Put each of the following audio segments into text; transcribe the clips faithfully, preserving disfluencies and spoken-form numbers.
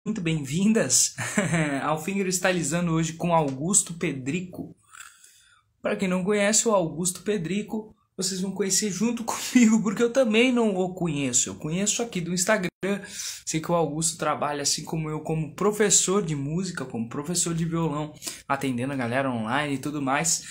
Muito bem-vindas ao Fingerstylizando hoje com Augusto Pedrico. Para quem não conhece o Augusto Pedrico, vocês vão conhecer junto comigo, porque eu também não o conheço. Eu conheço aqui do Instagram, sei que o Augusto trabalha assim como eu, como professor de música, como professor de violão, atendendo a galera online e tudo mais.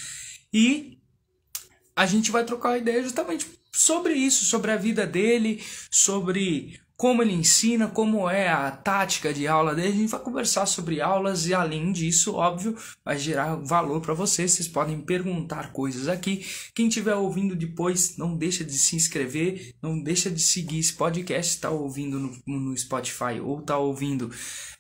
E a gente vai trocar uma ideia justamente sobre isso, sobre a vida dele, sobre como ele ensina, como é a tática de aula dele. A gente vai conversar sobre aulas e, além disso, óbvio, vai gerar valor para vocês. Vocês podem perguntar coisas aqui. Quem estiver ouvindo depois, não deixa de se inscrever, não deixa de seguir esse podcast. Está ouvindo no, no Spotify ou está ouvindo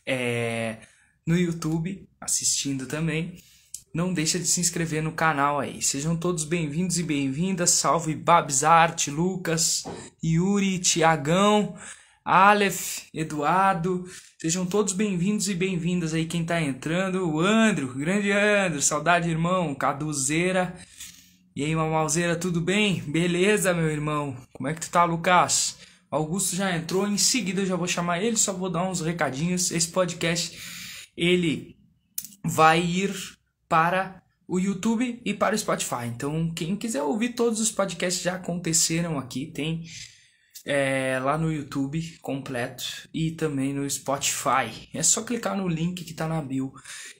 é, no YouTube, assistindo também. Não deixa de se inscrever no canal aí. Sejam todos bem-vindos e bem-vindas. Salve Babs Art, Lucas, Yuri, Tiagão, Aleph, Eduardo. Sejam todos bem-vindos e bem-vindas aí quem tá entrando. O Andro, grande Andro, saudade irmão, Caduzeira. E aí, Mamalzeira, tudo bem? Beleza, meu irmão? Como é que tu tá, Lucas? Augusto já entrou, em seguida eu já vou chamar ele, só vou dar uns recadinhos. Esse podcast, ele vai ir para o YouTube e para o Spotify. Então, quem quiser ouvir, todos os podcasts já aconteceram aqui. Tem é, lá no YouTube completo e também no Spotify. É só clicar no link que tá na bio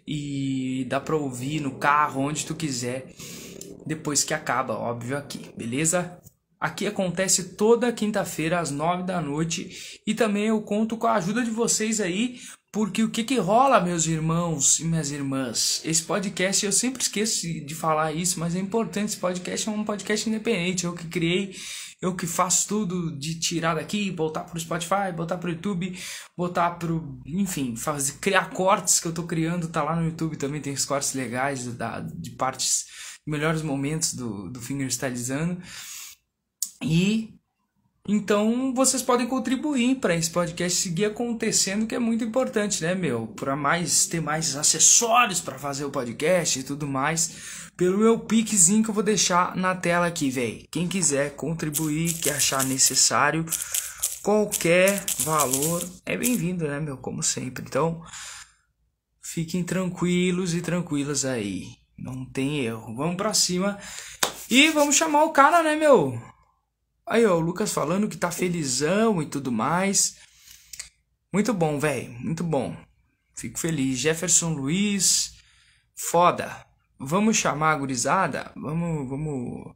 e dá para ouvir no carro, onde tu quiser, depois que acaba, óbvio, aqui, beleza? Aqui acontece toda quinta-feira às nove da noite e também eu conto com a ajuda de vocês aí. Porque o que que rola, meus irmãos e minhas irmãs? Esse podcast, eu sempre esqueço de falar isso, mas é importante. Esse podcast é um podcast independente. Eu que criei, eu que faço tudo de tirar daqui, botar pro Spotify, botar pro YouTube, botar pro... Enfim, fazer, criar cortes que eu tô criando. Tá lá no YouTube também, tem os cortes legais da, de partes, melhores momentos do, do Fingerstylizando. E... Então, vocês podem contribuir para esse podcast seguir acontecendo, que é muito importante, né, meu? Para mais ter mais acessórios para fazer o podcast e tudo mais, pelo meu piquezinho que eu vou deixar na tela aqui, velho. Quem quiser contribuir, que achar necessário, qualquer valor é bem-vindo, né, meu? Como sempre. Então, fiquem tranquilos e tranquilas aí. Não tem erro. Vamos para cima e vamos chamar o cara, né, meu? Aí, ó, o Lucas falando que tá felizão e tudo mais. Muito bom, velho. Muito bom. Fico feliz. Jefferson Luiz. Foda. Vamos chamar a gurizada? Vamos, vamos...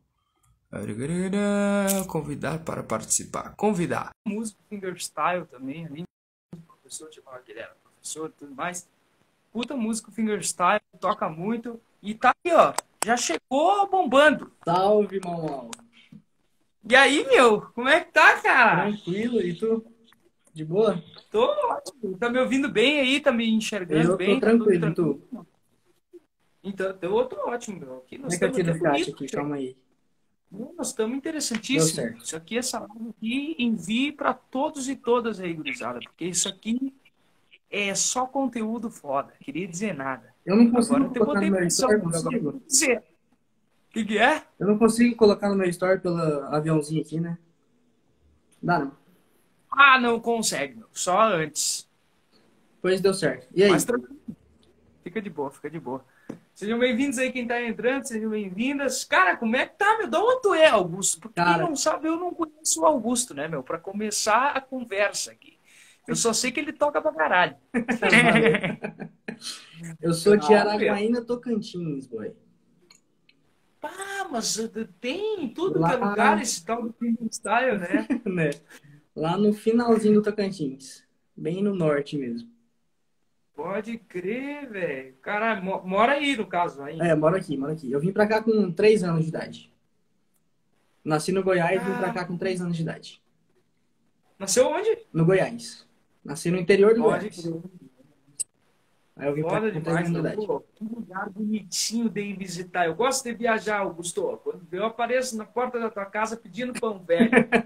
Convidar para participar. Convidar. Músico fingerstyle também. Ali, o professor chamava que ele era professor e tudo mais. Puta músico fingerstyle. Toca muito. E tá aqui, ó. Já chegou bombando. Salve, mamão. E aí, meu, como é que tá, cara? Tranquilo, e tu? De boa? Tô ótimo. Tá me ouvindo bem aí? Tá me enxergando Eu bem? tô tranquilo, Tá tudo tu? tranquilo? Então, eu tô ótimo, meu. Aqui Como nós é que eu estamos tiro o até chat bonito. aqui? Calma aí. Nós estamos Deu interessantíssimos. certo. Isso aqui, essa live aqui, envie pra todos e todas aí, gurizada. Porque isso aqui é só conteúdo foda. Queria dizer nada. Eu não consigo Agora eu te colocar no botei meu pressão. story, Não meu sei o amigo. que dizer. O que que é? Eu não consigo colocar no meu story pelo aviãozinho aqui, né? Dá não. Ah, não consegue, meu. Só antes. Pois deu certo. E Mas aí? tranquilo. Fica de boa, fica de boa. Sejam bem-vindos aí quem tá entrando, sejam bem-vindas. Cara, como é que tá, meu? Da onde tu é, Augusto? Porque quem Cara, não sabe, eu não conheço o Augusto, né, meu? Pra começar a conversa aqui. Eu só sei que ele toca pra caralho. valeu. Eu sou de Ah, meu. Araguaína, Tocantins, boy. Ah, mas uh, tem em tudo que é Lá, lugar esse tal do freestyle, né? né? Lá no finalzinho do Tocantins. Bem no norte mesmo. Pode crer, velho. Cara, mo- mora aí, no caso, ainda. É, moro aqui, moro aqui. Eu vim pra cá com três anos de idade. Nasci no Goiás e vim pra Ah, cá com três anos de idade. nasceu onde? No Goiás. Nasci no interior do Pode Goiás. crer. Aí eu vim pra cá Foda com três demais, anos de meu. idade. Pô, que lugar bonitinho de ir visitar. Eu gosto de viajar, Augusto. Quando eu apareço na porta da tua casa pedindo pão velho.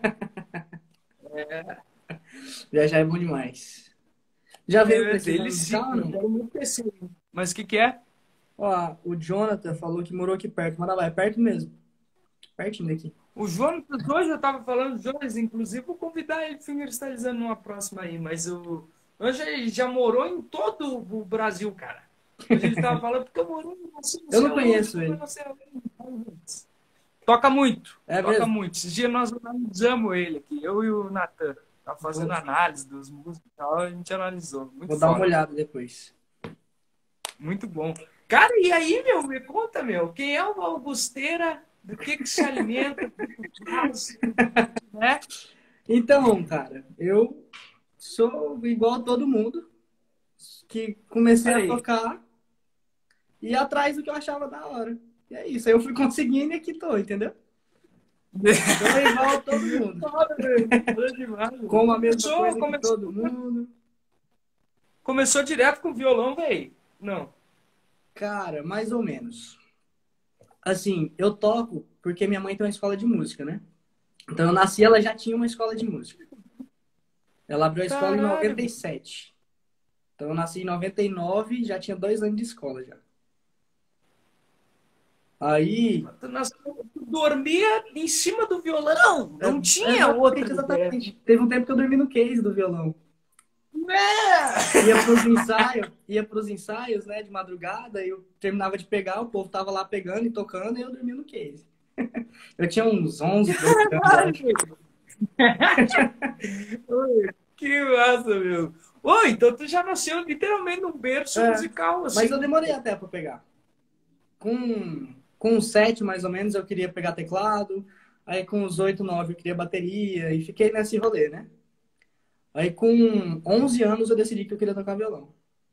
Viajar é bom demais. Já veio pra É esse lado de cá ou delicioso. não? Quero muito conhecer. Mas o que que é? Ó, o Jonathan falou que morou aqui perto. Mora lá, é perto mesmo. Pertinho daqui. O Jonas, hoje eu tava falando, Jonas, inclusive vou convidar ele fingerstylizando numa próxima aí, mas o, Hoje ele já morou em todo o Brasil, cara. Hoje ele tava falando porque eu morei assim, no Eu não céu, conheço eu ele. não sei, toca muito, É toca mesmo? muito. Esses dias nós analisamos ele aqui, eu e o Natan. Tava Vou, fazendo análise dos músicos e tal, a gente analisou. Muito vou dar uma foda, olhada depois. muito bom. Cara, e aí, meu, me conta, meu, quem é o Augusteira? Do que que se alimenta? Do que que faz, né? Então, cara, eu sou igual a todo mundo, que comecei Olha a aí. tocar e ir atrás do que eu achava da hora. E é isso, aí eu fui conseguindo e aqui tô, entendeu? Sou igual a todo mundo. Foda, velho. Foda demais, velho. Como a mesma Começou, coisa que começou, todo mundo. começou direto com violão, velho. Não. Cara, mais ou menos. Assim, eu toco porque minha mãe tem uma escola de música, né? Então eu nasci, ela já tinha uma escola de música. Ela abriu a escola em Caralho, noventa e sete. Então eu nasci em noventa e nove e já tinha dois anos de escola já. Aí, tu, nas- tu dormia em cima do violão. é, Não tinha outra exatamente, ideia. exatamente. Teve um tempo que eu dormi no case do violão. É. Ia pros ensaios, ia pros ensaios, né, de madrugada, e eu terminava de pegar, o povo tava lá pegando e tocando, e eu dormia no case. Eu tinha uns onze, doze anos, eu acho. Oi, que massa, meu. Oi, então tu já nasceu literalmente num berço É, musical, mas assim. eu demorei até pra pegar. Com, com uns sete, mais ou menos, eu queria pegar teclado. Aí com uns oito, nove, eu queria bateria. E fiquei nesse rolê, né? Aí com onze anos, eu decidi que eu queria tocar violão.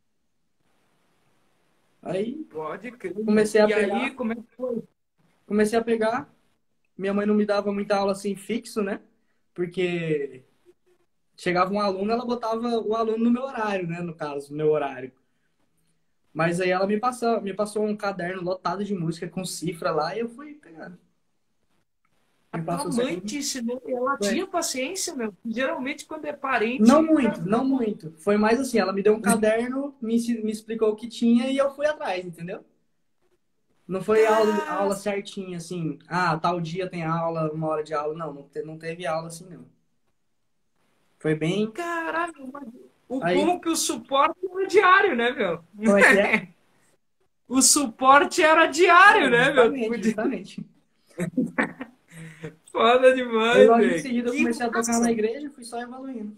Aí Pode crer, meu. comecei a E aí, pegar, como é que foi? comecei a pegar. Minha mãe não me dava muita aula assim fixo, né? Porque chegava um aluno, ela botava o aluno no meu horário, né? No caso, no meu horário. Mas aí ela me passou, me passou um caderno lotado de música com cifra lá e eu fui pegando. A Me tua passou mãe certinho. te ensinou, ela Foi. tinha paciência, meu. Geralmente, quando é parente, Não já muito, não não. muito. Foi mais assim, ela me deu um caderno, me, ensi- me explicou o que tinha e eu fui atrás, entendeu? Não foi aula, Cara, aula certinha, assim, ah, tal dia tem aula, uma hora de aula. Não, não, te- não teve aula assim, não. Foi bem. caralho, mas o Aí, bom é que o suporte era diário, né, meu? como é que é? O suporte era É, diário, né, meu? Tu justamente, podia... justamente. Foda Aí demais, logo em velho. seguida eu Que comecei a tocar na massa. igreja e fui só evoluindo.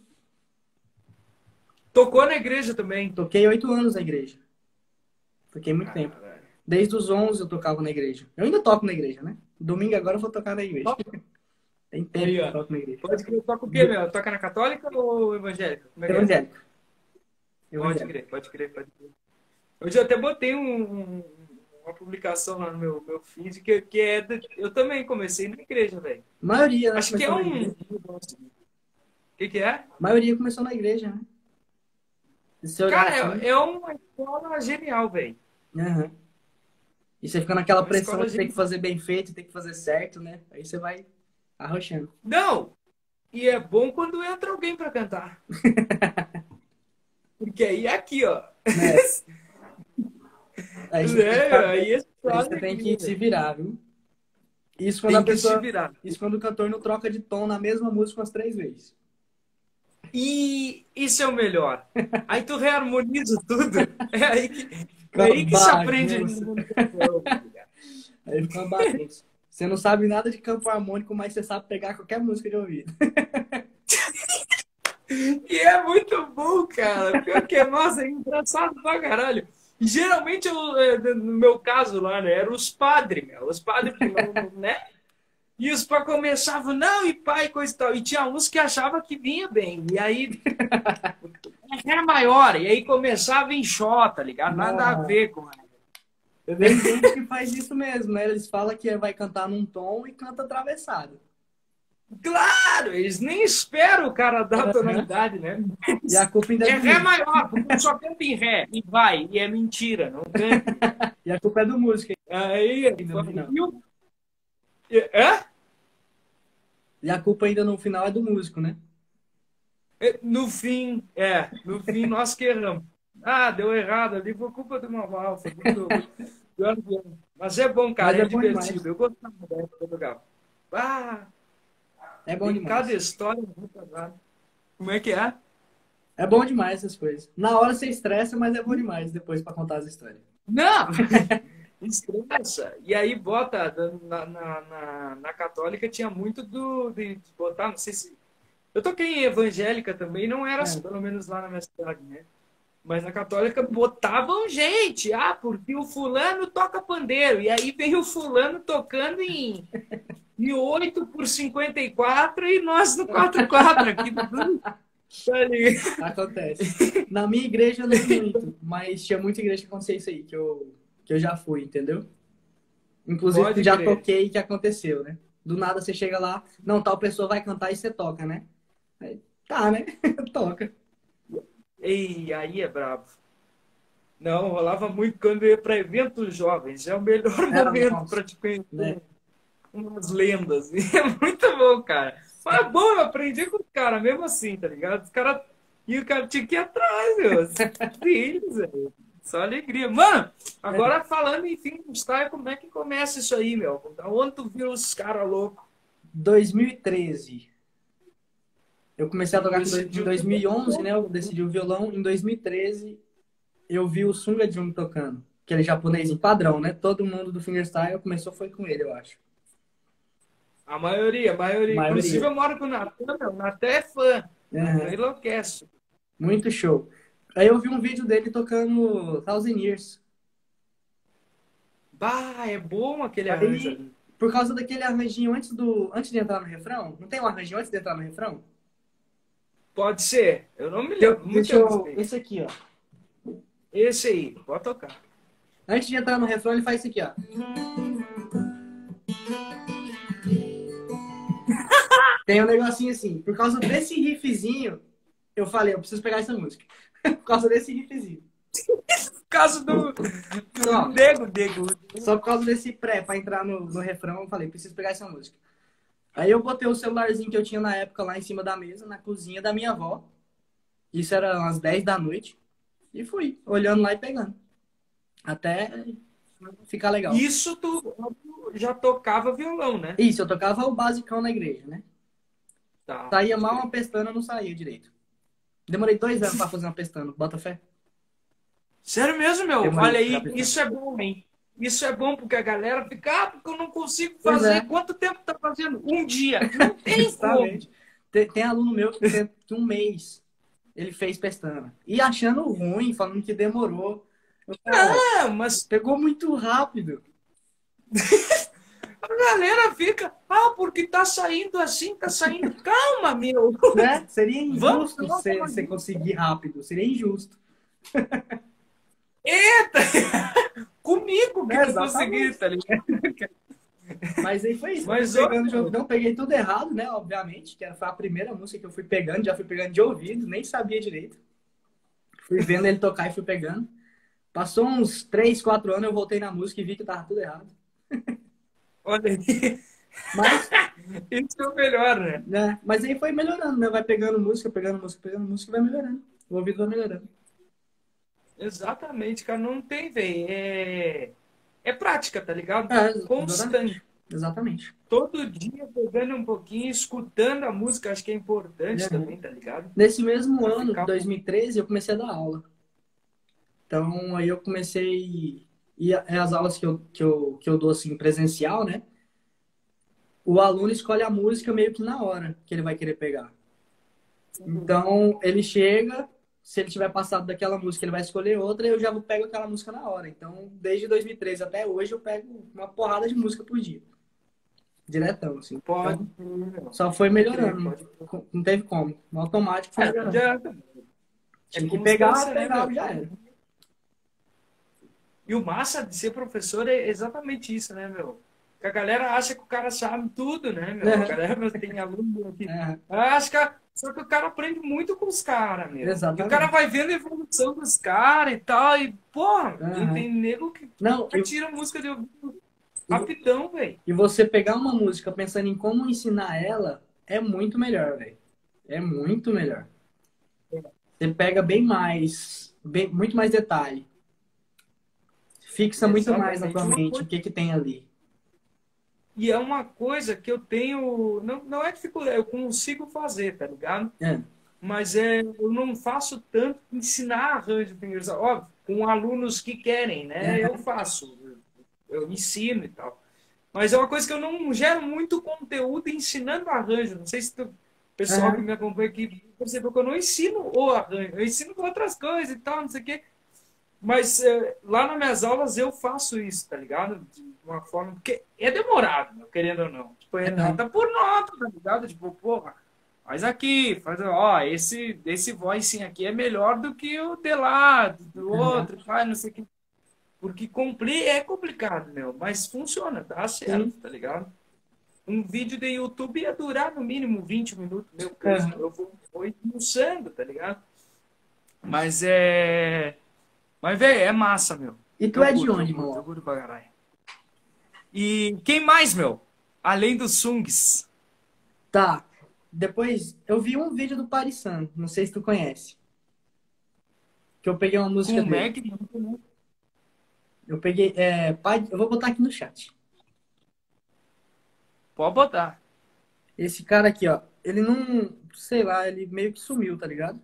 Tocou na igreja também. Toquei oito anos na igreja. Toquei muito tempo. Caralho. Desde os onze eu tocava na igreja. Eu ainda toco na igreja, né? Domingo agora eu vou tocar na igreja. Tem tempo Aí, que eu ó. toco na igreja. Pode crer, toca o quê, meu? Toca na católica ou evangélica? Como é que é? Evangélico. Pode Evangélico. crer, pode crer, pode crer. Hoje eu até botei um, um- uma publicação lá no meu, meu feed que, que é. de- eu também comecei na igreja, velho. A maioria, né, Acho que é começou na um. igreja. O que, que é? A maioria começou na igreja, né? Se você olhar Cara, assim. é, é uma escola genial, velho. Aham. E você fica É naquela uma pressão escola de ter que genial. fazer bem feito, ter que fazer certo, né? Aí você vai arrochando. Não! E é bom quando entra alguém pra cantar. Porque aí é aqui, ó. Né? Aí você tem que É, saber. aí é só Aí você tem que se alegria. virar, viu? Isso quando a Tem que se pessoa. virar. Isso quando o cantor não troca de tom na mesma música umas três vezes. E isso é o melhor. Aí tu reharmoniza tudo. É aí que, é Fica uma aí que se aprende a bagunça. harmonização, tá ligado? Aí fica uma bagunça. Você não sabe nada de campo harmônico, mas você sabe pegar qualquer música de ouvido. E é muito bom, cara. Pior que é massa, é engraçado pra caralho. E geralmente, eu, é, no meu caso lá, né, eram os padres, meu. Os padres, que não, não- né? E os pais começavam, não, e pai, coisa e tal. E tinha uns que achavam que vinha bem. E aí era maior. E aí começava em xó, tá ligado? Nada a Não. ver com. Tem gente que faz isso mesmo, né? Eles falam que vai cantar num tom e canta atravessado. Claro, eles nem esperam o cara dar Aham. tonalidade, né? E a culpa ainda é É do Ré músico. maior, porque só canta em Ré. E vai, e é mentira, não canta. E a culpa é do músico Aí, ainda no final. viu? É? E a culpa ainda no final é do músico, né? No fim, é, no fim nós que erramos. Ah, deu errado ali, foi culpa do Mamal, foi culpa do, do avião. Mas é bom, Mas cara, é é bom demais. divertido. Eu gostava da época do Galo. Ah, É bom tem cada demais. história muito pesada. Como é que é? É bom demais essas coisas. Na hora você estressa, mas é bom demais depois pra contar as histórias. Não! Estressa. E aí bota, na, na, na, na católica tinha muito do, de botar, não sei se... Eu toquei em evangélica também, não era, É. pelo menos lá na minha cidade, né? Mas na católica botavam gente. Ah, porque o fulano toca pandeiro. E aí vem o fulano tocando em, em oito por cinquenta e quatro e nós no quatro quatro aqui. Tá ligado? Acontece. Na minha igreja não muito, mas tinha muita igreja que acontecia isso aí, que eu, que eu já fui, entendeu? Inclusive, que Pode já crer. toquei que aconteceu, né? Do nada você chega lá, não, tal pessoa vai cantar e você toca, né? Aí, tá, né? Toca. Ei, aí é brabo. Não, rolava muito quando eu ia para eventos jovens. É o melhor É, momento nossa, para te conhecer né? umas lendas. E é muito bom, cara. Mas é bom, eu aprendi com os caras, mesmo assim, tá ligado? Os caras. E o cara tinha que ir atrás, meu. Deles, velho. Só alegria. Mano, agora falando em fingerstyle, como é que começa isso aí, meu? Da onde tu viu os caras loucos? dois mil e treze. Eu comecei a Tu tocar com dois- em decidiu. dois mil e onze, né? Eu decidi o violão. Em dois mil e treze, eu vi o Sunga Jung tocando. Aquele japonês em padrão, né? Todo mundo do fingerstyle começou foi com ele, eu acho. A maioria, a maioria. Inclusive, Maioria. eu moro com o Natan, meu. O Natan é fã. O Natan Aham. enlouquece. Muito show. Aí eu vi um vídeo dele tocando Thousand Years. Bah, é bom aquele arranjo Aí, ali. por causa daquele arranjinho antes do, antes de entrar no refrão, não tem um arranjinho antes de entrar no refrão? Pode ser. Eu não me Eu- lembro. Muito deixa tempo eu, isso. esse aqui, ó. Esse aí, pode tocar. Antes de entrar no refrão, ele faz isso aqui, ó. Tem um negocinho assim. Por causa desse riffzinho, eu falei, eu preciso pegar essa música. Por causa desse riffzinho. Caso do, do Só, Nego, Nego. só por causa desse pré pra entrar no, no refrão, eu falei, preciso pegar essa música. Aí eu botei o celularzinho que eu tinha na época lá em cima da mesa, na cozinha da minha avó. Isso era umas dez da noite. E fui, olhando lá e pegando. Até ficar legal. Isso tu já tocava violão, né? Isso, eu tocava o basicão na igreja, né? Tá, Saía pode mal crer. uma pestana, não saía direito. Demorei dois anos pra fazer uma pestana. Bota fé? Sério mesmo, meu? Demorei Olha pra pegar a aí, pestana. isso é bom, hein? Isso é bom porque a galera fica, ah, porque eu não consigo Pois fazer. é, Quanto tempo tá fazendo? Um dia. Não tem como. justamente. Tem, tem aluno meu que, tem, que um mês ele fez pestana. E achando ruim, falando que demorou. Eu, cara, Ah, mas pegou muito rápido, a galera fica, ah, porque tá saindo assim, tá saindo. Calma, meu. né? Seria Vamos injusto lá, você você conseguir rápido. Seria injusto. eita! Comigo que É, não consegui, exatamente. tá ligado? Mas aí foi isso. Eu fui Mas, ó, pegando o jogo. Não peguei tudo errado, né? Obviamente, que era- foi a primeira música que eu fui pegando. Já fui pegando de ouvido, nem sabia direito. Fui vendo ele tocar e fui pegando. Passou uns três, quatro anos, eu voltei na música e vi que tava tudo errado. olha aí. Mas, Isso é o melhor, né? né? Mas aí foi melhorando, né? Vai pegando música, pegando música, pegando música e vai melhorando. O ouvido vai melhorando. Exatamente, cara. Não tem, velho. É... é prática, tá ligado? É, Constante. exatamente. Exatamente. Todo dia pegando um pouquinho, escutando a música, acho que é importante Uhum. também, tá ligado? Nesse mesmo Pra ano, ficar. dois mil e treze, eu comecei a dar aula. Então, aí eu comecei. E a- as aulas que eu, que eu, que eu dou assim, presencial, né? O aluno escolhe a música meio que na hora que ele vai querer pegar. Então, ele chega, se ele tiver passado daquela música, ele vai escolher outra e eu já pego aquela música na hora. Então, desde dois mil e treze até hoje, eu pego uma porrada de música por dia. Diretão, assim. Pode, Então, não. só foi Pode crer, melhorando. pode. Não teve como. No automático foi É, não melhorando. adianta. É Tinha que pegar, constância, né, pegava, meu? já era. E o massa de ser professor é exatamente isso, né, meu? Que a galera acha que o cara sabe tudo, né, meu? A Uhum. galera, meu, tem aluno aqui. É, Acho que a- só que o cara aprende muito com os caras, meu. E o cara exatamente. vai vendo a evolução dos caras e tal. E, porra, e Uhum. tem nego que Não, e, tira música de ouvido e rapidão, velho. e você pegar uma música pensando em como ensinar ela é muito melhor, velho. É muito melhor. Você pega bem mais, bem, muito mais detalhe. Fixa muito mais na Exatamente. tua Uma mente o coisa, que que tem ali. e é uma coisa que eu tenho. Não, não é dificuldade, eu consigo fazer, tá ligado? É. mas é, eu não faço tanto ensinar arranjo fingerstyle. Óbvio, com alunos que querem, né? Eu faço, eu ensino e tal. Mas é uma coisa que eu não gero muito conteúdo ensinando arranjo. Não sei se tu, o pessoal que Aham. me acompanha aqui percebeu que eu não ensino o arranjo. Eu ensino com outras coisas e tal, não sei o quê. Mas é, lá nas minhas aulas eu faço isso, tá ligado? De uma forma. Porque é demorado, meu, querendo ou não. Tipo, é Aham. nota por nota, tá ligado? Tipo, porra, faz aqui, faz. Ó, esse, esse voicing aqui é melhor do que o de lá, do Aham. outro, faz, não sei o que. Porque compli é complicado, meu, mas funciona, dá certo, Sim. tá ligado? Um vídeo de YouTube ia durar no mínimo vinte minutos, meu, porque eu, Aham. eu vou, vou esmiuçando, tá ligado? Mas é. Mas, velho, é massa, meu. E tu Eu é de curto, eu onde, curto, eu Maló? curto pra caralho. E quem mais, meu? Além dos Sungs. Tá. Depois, eu vi um vídeo do Parissan, não sei se tu conhece, que eu peguei uma música Com o dele. Mac, Eu peguei, é, pai, eu vou botar aqui no chat. pode botar. Esse cara aqui, ó, ele não, sei lá, ele meio que sumiu, tá ligado?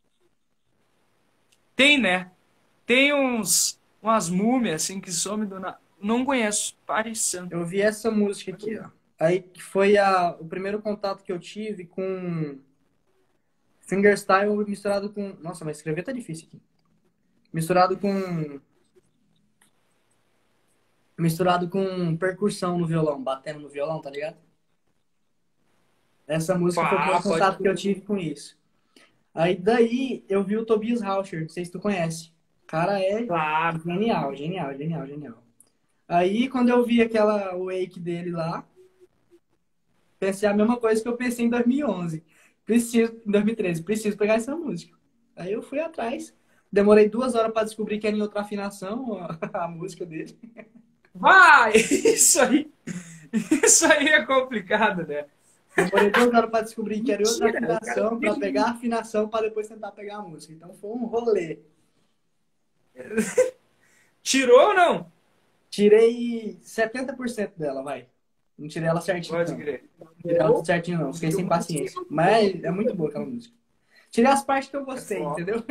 Tem, né? Tem uns, umas múmias assim que somem do nada. Não conheço. Parecendo. Eu vi essa música aqui, ó. Aí que foi a, o primeiro contato que eu tive com fingerstyle misturado com, nossa, mas escrever tá difícil aqui. Misturado com misturado com percussão no violão, batendo no violão, tá ligado? Essa música foi o Pá, primeiro pode contato que eu crer. tive com isso. Aí daí eu vi o Tobias Rauscher, não sei se tu conhece. O cara é Claro. genial, genial, genial, genial. Aí quando eu vi aquela wake dele lá, pensei a mesma coisa que eu pensei em dois mil e onze. Preciso, em dois mil e treze, preciso pegar essa música. Aí eu fui atrás. Demorei duas horas para descobrir que era em outra afinação a, a música dele. Vai! Isso aí. Isso aí é complicado, né? Demorei duas horas para descobrir que era em outra Mentira, o cara afinação, para pegar tem. a afinação, para depois tentar pegar a música. Então foi um rolê. Tirou ou não? Tirei setenta por cento dela, vai. Não tirei ela certinho, Pode não. crer. Tirei ela tudo Ou certinho, não. Fiquei conseguiu sem mais que paciência. eu. Mas é muito boa aquela música. Tirei as partes que eu É gostei, foda. entendeu?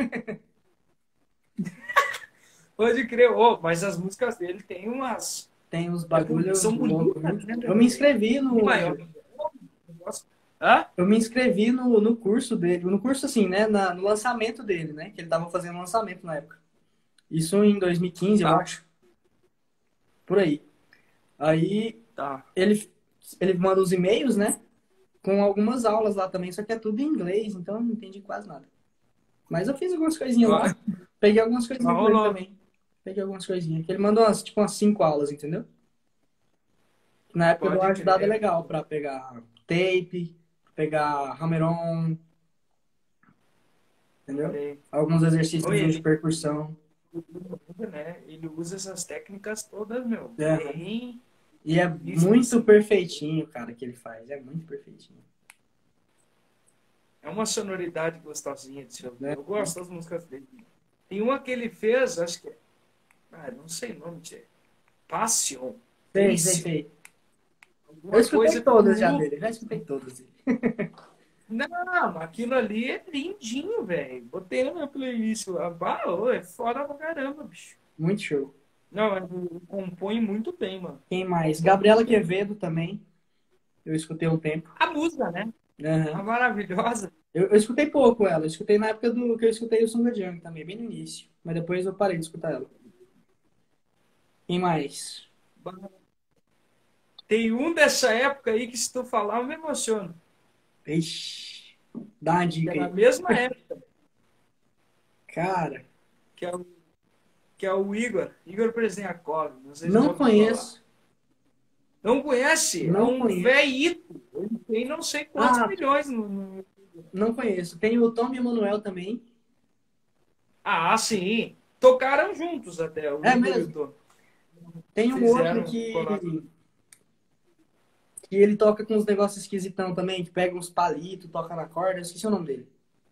Pode crer. Ô, mas as músicas dele tem umas. Tem uns É boni- bagulho são louco, bonitas, viu? né, Eu me meu? inscrevi E maior. no. Hã? Eu me inscrevi no, no curso dele. No curso, assim, né? Na, no lançamento dele, né? Que ele tava fazendo lançamento na época. Isso em dois mil e quinze, eu Tá, acho. Por aí. Aí tá. ele, ele manda os e-mails, né? Com algumas aulas lá também, só que é tudo em inglês, então eu não entendi quase nada. Mas eu fiz algumas coisinhas Ó, lá. Peguei algumas mas coisinhas com ele rolou. também. Peguei algumas coisinhas. Ele mandou umas, tipo, umas cinco aulas, entendeu? Na época eu dou uma Pode ajudada crer. legal pra pegar tape, pegar hammer-on, entendeu? Olha aí. Alguns Oi, exercícios de ele, percussão. né? Ele usa essas técnicas todas, meu. É. Bem. E é Isso, muito perfeitinho, cara, que ele faz. É muito perfeitinho. é uma sonoridade gostosinha de se ouvir. Né? Eu gosto das músicas dele. Tem uma que ele fez, acho que é. Ah, não sei o nome, tchê. Passion. Sei, sei, Passion. sei. Eu Alguma escutei coisa com todas já lu. dele. Já escutei todas dele. Não, aquilo ali é lindinho, velho. Botei na minha playlist lá. Bah, ô, é foda pra caramba, bicho. Muito show. Não, ele compõe muito bem, mano. Quem mais? Compõe muito Gabriela bem. Quevedo também. Eu escutei um tempo. A música, né? A Aham. maravilhosa. Eu, eu escutei pouco ela. Eu escutei na época do que eu escutei o Sunga Jung também, bem no início. Mas depois eu parei de escutar ela. Quem mais? Tem um dessa época aí que se tu falar eu me emociono. Ixi, dá uma Que é dica na aí. mesma época, Cara, que é o, que é o Igor, Igor Presniakov. Não sei se já não ouviu falar. conheço. Não conhece? É Não um conheço. velhito. Ele tem não sei quantos Ah, milhões no, no... não conheço. Tem o Tom e o Manuel também. Ah, sim. Tocaram juntos até, o É Igor e o mesmo. Tom. Tem um outro Fizeram colar. que, que ele toca com uns negócios esquisitão também, que pega uns palitos, toca na corda. Eu esqueci o nome dele.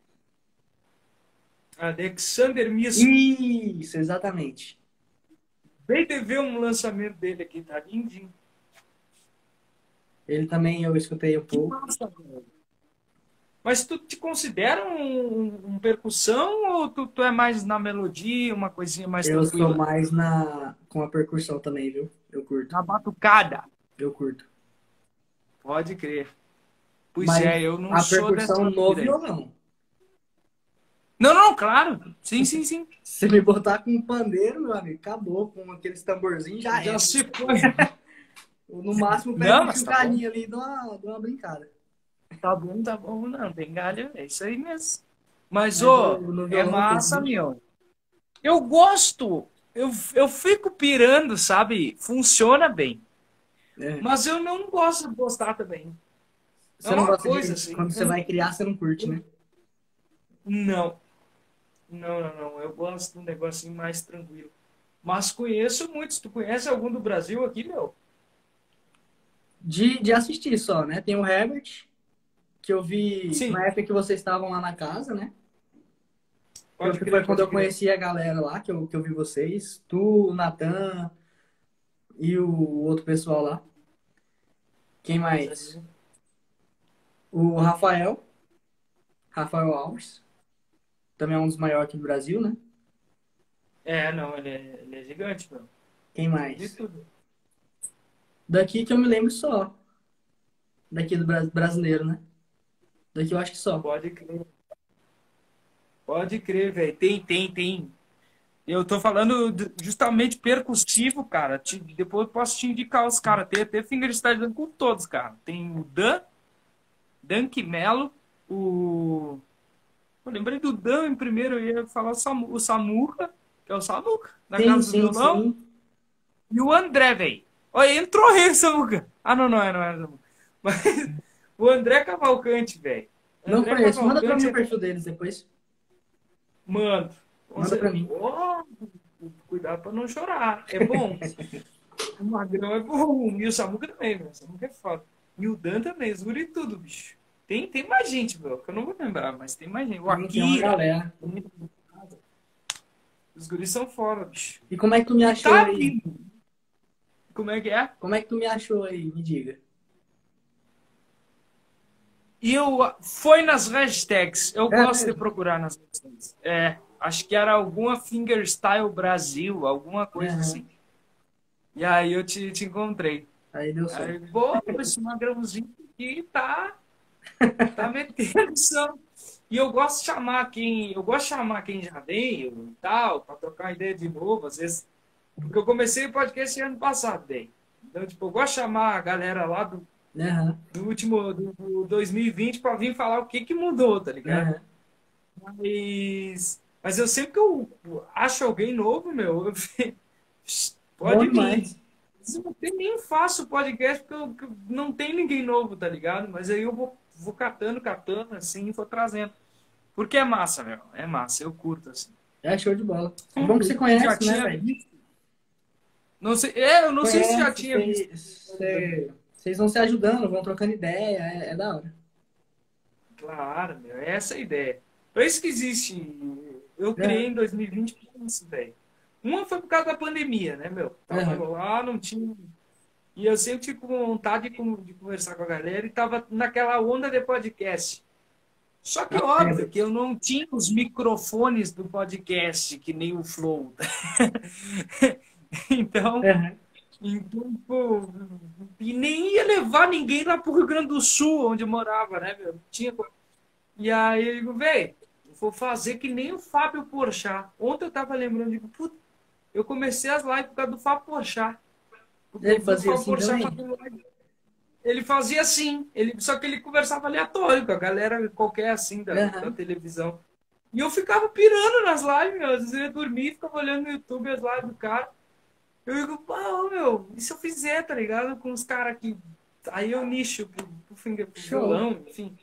Alexander Misko. Isso, exatamente. Vem de ver um lançamento dele aqui, tá lindinho. Ele também eu escutei um Que pouco. massa, velho. Mas tu te considera um, um percussão ou tu, tu é mais na melodia, uma coisinha mais Eu sou tranquila? mais na com a percussão também, viu? Eu curto. Na batucada? Eu curto. Pode crer. Pois Mas é, eu não a sou percussão dessa no vida aí. violão. Não, não, claro. Sim, sim, sim. Se me botar com um pandeiro, meu amigo, acabou. Com aqueles tamborzinhos, já Já era. se foi. No máximo, pego Não, um mas tá bom. chocalhinho ali e dou uma, dou uma brincada. Tá bom, tá bom. Não, tem galho, é isso aí mesmo. Mas, Mas no, ô, no é violão eu curto, massa, viu? meu. Eu gosto. Eu, eu fico pirando, sabe? Funciona bem. É. Mas eu não gosto de gostar também. É Você não uma gosta coisa de. assim. Quando você Eu não, vai criar, você não curte, né? não, não, não, não. Eu gosto de um negocinho mais tranquilo. Mas conheço muitos. Tu conhece algum do Brasil aqui, meu? De, de assistir só, né? Tem o Herbert, que eu vi na Sim, época que vocês estavam lá na casa, né? Eu, pode que foi crer, quando pode eu crer. conheci a galera lá, que eu, que eu vi vocês. Tu, o Natan e o outro pessoal lá. Quem Coisa mais? linda. O Rafael, Rafael Alves. Também é um dos maiores aqui do Brasil, né? É, não, ele é, ele é gigante, meu. Quem Eu vi mais? tudo. Daqui que eu me lembro só. Daqui do Bra- brasileiro, né? Daqui eu acho que só. Pode crer. Pode crer, velho. Tem, tem, tem. Eu tô falando de- justamente percussivo, cara. Te- depois eu posso te indicar os caras. Tem até fingerstyle com todos, cara. Tem o Dan, Dan Melo, o. Eu lembrei do Dan em primeiro, eu ia falar o, Samu, o Samuca, que é o Samuca, da Sim, Casa do sim, Violão, sim. e o André, velho. Olha, entrou aí, Samuca. Ah, não, não é, não é, Samuca. Mas o André Cavalcante, velho. Não André conheço. Manda pra mim Cavalcante o é. perfil deles depois. Mano, Manda pra você. mim. Oh, cuidado pra não chorar. É bom. O Magrão é bom. E o Samuca também, velho. O Samuca é foda. E o Dan também, Zuri e tudo, bicho. Tem, tem mais gente, meu, que eu não vou lembrar, mas tem mais gente. O Tem, tem uma Akira. galera. Os guris são fora, bicho. E como é que tu me E achou tá aí? vindo. Como é que é? Como é que tu me achou aí? Me diga. E eu. Foi nas hashtags. Eu É gosto de mesmo? procurar nas hashtags. É. Acho que era alguma Fingerstyle Brasil, alguma coisa Aham. assim. E aí eu te, te encontrei. Aí deu Aí, certo. pô, esse magrãozinho aqui tá, tá metendo som. E eu gosto de chamar quem. Eu gosto de chamar quem já veio e tal, pra trocar ideia de novo, às vezes. Porque eu comecei o podcast ano passado, bem. Então, tipo, eu gosto de chamar a galera lá do, Aham. do último, do, do dois mil e vinte pra vir falar o que que mudou, tá ligado? Aham. Mas, mas eu sempre que eu acho alguém novo, meu, eu, Bom pode vir. demais. Eu não tem nem faço podcast porque eu, eu não tem ninguém novo, tá ligado? Mas aí eu vou, vou catando, catando, assim, e vou trazendo. Porque é massa, meu. É massa, eu curto, assim. É show de bola. É bom que você Já conhece, né, tinha velho? visto. Não sei, é, eu não sei se já Conhece, tinha visto. vocês cê- vocês vão se ajudando, vão trocando ideia. É, é da hora. Claro, meu, é essa a ideia. Por isso que existe. Eu criei Aham. em dois mil e vinte por isso, velho. Uma foi por causa da pandemia, né, meu? Tava Aham. lá, não tinha. E eu sempre tive vontade de, con- de conversar com a galera e tava naquela onda de podcast. Só que Ah, óbvio lembro. que eu não tinha os microfones do podcast, que nem o Flow. Então, Aham. então, pô, e nem ia levar ninguém lá pro Rio Grande do Sul, onde eu morava, né, meu? Tinha. E aí eu digo, velho, vou fazer que nem o Fábio Porchat. Ontem eu tava lembrando, digo, puta, eu comecei as lives por causa do Fábio Porchat. Porque eu Ele vi o fazia Fábio assim Porchat também? fazendo live. Ele fazia assim, ele, só que ele conversava aleatório com a galera qualquer assim da, da Aham. televisão. E eu ficava pirando nas lives, meu. Às vezes eu ia dormir e ficava olhando no YouTube as lives do cara. Eu digo, pô, meu, e se eu fizer, tá ligado? Com os caras que. Aí eu nicho pro, pro, finger- pro Show. violão, enfim.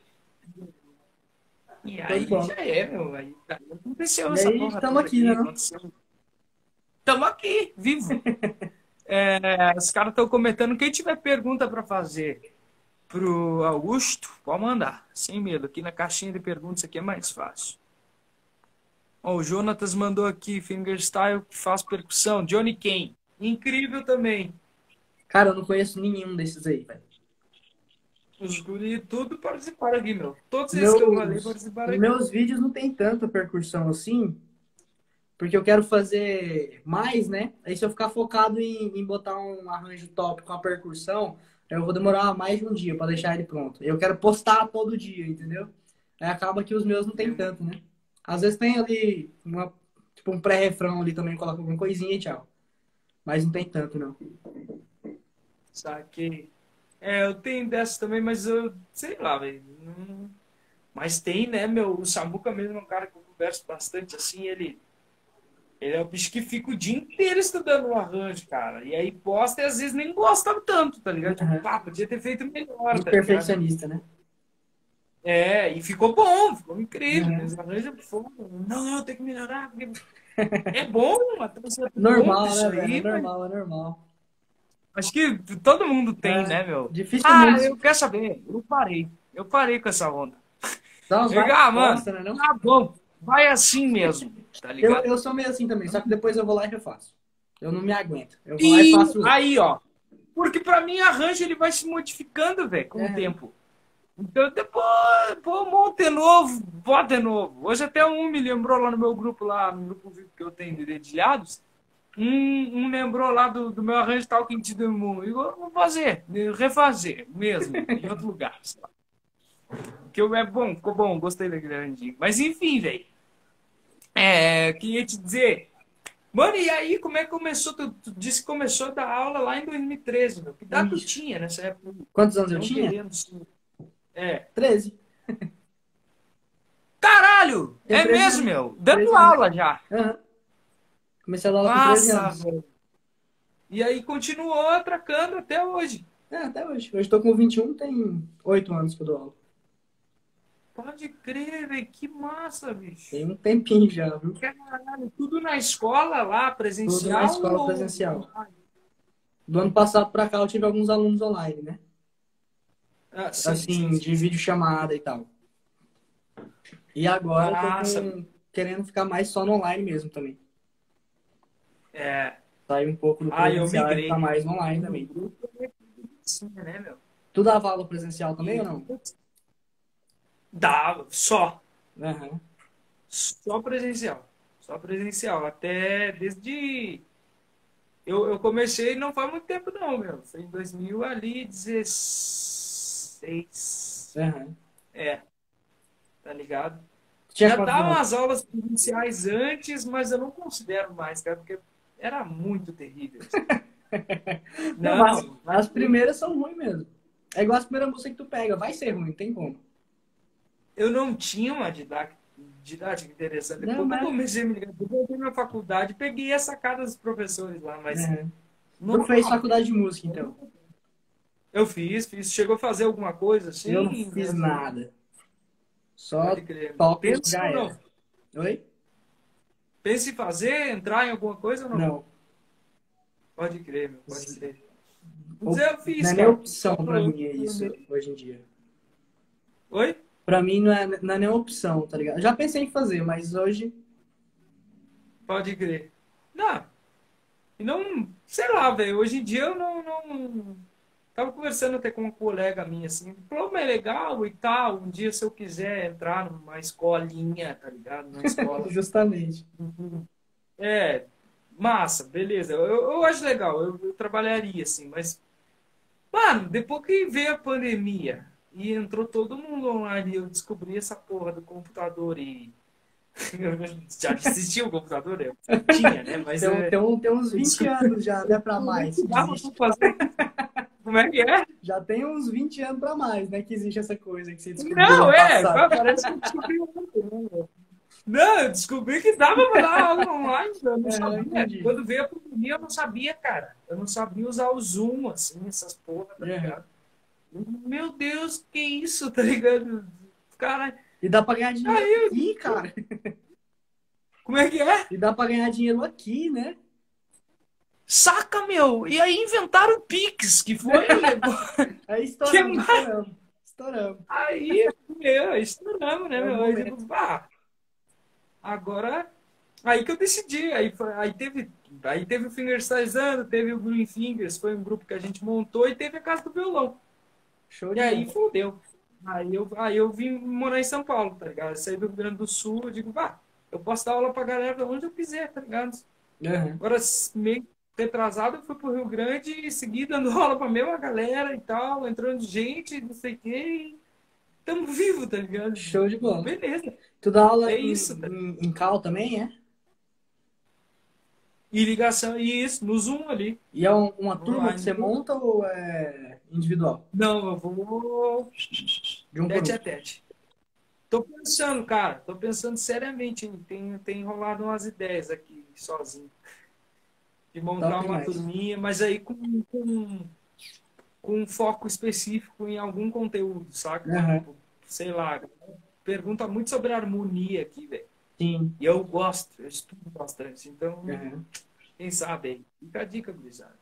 E Show de aí bola. já é, meu. Aí, aí aconteceu E essa aí, porra estamos toda aqui, né, aqui, não? aconteceu. Tamo aqui, vivo. É, os caras estão comentando. Quem tiver pergunta para fazer pro Augusto, pode mandar, sem medo. Aqui na caixinha de perguntas aqui é mais fácil. Ó, o Jonatas mandou aqui, fingerstyle que faz percussão. Johnny Kane. Incrível também. Cara, eu não conheço nenhum desses aí, velho. Os guri tudo participaram aqui, meu. Todos esses que eu falei Meus, participaram aqui. meus vídeos não tem tanta percussão assim, porque eu quero fazer mais, né? Aí se eu ficar focado em, em botar um arranjo top com a percussão, eu vou demorar mais de um dia para deixar ele pronto. Eu quero postar todo dia, entendeu? Aí acaba que os meus não tem tanto, né? Às vezes tem ali uma, tipo um pré-refrão ali também, coloca alguma coisinha e tchau. Mas não tem tanto, não. Saquei. É, eu tenho dessas também, mas eu sei lá, velho. Não- Mas tem, né, meu? O Samuca mesmo é um cara que eu converso bastante assim. Ele, ele é o bicho que fica o dia inteiro estudando o arranjo, cara. E aí posta e às vezes nem gosta tanto, tá ligado? Tipo, Uhum. pá, podia ter feito melhor, Muito tá ligado? perfeccionista, né? É, e ficou bom, ficou incrível. Uhum. Mas o arranjo foi. Não, não, tem que melhorar. Porque é bom, até você ponto Normal, isso né, velho? É aí, mas normal, é normal. acho que todo mundo tem, É, né, meu? Ah, dificilmente. eu quero saber. Eu parei. Eu parei com essa onda. Dá umas Eu digo, vai ah, mano, posta, né, não? tá bom. Vai assim mesmo, tá Eu, ligado? eu sou meio assim também, só que depois eu vou lá e refaço. Eu não me aguento. Eu vou lá e E faço outro. aí, ó. Porque pra mim, arranjo ele vai se modificando, velho, com o É. tempo. Então, depois, pô, monta de novo, bota de novo. Hoje até um me lembrou lá no meu grupo, lá no grupo V I P que eu tenho de dedilhados. Um, um lembrou lá do, do meu arranjo Talking to the Moon. E eu vou fazer, refazer mesmo, em outro lugar. Sei lá. Que eu, é bom, ficou bom, gostei daquele arranjinho. Mas enfim, velho. É, queria te dizer. Mano, e aí, como é que começou? Tu, tu disse que começou a dar aula lá em dois mil e treze, meu. Que idade tu Isso. tinha nessa época? Quantos anos eu Não tinha? querendo. Sim. É. Treze. Caralho! Tem É treze mesmo, anos. meu. Treze Dando anos. aula já. Aham. Comecei a dar aula com treze Massa, anos. velho. E aí continuou atracando até hoje. É, até hoje. Hoje estou com vinte e um, tem oito anos que eu dou aula. Pode crer, velho. Que massa, bicho. Tem um tempinho já, viu? Caralho, tudo na escola lá, Tudo na presencial escola ou presencial. online? Do ano passado para cá eu tive alguns alunos online, né? Ah, sim, sim, Assim, sim, de sim. videochamada e tal. E agora eu tô Massa. com... querendo ficar mais só no online mesmo também. É. Sair um pouco do Ah, eu presencial e ficar migrei. mais no online No também. grupo, sim, né, meu? Tu dava aula presencial também ou E não? dava, só. Aham. Só presencial. Só presencial. Até desde. Eu, eu comecei não faz muito tempo, não, meu. Foi em dois mil ali, dezesseis. Aham. É, tá ligado? Tu tinha Já quantos dava anos? umas aulas presenciais antes, mas eu não considero mais, cara, porque era muito terrível. Não, mas Não, as primeiras são ruins mesmo. É igual as primeiras músicas que tu pega. Vai ser ruim, não tem como. eu não tinha uma didática, didática interessante. Não, Depois que eu mas... comecei a me ligar, depois eu entrei na faculdade, peguei a sacada dos professores lá, mas Aham. Tu não, fez faculdade de música, então. eu fiz, fiz. Chegou a fazer alguma coisa Eu não assim? fiz Nessa... nada. Só Pode crer. toco e Pensa já ou era. não? Oi? Pensa em fazer, entrar em alguma coisa ou não? Não. Pode crer, meu, pode crer. Mas Op- eu Não fiz, é nem cara. opção Só pra pro... mim é isso hoje em dia. Oi? Pra mim não é, não é nem opção, tá ligado? Eu já pensei em fazer, mas hoje. Pode crer. Não, e não, sei lá, velho. Hoje em dia eu não, não. Tava conversando até com uma colega minha assim. Diploma é legal e tal. Um dia, se eu quiser entrar numa escolinha, tá ligado? Numa escola. Justamente. É, massa, beleza. Eu, eu acho legal, eu, eu trabalharia assim, mas, mano, depois que veio a pandemia e entrou todo mundo online, eu descobri essa porra do computador e. Eu já existia o computador, eu tinha, né? Mas Tem, um- é, tem, um- tem uns eu vinte descobri anos já, né? Pra mais que que dava pra existe. fazer. Como é que é? Já tem uns vinte anos pra mais, né? Que existe essa coisa que você descobriu Não, ano é, passado. parece que eu descobri ontem, né? Não, eu descobri que dava pra dar aula online, eu não É, sabia. entendi. Quando veio a pandemia, eu não sabia, cara. Eu não sabia usar o Zoom, assim, essas porra, tá Uhum. ligado? Meu Deus, que isso, tá ligado? Cara, E dá pra ganhar dinheiro aí, eu- aqui, cara. como é que é? E dá pra ganhar dinheiro aqui, né? Saca, meu! E aí inventaram o Pix, que foi, Aí que estouramos, mais? estouramos. Estouramos. Aí, meu, estouramos, né, É o meu? Aí, tipo, momento. ah, agora, aí que eu decidi, aí, foi- aí teve, aí teve o Fingerstylizando, teve o Green Fingers, foi um grupo que a gente montou e teve a Casa do Violão. Show E de aí bola. fodeu. Aí eu, aí eu vim morar em São Paulo, tá ligado? Eu saí do Rio Grande do Sul, eu digo, vá, eu posso dar aula pra galera onde eu quiser, tá ligado? Aham. Agora, meio retrasado, eu fui pro Rio Grande e segui dando aula pra mesma galera e tal, entrando gente, não sei o quê, e tamo vivo, tá ligado? Show de bola. Beleza, Tu dá aula é em, isso, tá? em, em Cal também, é? E ligação, e isso, no Zoom ali, E é um- uma turma que online. você monta ou é individual? Não, eu vou De um por tete um. a tete. Tô pensando, cara, tô pensando seriamente, hein? Tem, tem rolado umas ideias aqui sozinho, de Top montar uma demais. turminha, mas aí com, com, com um foco específico em algum conteúdo, saca? Aham. Tipo, sei lá, pergunta muito sobre harmonia aqui, velho. Sim. E eu gosto, eu estudo bastante, então, Aham. quem sabe aí? Fica a dica, gurizada.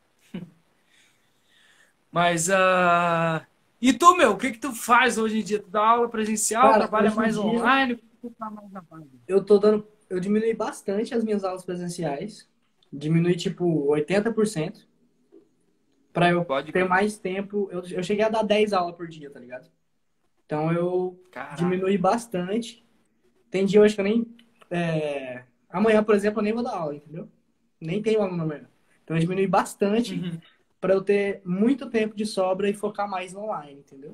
Mas, ah... E tu, meu, o que que tu faz hoje em dia? Tu dá aula presencial, Cara, trabalha hoje em mais dia online? O que tu tá mais na página? eu tô dando. Eu diminui bastante as minhas aulas presenciais. Diminui tipo oitenta por cento para eu Pode ter crer. mais tempo. Eu, eu cheguei a dar dez aulas por dia, tá ligado? Então eu Caraca. diminui bastante. Tem dia hoje que eu nem. é, Amanhã, por exemplo, eu nem vou dar aula, entendeu? Nem tenho aula amanhã. Então eu diminui bastante Uhum. para eu ter muito tempo de sobra e focar mais no online, entendeu?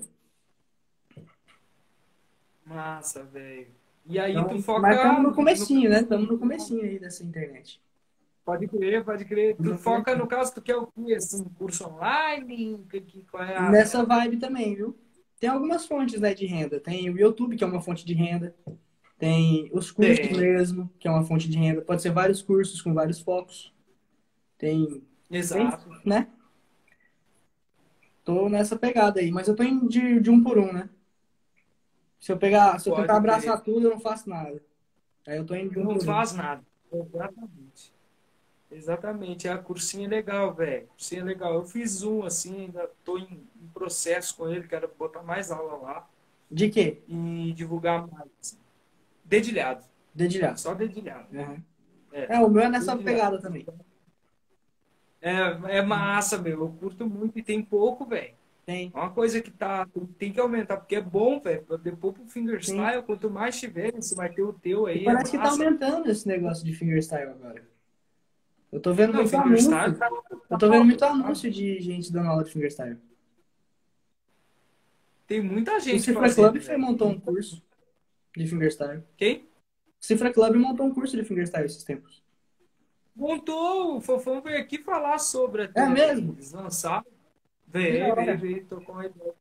Massa, velho. E aí tu Então, mas foca estamos no no comecinho, né? caso. Estamos no comecinho aí dessa internet. Pode crer, pode crer. Tamo Tu no foca no comecinho. caso, tu quer o quê? Assim, curso online? Que, que, qual é a Nessa meta? vibe também, viu? Tem algumas fontes, né, de renda. Tem o YouTube, que é uma fonte de renda. Tem os cursos Tem. mesmo, que é uma fonte de renda. Pode ser vários cursos com vários focos. Tem, tem, Exato. né? Tô nessa pegada aí, mas eu tô indo de, de um por um, né? Se eu pegar, se eu tentar Pode crer. abraçar tudo, eu não faço nada. Aí eu tô indo de um Não por um. faz nada. Exatamente. Exatamente. É, cursinho é legal, velho. Cursinho é legal. Eu fiz um, assim, ainda tô em, em processo com ele, quero botar mais aula lá De quê? e divulgar mais. Assim. Dedilhado. Dedilhado. Só dedilhado. Uhum. É, É, o meu é nessa dedilhado. pegada também. É, é massa, meu. Eu curto muito e tem pouco, velho. Tem, É uma coisa que tá, tem que aumentar, porque é bom, velho. Depois pro sim. fingerstyle, quanto mais tiver, você vai ter o teu E aí, é parece que tá massa. aumentando esse negócio de fingerstyle agora. Eu tô vendo Não, muito fingerstyle anúncio. tá, Eu tá tô vendo alto, muito tá? anúncio de gente dando aula de fingerstyle. Tem muita O gente Cifra Club fazendo, foi, velho. montou um curso de fingerstyle. Quem? O Cifra Club montou um curso de fingerstyle esses tempos. Montou, o Fofão veio aqui falar sobre É até, velho. mesmo? Eles lançaram. Que da Veio, veio, hora. veio, tocou uma ideia.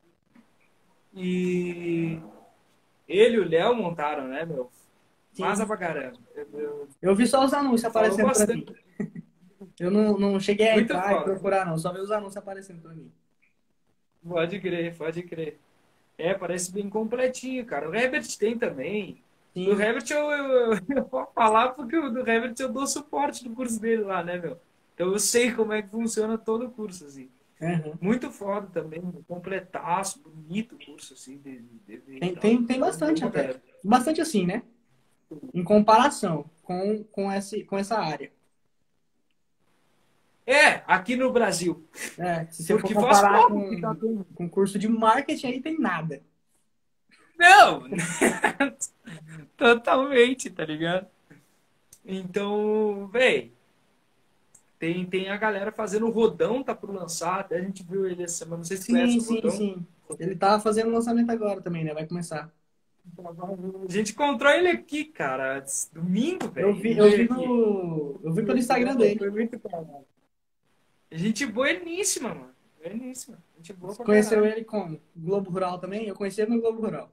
E ele e o Léo montaram, né, meu? Massa Sim. pra caramba. Eu, eu, Eu vi só os anúncios ele falou aparecendo pra mim. bastante. Eu não, não cheguei a Muito entrar e foda. procurar, não. Só vi os anúncios aparecendo pra mim. Pode crer, pode crer. É, parece bem completinho, cara. O Herbert tem também. Do Sim. Herbert eu, eu, eu vou falar porque o do Herbert eu dou suporte no curso dele lá, né, meu? Então eu sei como é que funciona todo o curso, assim. Uhum. Muito foda também, completaço, bonito o curso, assim, de, de, de e Tem, tal. tem, tem Bom, bom bastante pra até. caramba. Bastante assim, né? Em comparação com, com, esse, com essa área. É, aqui no Brasil. É, se você for Porque faz comparar pouco que tá com, tendo. com curso de marketing, aí tem nada. Não! Totalmente, tá ligado? Então, véi, tem, tem a galera fazendo o Rodão, tá por lançar. Até a gente viu ele essa semana. Não sei se você Sim, conhece o sim, Rodão. sim. Ele tá fazendo lançamento agora também, né? Vai começar. A gente encontrou ele aqui, cara. Domingo, Eu velho. vi, Ele eu veio vi aqui. no, eu vi pelo Instagram dele. Foi muito bom. Gente boníssima, mano. Boníssima. Gente boa pra Conheceu caralho. ele como? Globo Rural também? Eu conheci ele no Globo Rural.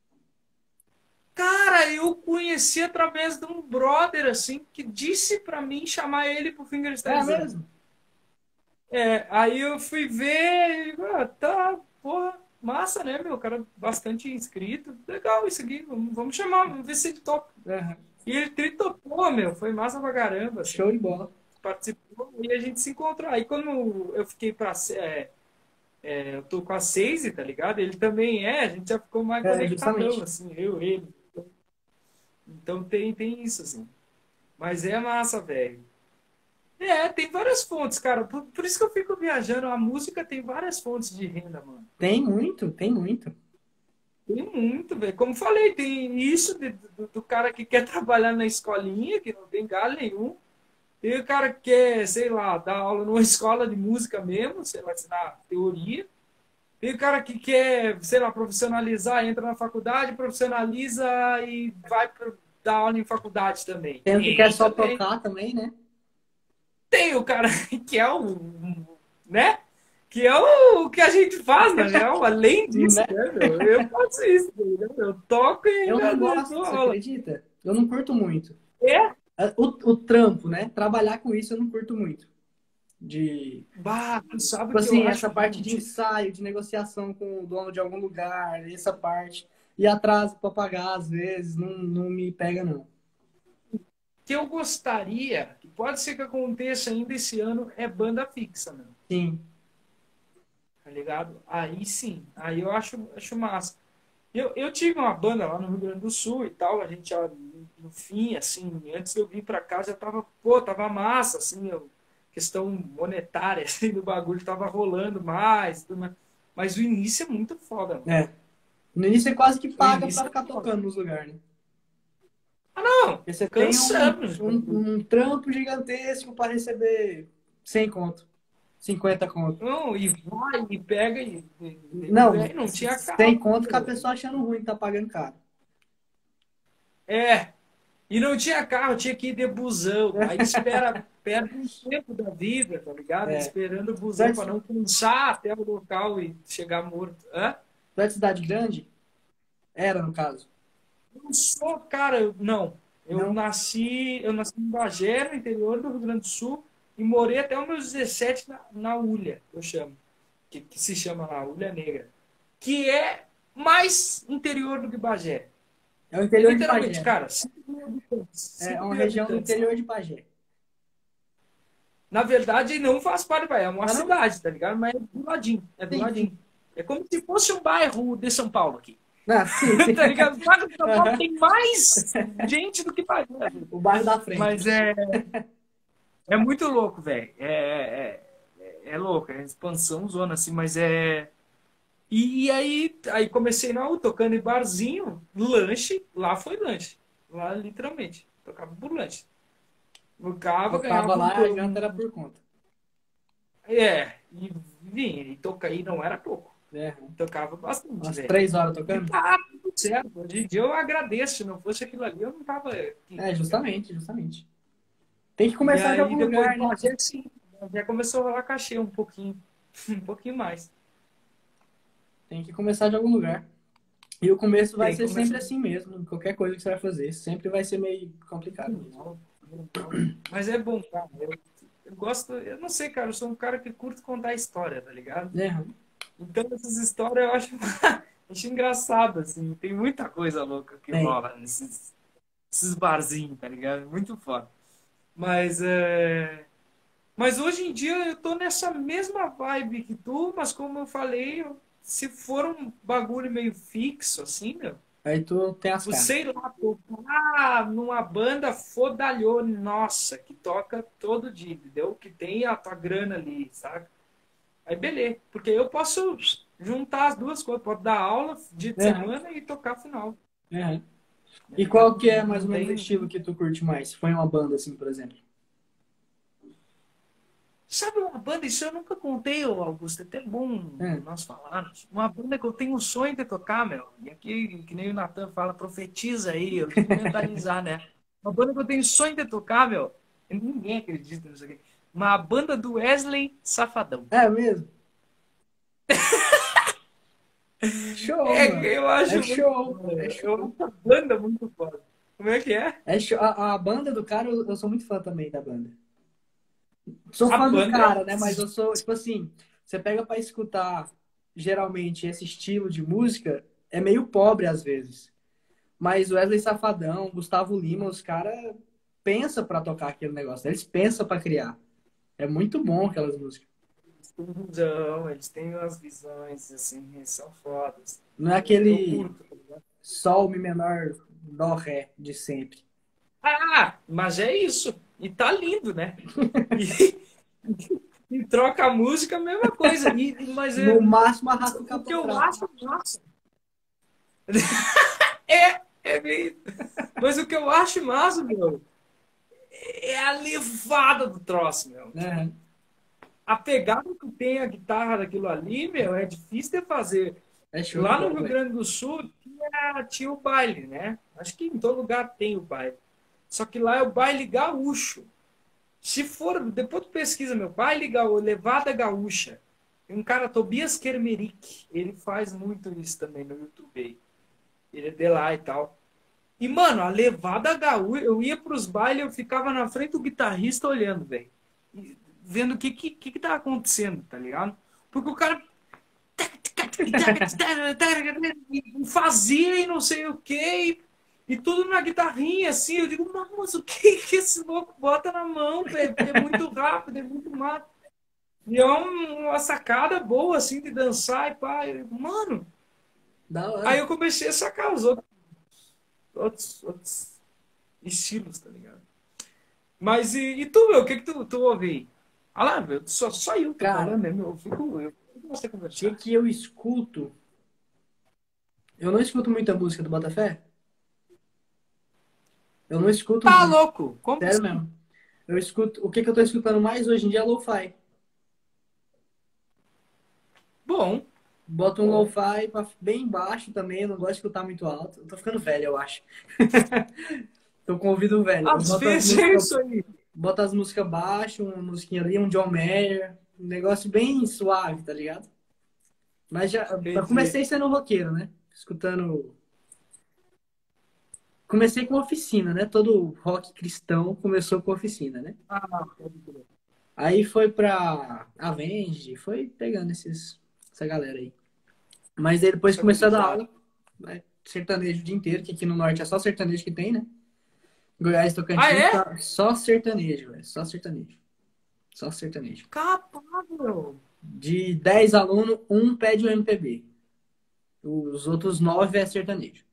Cara, eu conheci através de um brother, assim, que disse pra mim chamar ele pro É fingerstylizando. mesmo? É, aí eu fui ver e, ah, tá, porra, massa, né, meu? Cara, bastante inscrito. Legal isso aqui, vamos, vamos chamar, vamos ver se ele topa. Aham. E ele tritopou, meu, foi massa pra caramba, Show de assim, bola. participou e a gente se encontrou. Aí quando eu fiquei pra. É, é, eu tô com a Seise, tá ligado? Ele também é, a gente já ficou mais É, conectadão, justamente. assim, eu, ele. Então tem, tem isso, assim. Mas é massa, velho. É, tem várias fontes, cara. Por, por isso que eu fico viajando. A música tem várias fontes de renda, mano. Tem muito, tem muito. Tem muito, velho. Como falei, tem isso de- do, do cara que quer trabalhar na escolinha, que não tem galho nenhum. Tem o cara que quer, sei lá, dar aula numa escola de música mesmo, sei lá, ensinar teoria. Tem o cara que quer, sei lá, profissionalizar, entra na faculdade, profissionaliza e vai pro- dar aula em faculdade também. Tem o que quer Tem só também. tocar também, né? Tem o cara que é o, né? Que é o que a gente faz, na real, além disso, Né? né, meu? Eu faço isso, entendeu? Eu toco e Eu não ainda gosto, dou você aula. acredita? Eu não curto muito. É? O, o trampo, né? Trabalhar com isso eu não curto muito. De, Bah, tu sabe tipo o que eu assim, essa acho parte bom? de Tipo, ensaio, de negociação com o dono de algum lugar, essa parte. E atraso para pagar, às vezes, não, não me pega, não. que eu gostaria, que pode ser que aconteça ainda esse ano, é banda fixa, meu. Sim. Tá ligado? Aí sim, aí eu acho, acho massa. Eu, eu tive uma banda lá no Rio Grande do Sul e tal, a gente já, no fim, assim, antes de eu vir pra cá, já tava, pô, tava massa, assim, eu, questão monetária, assim, do bagulho tava rolando mais, tudo mais. Mas o início é muito foda, mano. É. No início você quase que O paga para início ficar é foda. tocando nos lugares, né? Ah, não, Porque você tem um, cansamos. um, um trampo gigantesco para receber cem conto, cinquenta conto. Não, e vai, e pega, e, e, e Não, velho, não tinha cem carro. conto que a pessoa achando ruim, tá pagando caro. É, e não tinha carro, tinha que ir de busão. Aí espera, perde um tempo da vida, tá ligado? É. Esperando o Tu é busão para de, não cansar até o local e chegar morto. Hã? tu é de cidade grande? Era, no caso. Eu não sou, cara, eu- não. Eu Não? nasci, eu nasci em Bagé, no interior do Rio Grande do Sul, e morei até os meus dezessete na, na Ulha, eu chamo. Que, que se chama lá, Ulha Negra. Que é mais interior do que Bagé. É o É interior de literalmente, Pagé. cara, cinco mil habitantes. É cinco uma mil região do habitantes lá. interior de Pagé. Na verdade, não faz parte do Bahia, é uma Ah, não? cidade, tá ligado? Mas é do ladinho, é do Sim, sim. ladinho. É como se fosse um bairro de São Paulo aqui. Ah, sim, sim. Tá ligado? O bairro de São Paulo Aham. tem mais gente do que Bahia. O bairro da frente. Mas é, é muito louco, velho. É, é, é, é louco, é expansão zona, assim, mas é. E, e aí, aí comecei na U, tocando em barzinho, lanche, lá foi lanche. Lá, literalmente. Tocava por lanche. Tocava, Tocava ganhava um, lá, a janta era um. por conta. É, e vinha, e toca aí não era pouco. É. Tocava bastante, Umas velho. três horas E tocando? tá tudo certo. Hoje em dia eu agradeço. Se não fosse aquilo ali, eu não tava aqui, É, tá ligado? justamente, justamente. Tem que E começar de aí algum depois lugar, do né? Bagé, sim. Já começou a rolar cachê um pouquinho. Um pouquinho mais. Tem que começar de algum lugar. E o começo vai Tem que ser sempre começar. assim mesmo. Qualquer coisa que você vai fazer, sempre vai ser meio complicado mesmo. Não, não. Mas é bom, cara. Eu, eu gosto, eu não sei, cara. Eu sou um cara que curto contar história, tá ligado? É, Então essas histórias eu acho, acho engraçado, assim. Tem muita coisa louca que tem. rola nesses, nesses barzinhos, tá ligado? Muito foda. Mas é. Mas hoje em dia eu tô nessa mesma vibe que tu, mas como eu falei, eu- se for um bagulho meio fixo, assim, meu, Aí tu tem as tipo, caras. sei lá, tocar numa banda fodalhona, nossa, que toca todo dia, entendeu? Que tem a tua grana ali, sabe? Aí beleza, porque eu posso juntar as duas coisas, posso dar aula dia de Aham, semana e tocar final, aham. tá E qual ligado? que é mais Não ou menos o tem. estilo que tu curte mais? Se foi uma banda assim, por exemplo. Sabe uma banda, isso eu nunca contei, ô Augusto, é até bom Hum. nós falarmos. Uma banda que eu tenho um sonho de tocar, meu. E aqui, que nem o Natan fala, profetiza aí, eu tenho que mentalizar, né? Uma banda que eu tenho sonho de tocar, meu. E ninguém acredita nisso aqui. Uma banda do Wesley Safadão. É mesmo? Show, É, mano. eu É acho muito show. foda. É Eu show. acho a banda muito foda. Como é que é? É show. A, a banda do cara, eu, eu sou muito fã também da banda. Sou A fã do banda é. cara, né? Mas eu sou, tipo assim, você pega pra escutar geralmente esse estilo de música, é meio pobre às vezes. Mas Wesley Safadão, Gustavo Lima, os caras pensam pra tocar aquele negócio, né? Eles pensam pra criar. É muito bom aquelas músicas. Eles têm visão, eles têm umas visões, assim, eles são fodas. Não é Eu, eu aquele curto, tá ligado? sol, mi menor, dó, ré de sempre. Ah, mas é isso. E tá lindo, né? E, e troca a música, a mesma coisa. E, mas é, No máximo, arrasta o o que eu capotrato. acho massa. É, é bem. Mas o que eu acho massa, meu, é a levada do troço, meu. Né? A pegada que tem a guitarra daquilo ali, meu, é difícil de fazer. É show de Lá no bola, Rio velho. Grande do Sul tinha, tinha o baile, né? Acho que em todo lugar tem o baile. Só que lá é o baile gaúcho. Se for, depois tu pesquisa, meu, baile gaúcho, levada gaúcha. Tem um cara, Tobias Kermerick, ele faz muito isso também no YouTube aí. Ele é de lá e tal. E, mano, a levada gaúcha, eu ia pros bailes, eu ficava na frente do guitarrista olhando, velho. E vendo o que, que, que que tá acontecendo, tá ligado? Porque o cara e fazia e não sei o que, e, e tudo na guitarrinha, assim. Eu digo, "Mano, mas o que que esse louco bota na mão, velho? Porque é muito rápido, é muito mato. E é um- uma sacada boa, assim, de dançar e pá. Eu digo, mano, Da aí hora. eu comecei a sacar os outros, outros, outros estilos, tá ligado? Mas e, e tu, meu, o que que tu, tu ouve aí? Ah lá, meu, só, só eu tô Cara, falando, né, meu? Eu fico, eu fico você o que conversar. que eu escuto? Eu não escuto muita música do Botafé. Eu não escuto Tá muito. louco? Como Sério assim? mesmo. Eu escuto. O que que eu tô escutando mais hoje em dia é lo-fi. Bom, Boto um bom. lo-fi pra- bem baixo também. Eu não gosto de escutar muito alto. Eu tô ficando velho, eu acho. Tô com o ouvido velho. Eu Às boto as vezes é músicas, isso aí. boto as músicas baixo, uma musiquinha ali, um John Mayer. Um negócio bem suave, tá ligado? Mas já. Acabei Eu de ver. comecei sendo roqueiro, né? Escutando. Comecei com oficina, né? Todo rock cristão começou com oficina, né? Ah, pode crer. Aí foi pra Avenged, foi pegando esses, essa galera aí. Mas aí depois Essa começou a dar gurizada. aula, né? Sertanejo o dia inteiro, que aqui no norte é só sertanejo que tem, né? Goiás, Ah, Tocantins, é? tá só sertanejo, velho. Só sertanejo. Só sertanejo. Capaz, meu. De dez alunos, um pede o M P B. Os outros nove é sertanejo.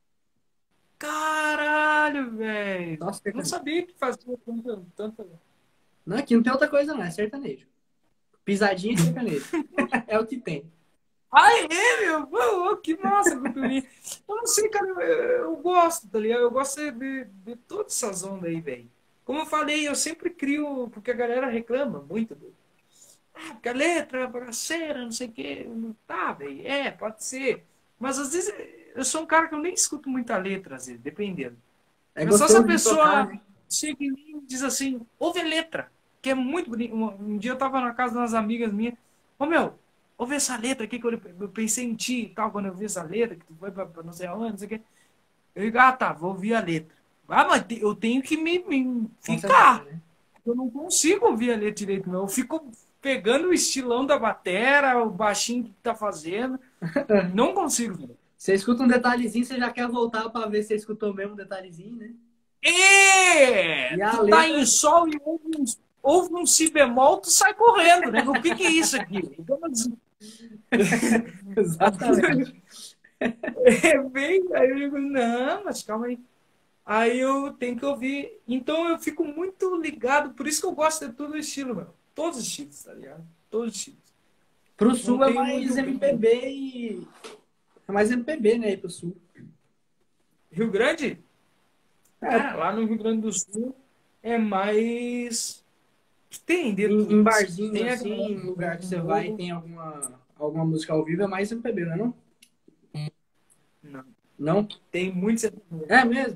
Caralho, velho. Só Não sertanejo. sabia que fazia tanta, tanta... Não, aqui não tem outra coisa, não. É sertanejo. Pisadinha e sertanejo. É o que tem. Ah, é, meu? Pô, que massa, Guturinha. Eu não sei, cara, eu, eu gosto, tá ligado? Eu gosto de, de todas essas ondas aí, velho. Como eu falei, eu sempre crio, porque a galera reclama muito. Ah, porque a letra é bagaceira, não sei o quê. Tá, velho, é, pode ser. Mas às vezes eu sou um cara que eu nem escuto muita letra, às vezes, dependendo. É É só se a gostoso de tocar, pessoa né? chega em mim e diz assim, ouve a letra, que é muito bonito. Um, um dia eu tava na casa de umas amigas minhas, ô meu, ouve essa letra aqui, que eu, eu pensei em ti e tal, quando eu vi essa letra, que tu foi pra, pra não sei aonde, não sei o quê. Eu digo, ah tá, vou ouvir a letra. Ah, mas te- eu tenho que me, me Concentrar, ficar. né? Eu não consigo ouvir a letra direito, não. Eu fico pegando o estilão da batera, o baixinho que tá fazendo. Não consigo, velho. Você escuta um detalhezinho, você já quer voltar pra ver se você escutou mesmo um detalhezinho, né? É! E a Tu tá letra. em sol e ouve um, ouve um si bemol, tu sai correndo, né? O que que é isso aqui? Como assim? Exatamente. É bem. Aí eu digo, não, mas calma aí. Aí eu tenho que ouvir. Então eu fico muito ligado, por isso que eu gosto de todo o estilo, meu. Todos os estilos, tá ligado? Todos os estilos. Pro Não sul é tenho mais muito. M P B e. É mais M P B, né? Aí pro sul. Rio Grande? É, Cara, lá no Rio Grande do Sul é mais. Tem de em, em tudo, assim. barzinho, Tem a assim, galera em do lugar que do você vai e morro. tem alguma, alguma música ao vivo, é mais M P B, não é não? Não. Não? Tem muito É mesmo?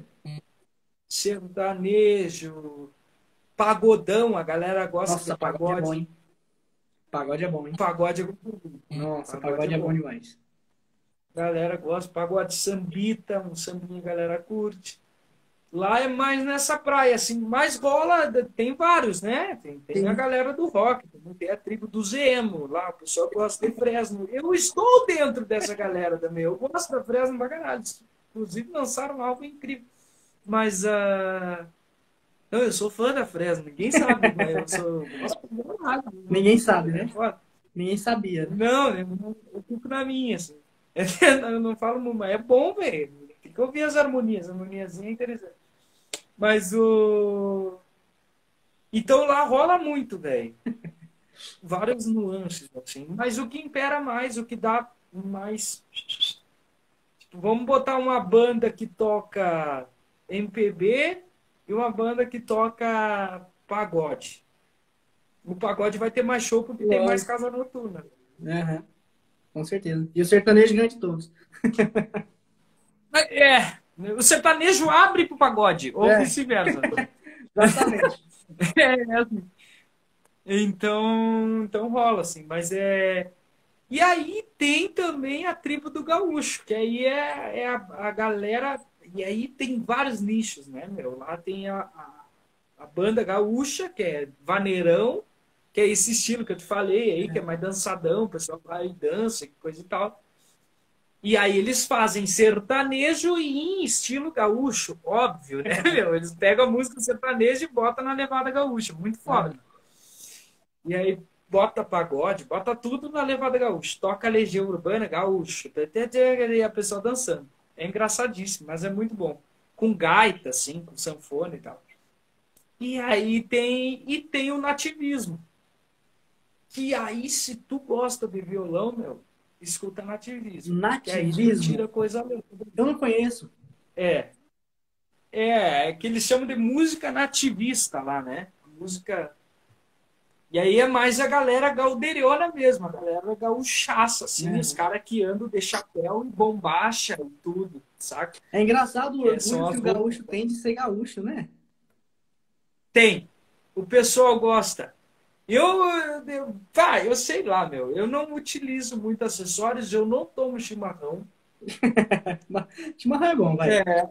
sertanejo, pagodão, a galera gosta de Nossa, pagode é bom, pagode. hein? Pagode é bom, hein? Pagode é gostoso. Nossa, Pagode é pagode é bom bom. demais. A galera gosta. Pagode sambita, um sambinha a galera curte. Lá é mais nessa praia, assim, mais rola, tem vários, né? Tem, tem a Sim. galera do rock, tem a tribo do Zemo, lá o pessoal gosta de Fresno. Eu estou dentro dessa galera também, eu gosto da Fresno pra caralho. Inclusive lançaram um álbum incrível. Mas uh, não, eu sou fã da Fresno, ninguém sabe, mas eu sou. Eu gosto pra caralho. Ninguém sabe, É né? foda. Ninguém sabia, né? Não, eu, não- eu fico na minha, assim. Eu não falo muito, mas é bom, velho. Tem que ouvir as harmonias, a harmoniazinha é interessante. Mas o. Então lá rola muito, velho. Várias nuances, assim. Mas o que impera mais, o que dá mais. Tipo, vamos botar uma banda que toca M P B e uma banda que toca pagode. O pagode vai ter mais show porque tem mais Lógico. casa noturna. Aham, com certeza. E o sertanejo ganha de todos. É, o sertanejo abre pro pagode, ou É, vice-versa. exatamente. É, assim. Então, então rola, assim. Mas é. E aí tem também a tribo do gaúcho, que aí é, é a, a galera. E aí tem vários nichos, né, meu? Lá tem a, a, a banda gaúcha, que é vaneirão, que é esse estilo que eu te falei aí, que é mais dançadão, o pessoal vai e dança, coisa e tal. E aí eles fazem sertanejo e em estilo gaúcho, óbvio, né, meu? Eles pegam a música sertaneja e botam na levada gaúcha, muito foda. Aham. E aí bota pagode, bota tudo na levada gaúcha. Toca Legião Urbana gaúcho. E a pessoa dançando. É engraçadíssimo, mas é muito bom. Com gaita, assim, com sanfona e tal. E aí tem, e tem o nativismo. Que aí, se tu gosta de violão, meu, escuta nativismo. Que aí tu tira Nativismo. coisa louca. Eu não conheço. É, é, é que eles chamam de música nativista lá, né? Música. E aí é mais a galera gauderiana mesmo, a galera gaúchaça, assim, os Aham. caras que andam de chapéu e bombacha e tudo, saca? É engraçado o Que são orgulho que as o roupas. gaúcho tem de ser gaúcho, né? Tem. O pessoal gosta. Eu, eu, pá, eu sei lá, meu. Eu não utilizo muito acessórios, eu não tomo chimarrão. Chimarrão é bom, vai. É,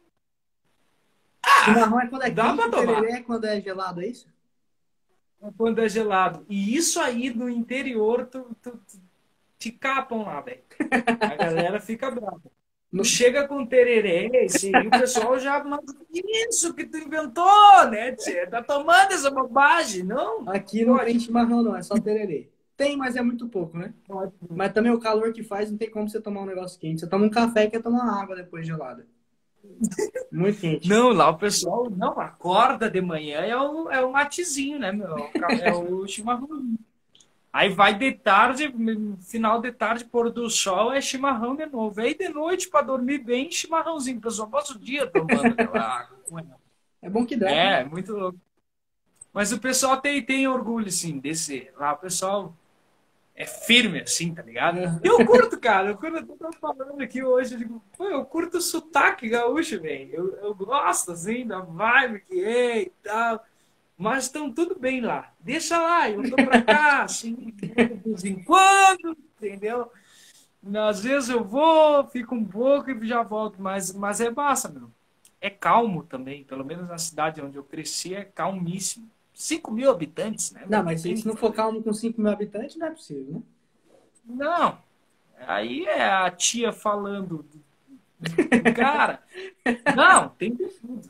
Chimarrão é quando é dá quente, pra o tererê tomar é quando é gelado, é isso? quando é gelado. E isso aí no interior, tu, tu, tu- te capam lá, velho. A galera fica brava. Tu No- chega com tererê, esse, e o pessoal já manda isso que tu inventou, né, tchê? Tá tomando essa bobagem? Não, Aqui não tem pode. chimarrão, não, é só tererê. Tem, mas é muito pouco, né? Pode. Mas também o calor que faz, não tem como você tomar um negócio quente. Você toma um café e quer tomar uma água depois gelada. Muito quente. Não, lá o pessoal, não, acorda de manhã é o, é o matezinho, né, meu? É o ca- é o chimarrão. Aí vai de tarde, final de tarde, pôr do sol, é chimarrão de novo. Aí de noite, para dormir bem, chimarrãozinho. O pessoal passa o dia tomando aquela água com ela. É bom que hidrata, né? É, muito louco. Mas o pessoal tem, tem orgulho, sim, desse. Lá o pessoal é firme, assim, tá ligado? E eu curto, cara. Eu curto, eu tô falando aqui hoje, eu digo, pô, eu curto o sotaque gaúcho, velho. Eu, eu gosto, assim, da vibe que é e tal. Mas estão tudo bem lá. Deixa lá, eu tô pra cá, assim, de vez em quando, entendeu? Às vezes eu vou, fico um pouco e já volto, mas, mas é massa, meu. É calmo também, pelo menos na cidade onde eu cresci, é calmíssimo. Cinco mil habitantes, né, Não, meu? Não mas tem o se que não for fazer. calmo com cinco mil habitantes, não é possível, né? Não, aí é a tia falando do, do cara. Não, tem de tudo.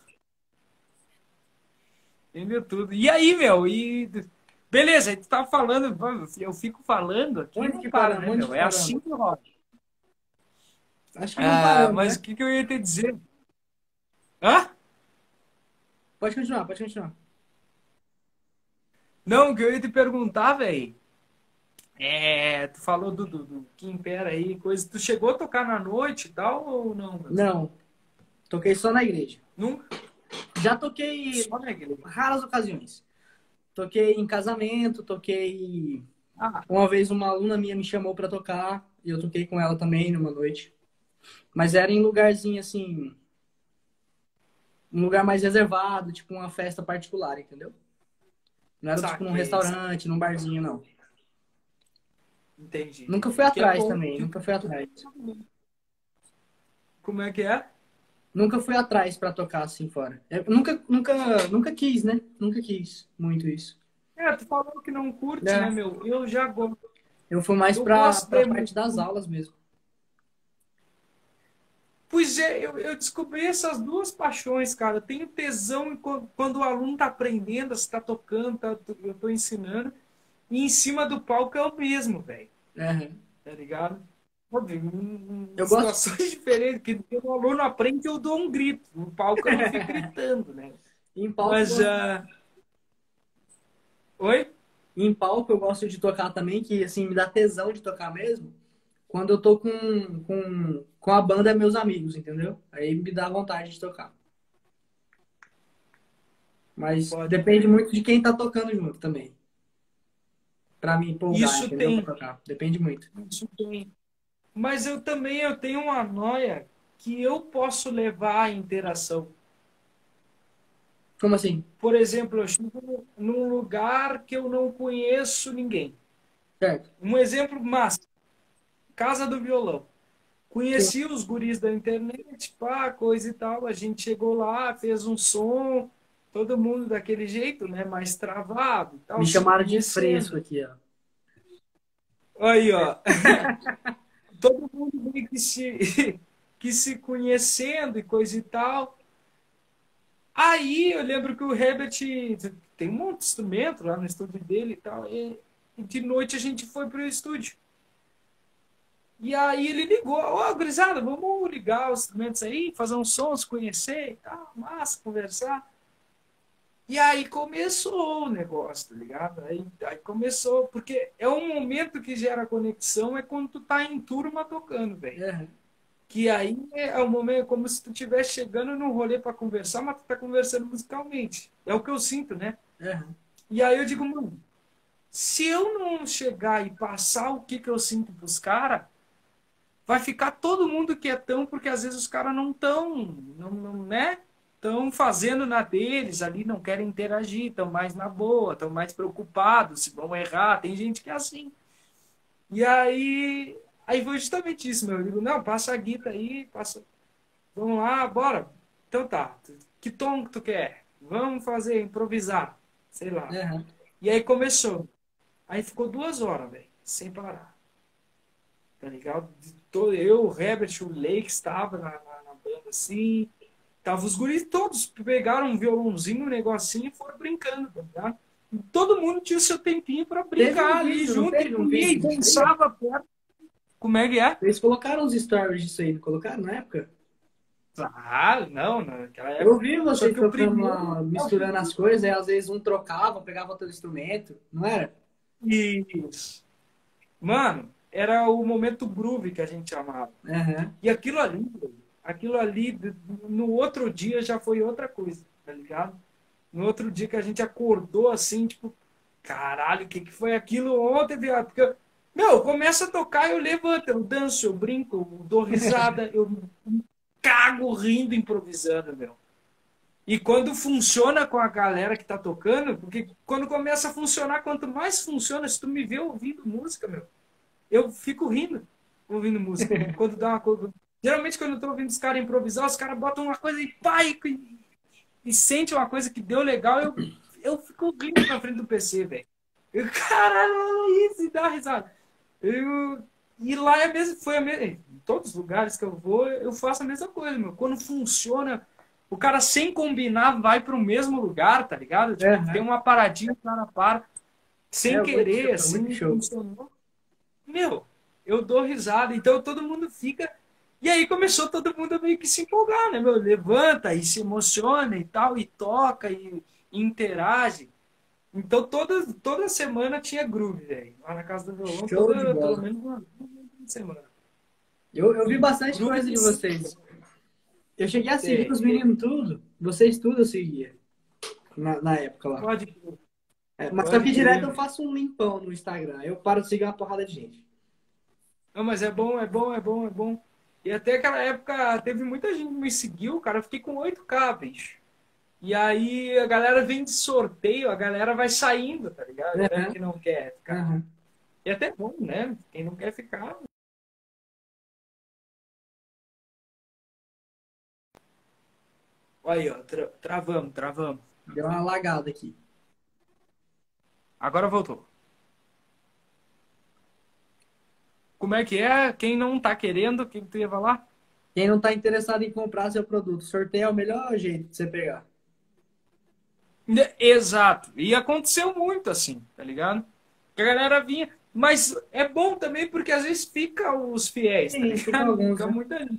Tem de tudo. E aí, meu? E beleza, aí tu tá falando, eu fico falando aqui e Onde não que para, paramos? né, Onde meu? que É assim paramos? que rola. Acho que não Ah, paramos, mas né? o que, que eu ia te dizer? Hã? Pode continuar, pode continuar. Não, o que eu ia te perguntar, velho. É, tu falou do, do, do que impera aí, coisa. Tu chegou a tocar na noite e tal ou não, meu? Não, toquei só na igreja. Nunca? Já toquei Só na igreja. raras ocasiões. Toquei em casamento, toquei. Ah, Uma vez uma aluna minha me chamou pra tocar e eu toquei com ela também numa noite. Mas era em lugarzinho assim, um lugar mais reservado, tipo uma festa particular, entendeu? Não era tipo num saquei, restaurante, saquei. num barzinho, não. Entendi, Nunca fui entendi. Que é atrás bom. também, Que... nunca fui atrás. Como é que é? Nunca fui atrás pra tocar assim fora. Eu nunca, nunca, nunca quis, né? Nunca quis muito isso. É, tu falou que não curte, né, É, meu? Eu já gosto. eu fui mais Eu pra, gosto pra de parte das música. aulas mesmo. Pois é, eu, eu descobri essas duas paixões, cara. Eu tenho tesão em co- quando o aluno tá aprendendo, está tocando, tá, eu tô ensinando. E em cima do palco é o mesmo, velho. Aham. Tá ligado? Óbvio, em, em Eu gosto. situações diferentes, que o aluno aprende, eu dou um grito. No palco eu não fico gritando, né? Em palco, eu Mas, gosto. ah, Oi? Em palco eu gosto de tocar também, que assim, me dá tesão de tocar mesmo. Quando eu tô com, com, com a banda meus amigos, entendeu? Aí me dá vontade de tocar. Mas Pode depende crer. muito de quem tá tocando junto também. Pra me empolgar, Isso entendeu? Pra tem, tocar. Depende muito. isso tem. Mas eu também eu tenho uma noia que eu posso levar à interação. Como assim? Por exemplo, eu chego num lugar que eu não conheço ninguém. Certo. Um exemplo massa, Casa do Violão. Sim. Conheci os guris da internet, pá, coisa e tal. A gente chegou lá, fez um som, todo mundo daquele jeito, né? Mais travado e tal, Me se chamaram de fresco conhecendo. aqui, ó. Aí, ó. Todo mundo meio que se, que se conhecendo e coisa e tal. Aí eu lembro que o Herbert tem um monte de instrumento lá no estúdio dele e tal. E, e de noite a gente foi pro estúdio. E aí ele ligou, ô, gurizada, vamos ligar os instrumentos aí, fazer um som, se conhecer e tal, massa, conversar. E aí começou o negócio, tá ligado? Aí, aí começou, porque é um momento que gera conexão, é quando tu tá em turma tocando, velho. É, Que aí é o momento, é como se tu estivesse chegando num rolê para conversar, mas tu tá conversando musicalmente. É o que eu sinto, né? é. E aí eu digo, mano, se eu não chegar e passar o que, que eu sinto pros caras, vai ficar todo mundo quietão, porque às vezes os caras não estão, não, não, né? Estão fazendo na deles ali, não querem interagir, estão mais na boa, estão mais preocupados se vão errar. Tem gente que é assim. E aí, aí foi justamente isso, meu. Eu digo, não, passa a guita aí, passa. Vamos lá, bora. Então tá. Que tom que tu quer? Vamos fazer, improvisar. Sei lá. É. E aí começou. Aí ficou duas horas, velho, sem parar. Tá ligado? Todo, eu, o Herbert, o Lake estava na, na, na banda assim. Tava os guris todos, pegaram um violãozinho, um negocinho e foram brincando, tá ligado? E todo mundo tinha o seu tempinho para Teve um brincar ali vídeo, não junto e teve um comia e vídeo disso aí? dançava perto. Como é que é? Eles colocaram os stories disso aí, não colocaram na época? Ah, não, naquela Eu época. vi Só vocês que o tocando primeiro. lá, misturando as coisas, aí às vezes um trocava, pegava outro instrumento, não era? Isso. Mano, era o momento groove que a gente chamava. Aham. E aquilo ali, aquilo ali, no outro dia já foi outra coisa, tá ligado? No outro dia que a gente acordou assim, tipo, caralho, o que, que foi aquilo ontem, viado? Porque, eu- meu, começa a tocar, eu levanto, eu danço, eu brinco, eu dou risada, eu me cago rindo, improvisando, meu. E quando funciona com a galera que tá tocando, porque quando começa a funcionar, quanto mais funciona, se tu me vê ouvindo música, meu, eu fico rindo ouvindo música. Quando dá uma coisa. Geralmente, quando eu tô ouvindo os caras improvisar, os caras botam uma coisa e pá, e, e sente uma coisa que deu legal, eu, eu fico rindo na frente do P C, velho. Eu, caralho, olha isso, e dá risada. Eu, e lá é mesmo, foi a mesma. Em todos os lugares que eu vou, eu faço a mesma coisa, meu. Quando funciona, o cara sem combinar vai para o mesmo lugar, tá ligado? Tipo, tem Aham. uma paradinha, o cara para, É sem muito show, querer, é muito assim, show. funcionou. Meu, eu dou risada. Então todo mundo fica. E aí começou todo mundo meio que se empolgar, né, meu? Levanta e se emociona e tal, e toca e, e interage. Então toda, toda semana tinha groove, velho. Lá na casa do violão, Show de toda, pelo bola. menos uma, uma semana. Eu, eu vi E bastante groove coisa de de sempre. vocês. Eu cheguei a seguir Tem, os tem. meninos tudo. Vocês tudo eu seguia na, na época lá. Pode crer, É, mas só pode que direto crer, eu meu. faço um limpão no Instagram. Eu paro de seguir uma porrada de gente. Não, mas é bom, é bom, é bom, é bom. E até aquela época teve muita gente que me seguiu, cara. Eu fiquei com oito k bicho. E aí a galera vem de sorteio, a galera vai saindo, tá ligado? A galera Aham, que não quer ficar. aham. E é até bom, né? Quem não quer ficar. Olha aí, ó, tra- travamos, travamos. Deu uma lagada aqui. Agora voltou. Como é que é? Quem não tá querendo, o que que tu ia falar? Quem não está interessado em comprar seu produto, sorteio é o melhor jeito de você pegar. Ne- Exato. E aconteceu muito assim, tá ligado? Que a galera vinha. Mas é bom também porque às vezes fica os fiéis, tá Sim, fica ligado? alguns, Fica né? muita gente.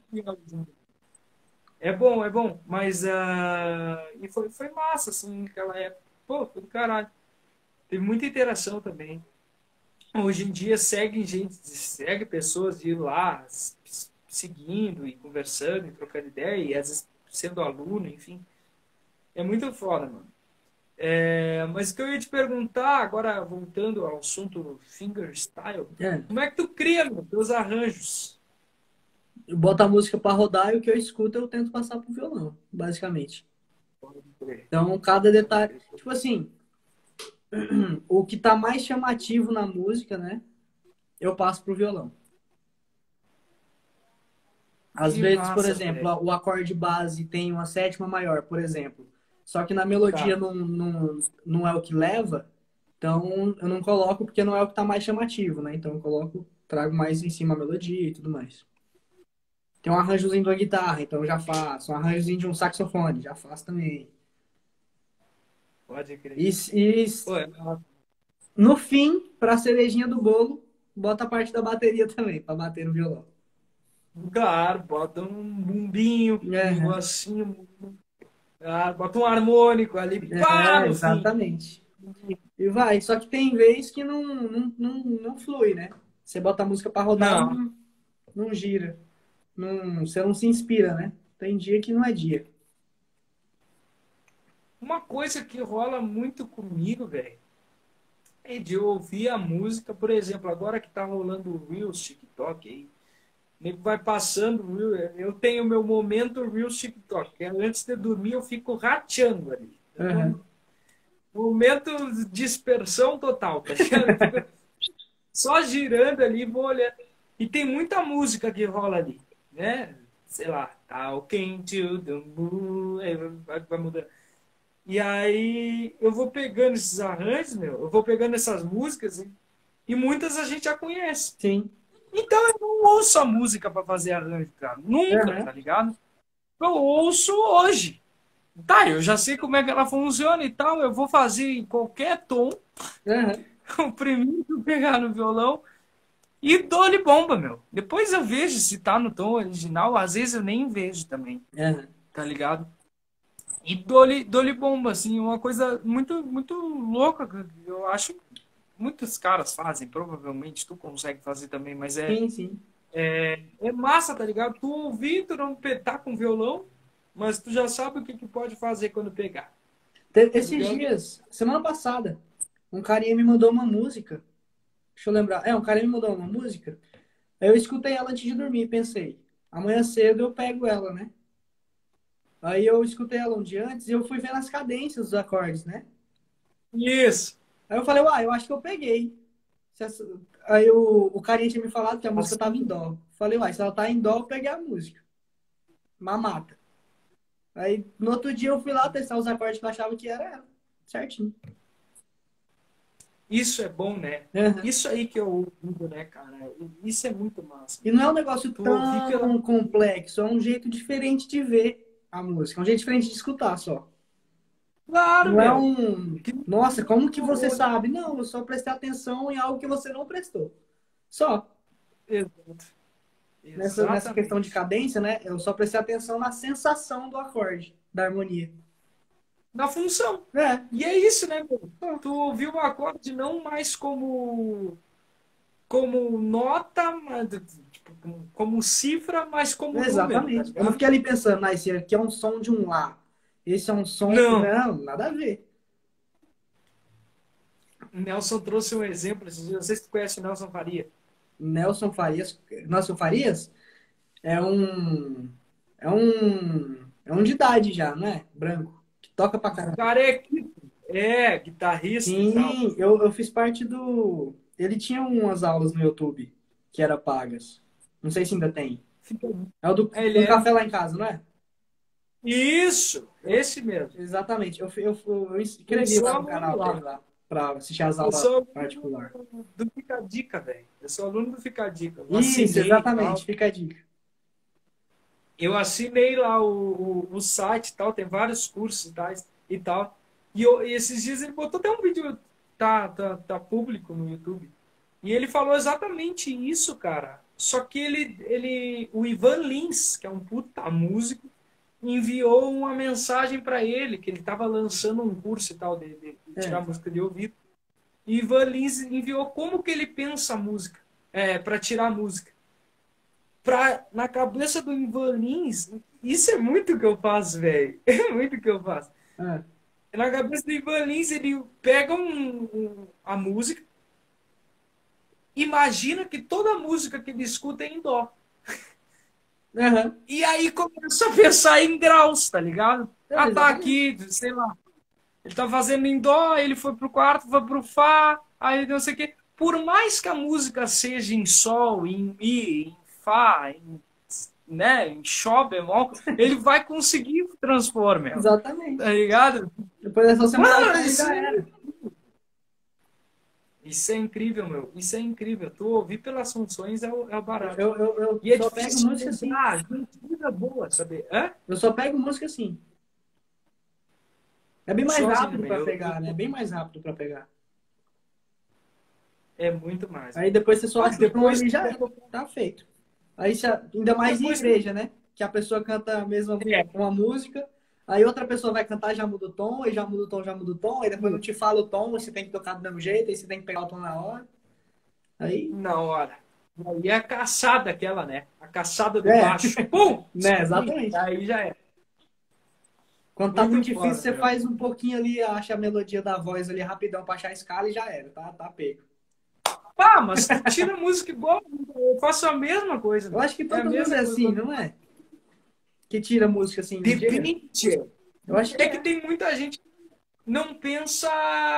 É bom, é bom. Mas. ah, e foi, foi massa, assim, naquela época. Pô, foi do caralho. Teve muita interação também. Hoje em dia segue gente, segue pessoas de ir lá s- seguindo e conversando e trocando ideia, e às vezes sendo aluno, enfim. É muito foda, mano. É, mas o que eu ia te perguntar, agora voltando ao assunto fingerstyle, É. como é que tu cria, meu, teus arranjos? Eu boto a música pra rodar e o que eu escuto eu tento passar pro violão, basicamente. Pode crer, Então, cada pode detalhe. crer. Tipo assim, o que tá mais chamativo na música, né? Eu passo pro violão. Às Que vezes, por massa, exemplo, velho. o acorde base tem uma sétima maior, por exemplo. Só que na melodia Tá. não, não, não é o que leva, então eu não coloco porque não é o que tá mais chamativo, né? Então eu coloco, trago mais em cima a melodia e tudo mais. Tem um arranjozinho de uma guitarra, então eu já faço. Um arranjozinho de um saxofone, já faço também. Pode crer. E, e Pô, é- no fim, pra cerejinha do bolo, bota a parte da bateria também, pra bater no violão. claro, bota um bumbinho, um É, negocinho, ah, bota um harmônico ali, pá, é, no fim. exatamente. E vai, só que tem vez que não, não, não, não flui, né? Você bota a música pra rodar, Não, não, não gira. Não, você não se inspira, né? Tem dia que não é dia. uma coisa que rola muito comigo, velho, é de eu ouvir a música, por exemplo, agora que tá rolando o Reels TikTok aí, o nego vai passando o Reels, eu tenho meu momento Reels TikTok, que é antes de dormir eu fico rateando ali. Eu tô Aham, momento de dispersão total, tá ligado? Eu fico só girando ali, vou olhando. E tem muita música que rola ali, né? Sei lá, Talking to the Moon, aí vai, vai mudando. E aí eu vou pegando esses arranjos, meu, eu vou pegando essas músicas e, e muitas a gente já conhece. sim. Então eu não ouço a música para fazer arranjo, cara. Nunca, Aham, tá ligado? Eu ouço hoje. Tá, eu já sei como é que ela funciona e tal, eu vou fazer em qualquer tom, aham, o primeiro pegar no violão e dou-lhe bomba, meu. Depois eu vejo se tá no tom original, às vezes eu nem vejo também, aham. tá ligado? E dou-lhe dou-lhe bomba, assim, uma coisa muito, muito louca, que eu acho que muitos caras fazem, provavelmente tu consegue fazer também, mas é, Sim, sim. é massa, tá ligado? Tu ouvir, tu não tá com violão, mas tu já sabe o que, que pode fazer quando pegar, Te- tá Esses ligado? dias, semana passada, um carinha me mandou uma música. Deixa eu lembrar. É, um carinha me mandou uma música. Aí eu escutei ela antes de dormir e pensei, amanhã cedo eu pego ela, né? Aí eu escutei ela um dia antes e eu fui vendo as cadências dos acordes, né? Isso. Aí eu falei, uai, eu acho que eu peguei. Se essa- Aí o, o carinha tinha me falado que a música tava em Assim, dó. Falei, uai, se ela tá em dó, eu peguei a música. Mamata. Aí no outro dia eu fui lá testar os acordes que eu achava que era ela. Certinho. isso é bom, né? Aham. Isso aí que eu ouvindo, né, cara? Isso é muito massa. E não é um negócio Tu ouvir pela. tão complexo, é um jeito diferente de ver a música, é um jeito diferente de escutar só. Claro, Não é meu. um, Que nossa, como que você horror. sabe? Não, eu só prestei atenção em algo que você não prestou. Só. Exato. Nessa, nessa questão de Exatamente. cadência, né? Eu só prestei atenção na sensação do acorde, da harmonia. Na função. É. E é isso, né, meu? Só. Tu ouviu o acorde não mais como como nota, mas, tipo, como, como cifra, mas como número, tá Exatamente. Eu não ligado? fiquei ali pensando, ah, esse aqui é um som de um Lá. Esse é um som. Não. Não, nada a ver. Nelson trouxe um exemplo esses dias. Não sei se tu conhece o Nelson Faria. Nelson Farias. Nelson Farias é um. É um. É um de idade já, não é? Branco. Que toca pra O caramba. cara é, é guitarrista e tal. Sim, eu, eu fiz parte do. Ele tinha umas aulas no YouTube que era pagas. Não sei se ainda tem. Fica- É o do Ele Um é. Café Lá em Casa, não é? Isso! Eu- Esse mesmo. exatamente. Eu, eu, eu Eu inscrevi sou lá no aluno canal dele lá. lá pra assistir as Eu aulas sou aluno particular. do, do Fica a Dica, velho. Eu sou aluno do Fica a Dica. Eu Isso, assinei e exatamente. tal. Fica a dica. Eu assinei lá o, o, o site e tal, tem vários cursos e tal. E, tal. E, eu- e esses dias ele botou até um vídeo, tá, tá, tá público no YouTube. E ele falou exatamente isso, cara. Só que ele, ele, o Ivan Lins, que é um puta músico, enviou uma mensagem para ele, que ele estava lançando um curso e tal, de, de, de tirar É. música de ouvido. Ivan Lins enviou como que ele pensa a música, é, para tirar a música. Pra, na cabeça do Ivan Lins, isso é muito que eu faço, velho. É muito que eu faço. Ah, Na cabeça do Ivan Lins, ele pega um, um- a música, imagina que toda música que ele escuta é em dó. aham. E aí começa a pensar em graus, tá ligado? É, Ah, tá exatamente. aqui, sei lá. Ele tá fazendo em dó, ele foi pro quarto, foi pro fá, aí não sei o quê. Por mais que a música seja em sol, em mi, em fá, em, né, em xó bemol, ele vai conseguir transformar, meu. Tá Exatamente. ligado? Depois é só você mudar o Mano, tom e isso já é, era. isso é incrível, meu. Isso é incrível. Tu ouvir pelas funções é o, é o barato. Eu, eu, eu E é só pego difícil de música assim. encontrar gente vida boa, sabe? Hã? Eu só pego música assim. É bem mais Sozinho, rápido meu. pra Eu, pegar, né? É eu- bem mais rápido pra pegar. é muito mais, Aí meu. depois você só Ah, acha o tom depois ali e tu já era. pega. Tá feito. Aí se a- ainda mais em Depois tu. igreja, né? Que a pessoa canta a mesma É. uma música, aí outra pessoa vai cantar, já muda o tom, aí já muda o tom, já muda o tom, aí depois não te fala o tom, você tem que tocar do mesmo jeito, aí você tem que pegar o tom na hora. Aí, Não, olha. Aí é a caçada aquela, né? A caçada do é, baixo. Pum! né? Exatamente. Aí já é. Quando tá muito Muito difícil, foda, você meu. faz um pouquinho ali, acha a melodia da voz ali rapidão pra achar a escala e já era, tá, tá pego. Ah, mas tu tira música igual. Eu faço a mesma coisa, Eu meu. acho que É a todo mundo é mesma assim, coisa. não é? Que tira música assim ligeira. Depende. Eu acho que É que é. tem muita gente que não pensa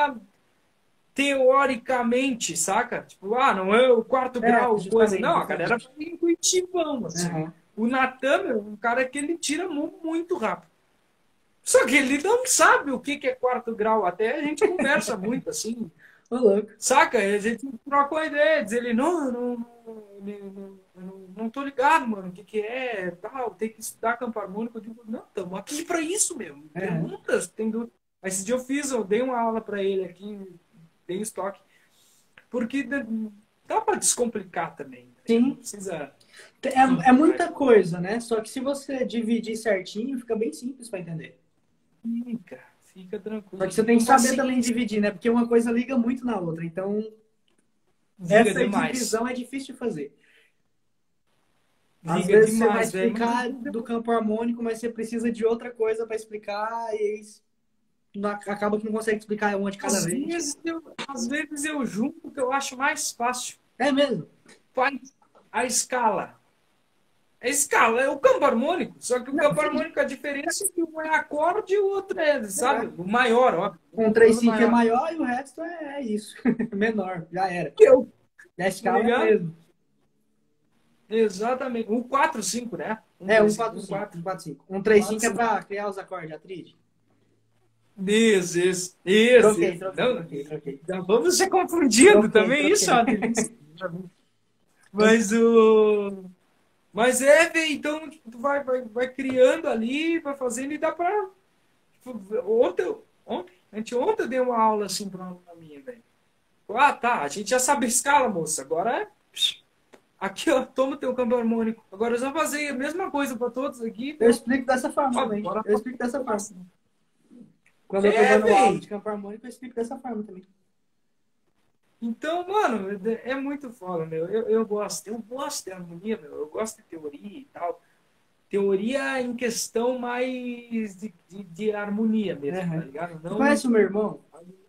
teoricamente, saca? Tipo, ah, não é o quarto É, grau, coisa. justamente, Não, a galera justamente. vai intuitivão, assim. Aham. O Natan, meu, é um cara que ele tira mu- muito rápido. Só que ele não sabe o que que é quarto grau. Até a gente conversa muito, assim, Ô, louco. saca? A gente troca uma ideia. Diz ele, não, eu não, não, ele não, eu não, não tô ligado, mano, o que que é, tal, tem que estudar campo harmônico. Eu digo, não, estamos aqui pra isso mesmo. Aham. Perguntas, tem dúvida. Aí esse dia eu fiz, eu dei uma aula pra ele aqui, dei estoque. Porque dá pra descomplicar também. Né? Não Sim. precisa. É, é muita coisa, né? Só que se você dividir certinho, fica bem simples para entender. Fica, fica Só tranquilo. que você E tem que com saber também paciência. dividir, né? Porque uma coisa liga muito na outra. Então, Liga essa demais. divisão é difícil de fazer. Às Liga vezes você vai demais, velho. Mas explicar do campo harmônico, mas você precisa de outra coisa para explicar, e aí não- acaba que não consegue explicar uma de cada às vez. vezes eu, às vezes eu junto o que eu acho mais fácil. É mesmo? Faz a escala. A escala é o campo harmônico. Só que o Não, campo sim. harmônico, a diferença é que um é acorde e o outro é, É. sabe? O maior, ó. Um três O cinco é maior. maior e o resto é, é isso. Menor, já era. Eu, E a tá escala é a ligado? mesma. Exatamente. Um quatro cinco, né? Um É, três um cinco, quatro um cinco, um quatro quatro cinco. Um três quatro cinco é cinco. para criar os acordes, a tríade. Isso, isso. Isso, Troquei, isso. troquei, Não, troquei, troquei. já vamos se confundindo Troquei, também, isso é uma troquei. delícia. Mas o. Mas é, velho, então tipo, tu vai, vai, vai criando ali, vai fazendo e dá pra. Ontem, ontem, a gente ontem eu dei uma aula assim pra uma aluna minha, velho. Ah, tá, a gente já sabe a escala, moça. Agora é. Aqui, ó, toma teu campo harmônico. Agora eu já fazer a mesma coisa pra todos aqui. Eu Então, explico dessa forma ó, também. bora Eu pra explico dessa forma. próxima. Quando eu tô É, dando aula velho. de campo harmônico, eu explico dessa forma também. Então, mano, é muito foda, meu. Eu, eu gosto, eu gosto de harmonia, meu. Eu gosto de teoria e tal. Teoria em questão mais de, de, de harmonia mesmo, tá Uhum. ligado? Você Não, conhece o meu irmão?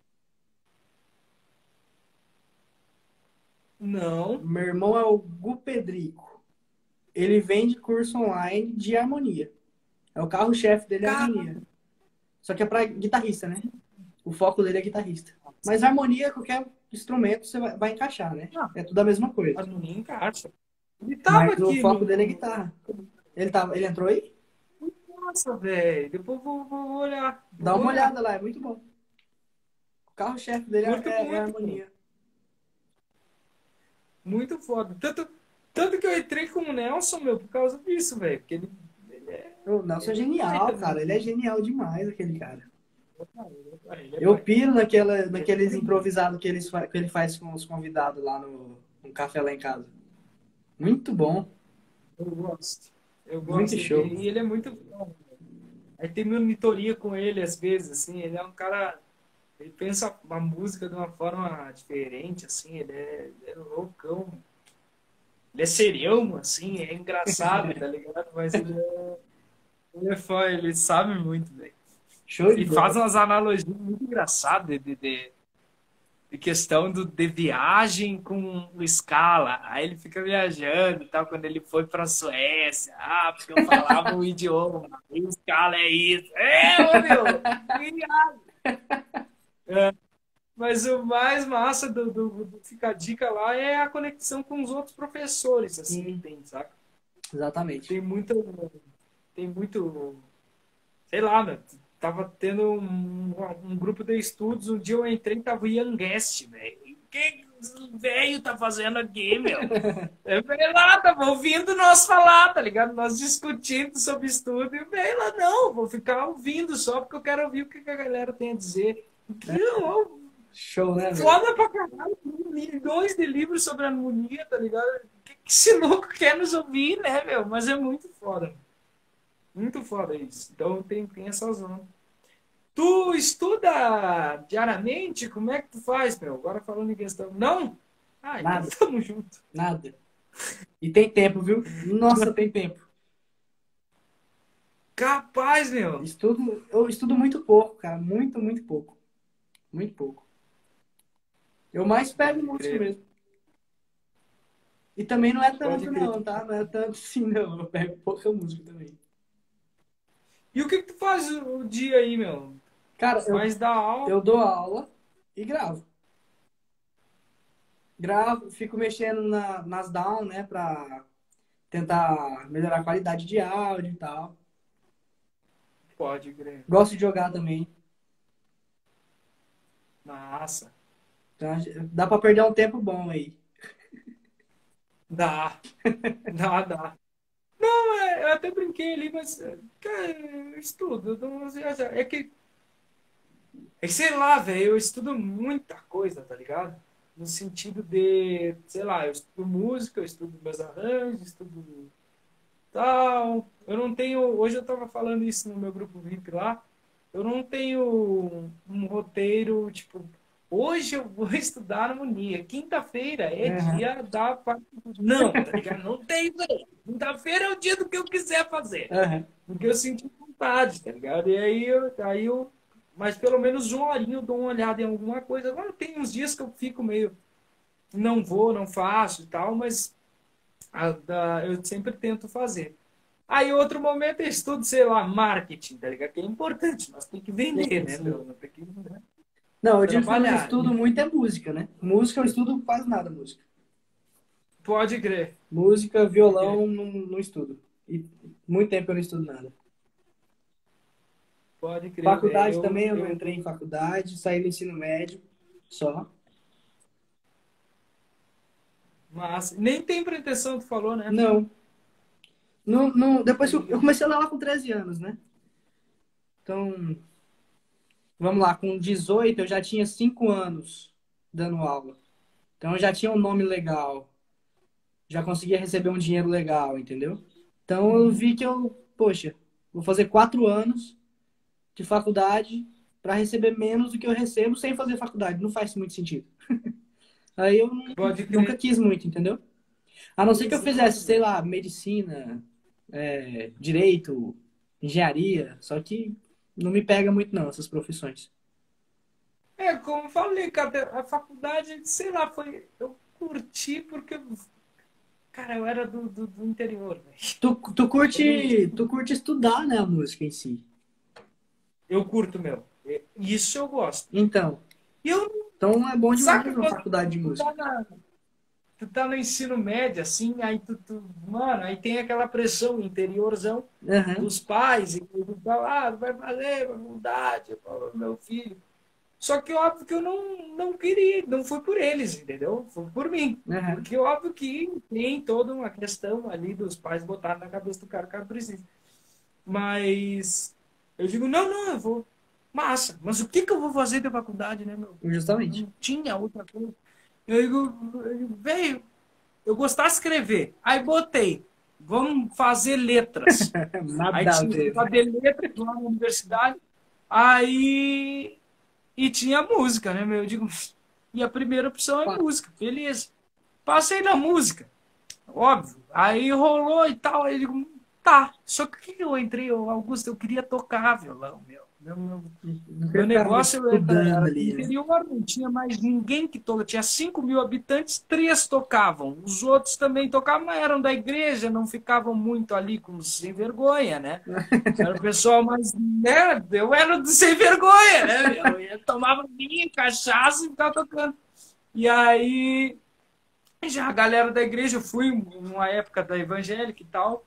não. Meu irmão é o Gu Pedrico. Ele vende curso online de harmonia. É o carro-chefe dele é Cara, harmonia. Só que é pra guitarrista, né? O foco dele é guitarrista. Mas harmonia, qualquer instrumento você vai, vai encaixar, né? não, É tudo a mesma coisa. harmonia encaixa. Ele tava Mas o aqui foco no. dele é no... guitarra. Ele, tava, ele entrou aí? Nossa, velho. Depois eu vou, vou olhar. Dá Vou uma olhar. olhada lá, é muito bom. O carro-chefe dele é, Curto é, é muito, pô. harmonia. Muito foda. Tanto, tanto que eu entrei com o Nelson, meu, por causa disso, velho. Porque ele, ele é. O Nelson é Ele é pai genial, também. cara. Ele é genial demais, aquele cara. Ele é pai, ele é Eu pai. piro naquela, naqueles improvisados que, eles, fa- que ele faz com os convidados lá no, no café lá em casa. Muito bom. Eu gosto. Eu Muito gosto. show. E ele é muito bom. Aí tem monitoria com ele às vezes, assim. Ele é um cara. Ele pensa a música de uma forma diferente, assim, ele é, ele é loucão. Ele é serião, assim, é engraçado, tá ligado? Mas ele é, ele é fã, ele sabe muito, velho. Show de E faz bola. umas analogias muito engraçadas de, de, de questão do, de viagem com o Scala. Aí ele fica viajando e tal, quando ele foi pra Suécia. Ah, porque eu falava o idioma. E o Scala é isso. É, ô meu! Que viagem! É, mas o mais massa do, do, do Fica a Dica lá é a conexão com os outros professores, assim, que Sim, tem, saca? exatamente. Tem muito, tem muito, sei lá, né? Tava tendo um, um grupo de estudos, um dia eu entrei e tava o Ian Guest, velho. O que o velho tá fazendo aqui, meu? Eu falei lá, tava ouvindo nós falar, tá ligado? Nós discutindo sobre estudo, e o velho lá, não, vou ficar ouvindo só porque eu quero ouvir o que que a galera tem a dizer. Que, ó, Show, né, velho? foda pra caralho, milhões de livros sobre harmonia, tá ligado? O que, que esse louco quer nos ouvir, né, meu? Mas é muito foda. Muito foda isso. Então tem, tem essa zona. Tu estuda diariamente? Como é que tu faz, meu? Agora falando em questão. Não? Ah, então Nada, tamo junto. nada. E tem tempo, viu? Nossa, tem tempo. Capaz, meu. Estudo, eu estudo muito pouco, cara. Muito, muito pouco. Muito pouco. Eu mais pego Pode música crer. mesmo. E também não é Pode tanto, crer. não, tá? Não é tanto assim, não. Eu pego pouca música também. E o que que tu faz o dia aí, meu? Cara, eu, Mais da aula? eu dou aula e gravo. Gravo, fico mexendo na, nas down, né? Pra tentar melhorar a qualidade de áudio e tal. Pode crer. Gosto de jogar também. Massa. Então, dá pra perder um tempo bom aí. Dá. Dá, dá. Não, é, eu até brinquei ali, mas, é, cara, eu estudo. Eu dou umas viajadas. É que, é que, sei lá, velho, eu estudo muita coisa, tá ligado? No sentido de, sei lá, eu estudo música, eu estudo meus arranjos, estudo tal. Eu não tenho. Hoje eu tava falando isso no meu grupo V I P lá. Eu não tenho um, um roteiro, tipo, hoje eu vou estudar harmonia. Quinta-feira é Aham, dia da. parte- Não, tá ligado? Não tem isso aí. Quinta-feira é o dia do que eu quiser fazer. aham. Porque eu senti vontade, tá ligado? E aí eu, aí eu. Mas pelo menos uma horinha eu dou uma olhada em alguma coisa. Agora tem uns dias que eu fico meio. Não vou, não faço e tal, mas a- da- eu sempre tento fazer. Aí outro momento eu estudo, sei lá, marketing, tá ligado? Que é importante, nós temos que vender, Sim, né, sim. meu? Nós temos que, né, Não, eu digo que eu não trabalhar. estudo muito é música, né? Música eu estudo quase nada, música. Pode crer. Música, Pode crer. violão, não, não estudo. E muito tempo eu não estudo nada. Pode crer, velho. Faculdade Eu, também, eu não eu, entrei em faculdade, saí do ensino médio só. mas nem tem pretensão, tu falou, né? Não, não, não, depois que eu, eu Entendi. comecei a ler lá com treze anos, né? Então, vamos lá, com dezoito eu já tinha cinco anos dando aula. Então eu já tinha um nome legal, já conseguia receber um dinheiro legal, entendeu? Então eu Uhum. vi que eu, poxa, vou fazer quatro anos de faculdade para receber menos do que eu recebo sem fazer faculdade. Não faz muito sentido. Aí eu nu- Pode nunca crer. quis muito, entendeu? A não ser que eu fizesse, Exato, sei velho. lá, medicina, é, direito, engenharia, só que não me pega muito não, essas profissões. É, como eu falei, cara, a faculdade, sei lá, foi. Eu curti porque, cara, eu era do, do, do interior, velho. Tu, tu Eu não curte, tu tinha. curte estudar, né, a música em si. Eu curto, meu. É, isso eu gosto. Então, E eu, então é bom demais saca uma quando faculdade de tu tá música. na, tu tá no ensino médio, assim, aí tu, tu, mano, aí tem aquela pressão, interiorzão Aham, dos pais, e tu fala, ah, vai fazer faculdade, meu filho. Só que óbvio que eu não, não queria, não foi por eles, entendeu? Foi por mim. aham. Porque óbvio que tem toda uma questão ali dos pais botar na cabeça do cara, o cara precisa. Mas eu digo, não, não, eu vou. Massa, mas o que que eu vou fazer da faculdade, né, meu? Justamente. Não tinha outra coisa. Eu digo, eu digo, velho, eu gostava de escrever. Aí botei, vamos fazer letras. Aí Nada a tinha que ver, né? fazer letras lá na universidade. Aí E tinha música, né, meu? Eu digo, e a primeira opção é Pá. música, beleza. Passei na música, óbvio. Aí rolou e tal, aí eu digo, tá. Só que o que eu entrei, ô, Augusto, eu queria tocar violão, meu. Meu, meu, Não queria meu ficar negócio era, estudando era do ali, né? interior, não tinha mais ninguém que toca. Tinha cinco mil habitantes, três tocavam. Os outros também tocavam, mas eram da igreja, não ficavam muito ali com sem vergonha, né? Era o pessoal mais. Né? Eu era do sem vergonha, né? Eu, eu tomava vinho, cachaça e ficava tocando. E aí, já a galera da igreja, eu fui numa época da evangélica e tal.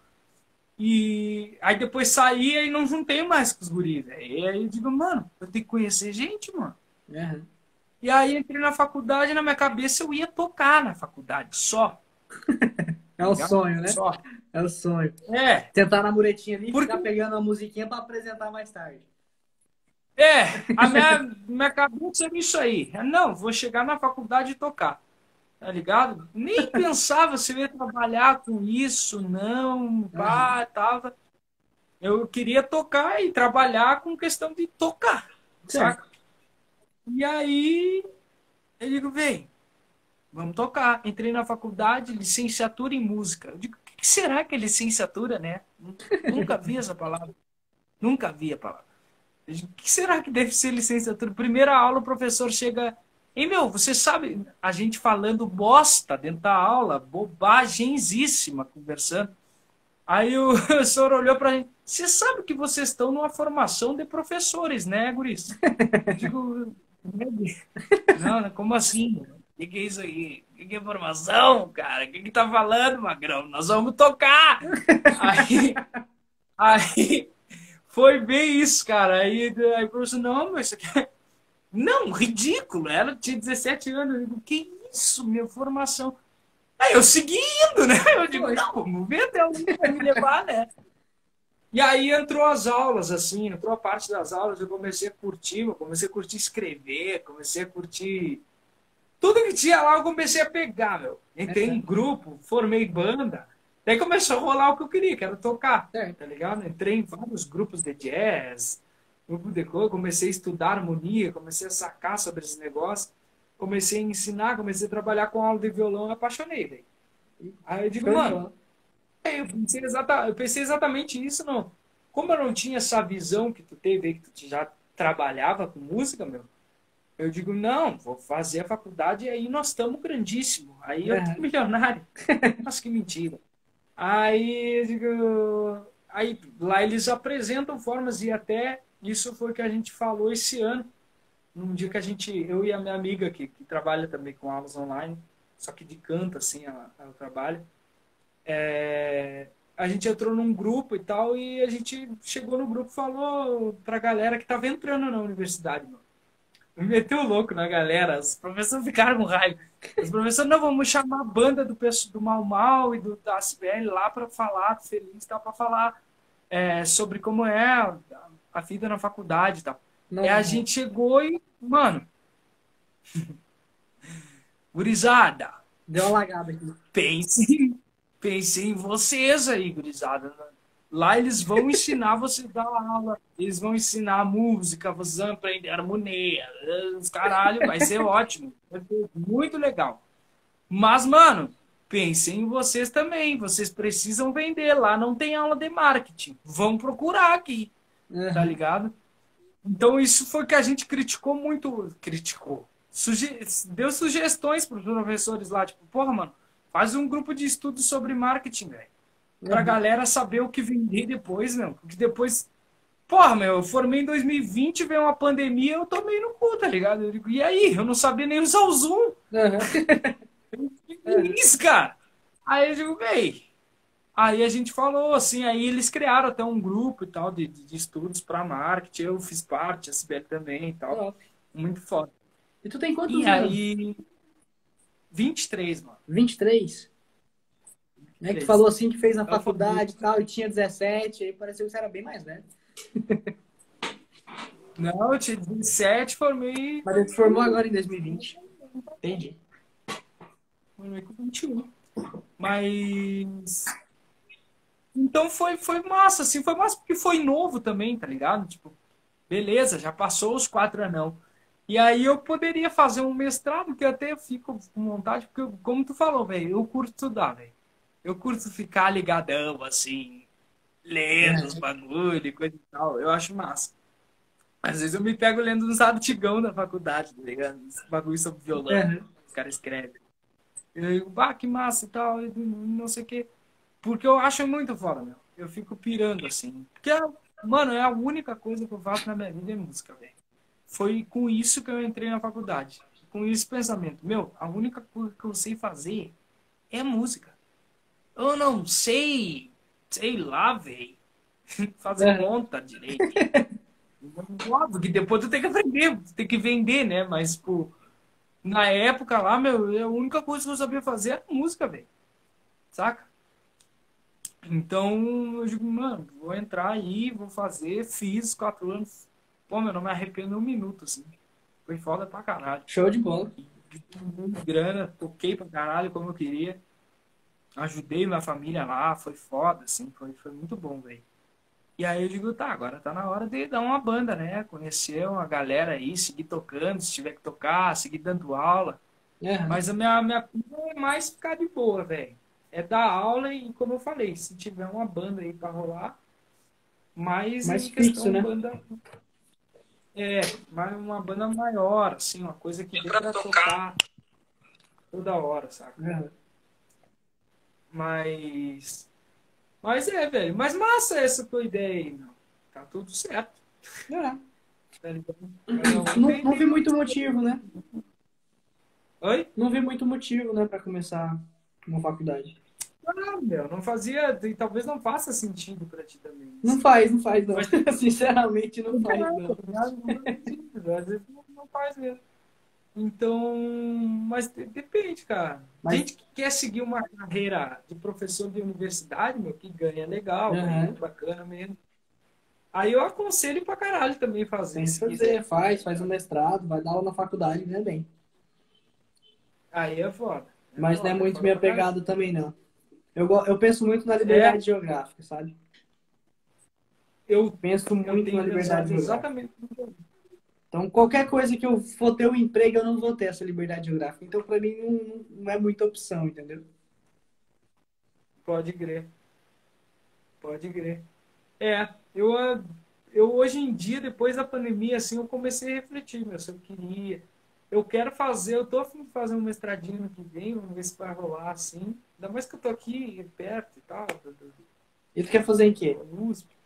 E aí depois saía e não juntei mais com os guris, velho. E aí eu digo, mano, eu tenho que conhecer gente, mano. Aham. E aí entrei na faculdade, na minha cabeça eu ia tocar na faculdade, só, É tá o ligado? sonho, né? Só. É o sonho. É, Sentar na muretinha ali e porque, ficar pegando uma musiquinha pra apresentar mais tarde. é, a minha, minha cabeça era isso aí. Não, vou chegar na faculdade e tocar, tá ligado? Nem pensava se eu ia trabalhar com isso, não, Aham. pá, tava. Eu queria tocar e trabalhar com questão de tocar, Certo. saca? E aí eu digo, vem, vamos tocar. Entrei na faculdade, licenciatura em música. Eu digo, o que será que é licenciatura, né? Nunca vi essa palavra. Nunca vi a palavra. Eu digo, o que será que deve ser licenciatura? Primeira aula, o professor chega. Ei, meu, você sabe, a gente falando bosta dentro da aula, bobagenzíssima, conversando. Aí o professor olhou pra gente. Você sabe que vocês estão numa formação de professores, né, guris? Eu digo, não, né? Como assim? O que, que é isso aí? O que, que é formação, cara? O que, que tá falando, Magrão? Nós vamos tocar! Aí, aí foi bem isso, cara. Aí, aí o professor, não, mas isso aqui é... Não, ridículo. Ela tinha dezessete anos. Eu digo, que isso, minha formação? Aí eu seguindo, né? Eu digo, Foi. não, vamos ver até onde vai me levar, né? E aí entrou as aulas, assim, entrou a parte das aulas, eu comecei a curtir, eu comecei a curtir escrever, comecei a curtir tudo que tinha lá eu comecei a pegar, meu. Entrei em Aham. grupo, formei banda. Daí começou a rolar o que eu queria, que era tocar, Certo. tá ligado? Entrei em vários grupos de jazz, grupo de coisa, comecei a estudar harmonia, comecei a sacar sobre esses negócios, comecei a ensinar, comecei a trabalhar com aula de violão, me apaixonei, velho. Aí eu digo, Show de mano, bola. é, eu pensei, exata, eu pensei exatamente nisso, não. Como eu não tinha essa visão que tu teve aí, que tu já trabalhava com música, meu, eu digo, não, vou fazer a faculdade e aí nós estamos grandíssimo. Aí eu tô Aham. milionário. Nossa, que mentira. Aí eu digo, aí lá eles apresentam formas e até isso foi o que a gente falou esse ano. Num dia que a gente, eu e a minha amiga que, que trabalha também com aulas online, só que de canto, assim, ela, ela trabalha. É, a gente entrou num grupo e tal, e a gente chegou no grupo e falou pra galera que tava entrando na universidade, mano. Meteu o louco na galera. Os professores ficaram com raiva. Os professores, não, vamos chamar a banda do, pessoal- do Mal Mal e do da C B L lá para falar, feliz, tal, para falar é, sobre como é a, a vida na faculdade e tal. É, a Não. gente chegou e, mano, gurizada, Deu uma lagada aqui. pense, pense em vocês aí, gurizada. Lá eles vão ensinar vocês a dar aula, eles vão ensinar música, vocês vão aprender harmonia, os caralho, vai ser ótimo, vai ser muito legal. Mas, mano, pensem em vocês também, vocês precisam vender, lá não tem aula de marketing, vão procurar aqui, tá Aham. ligado? Então isso foi que a gente criticou muito, criticou, Suge deu sugestões para os professores lá, tipo, porra, mano, faz um grupo de estudo sobre marketing, velho, pra Aham. galera saber o que vender depois, meu. Porque depois, porra, meu, eu formei em dois mil e vinte, veio uma pandemia, eu tomei no cu, tá ligado? Eu digo, e aí? Eu não sabia nem usar o Zoom. Aham. Que Aham. isso, cara? Aí eu digo, véi. Aí a gente falou assim, aí eles criaram até um grupo e tal de, de, de estudos para marketing, eu fiz parte, a Sibeli também e tal. Top. Muito foda. E tu tem E quantos anos? aí, vinte e três, mano. Vinte e três. Né? Que tu falou três. assim que fez na Eu falei, faculdade e tal, e tinha dezessete, aí pareceu que você era bem mais velho. não, eu tinha dezessete, formei, Mas ele se formou agora em dois mil e vinte. Entendi. formei com vinte e um. Mas então foi, foi massa, assim, foi massa porque foi novo também, tá ligado? Tipo, beleza, já passou os quatro anão. E aí eu poderia fazer um mestrado, que eu até fico com vontade, porque, eu- como tu falou, velho, eu curto estudar, velho. Eu curto ficar ligadão, assim, lendo os Aham. bagulho e coisa e tal. Eu acho massa. Às vezes eu me pego lendo uns artigão da faculdade, tá ligado? Esse bagulho sobre violão. Aham. Os caras escrevem. E eu digo, bah, que massa e tal, e não sei o quê. Porque eu acho muito foda, meu. Eu fico pirando, assim. Porque, mano, é a única coisa que eu faço na minha vida é música, velho. Foi com isso que eu entrei na faculdade. Com esse pensamento. Meu, a única coisa que eu sei fazer é música. Eu não sei, sei lá, velho, fazer Aham. conta direito. Óbvio que depois tu tem que aprender, tu tem que vender, né? Mas, pô, na época lá, meu, a única coisa que eu sabia fazer era música, velho. Saca? Então, eu digo, mano, vou entrar aí, vou fazer, fiz quatro anos. Pô, meu, não me arrependo um minuto, assim. Foi foda pra caralho. Show de bola. De grana, toquei pra caralho como eu queria. Ajudei minha família lá, foi foda, assim, foi, foi muito bom, velho. E aí eu digo, tá, agora tá na hora de dar uma banda, né? Conhecer uma galera aí, seguir tocando, se tiver que tocar, seguir dando aula. Aham. Mas a minha, minha pira é mais ficar de boa, velho. É dar aula e, como eu falei, se tiver uma banda aí pra rolar, mais Mais em fixo, questão né? banda, é, mais uma banda maior, assim, uma coisa que E dê pra pra tocar. tocar toda hora, saca? Aham. Mas, mas é, velho, mas massa essa tua ideia aí, meu. Tá tudo certo, É. tá ligado? Cada um Não, tem, não tem vi uma muito história. motivo, né? Oi? Não vi muito motivo, né, pra começar uma faculdade. Ah, meu, não fazia, e talvez não faça sentido pra ti também, Não assim. faz, não faz, não. Mas Sinceramente, não não faz, quer, tá não. ligado? Não faz sentido, às vezes não, não faz mesmo. Então, mas de- depende, cara. Mas, Gente que quer seguir uma carreira de professor de universidade, meu, que ganha legal, ganha aham, muito bacana mesmo. Aí eu aconselho pra caralho também fazer, tem que se fazer, quiser. faz, faz um mestrado, vai dar aula na faculdade, né, bem. Aí é foda. É Mas não é foda, é muito foda minha pra caralho. pegada também, não. Eu, go- eu penso muito na É, liberdade geográfica, sabe? eu, Penso eu muito na tenho liberdade pensado geográfica. exatamente como Então, qualquer coisa que eu for ter um emprego, eu não vou ter essa liberdade geográfica. Então, pra mim, não, não é muita opção, entendeu? pode crer, pode crer. É, eu, ah, eu hoje em dia, depois da pandemia, assim, eu comecei a refletir, meu, se eu queria. Eu quero fazer, eu tô a fim de fazer um mestradinho no que vem, vamos ver se vai rolar assim. Ainda mais que eu tô aqui perto e tal, do, do, E tu quer fazer em quê? do U S P.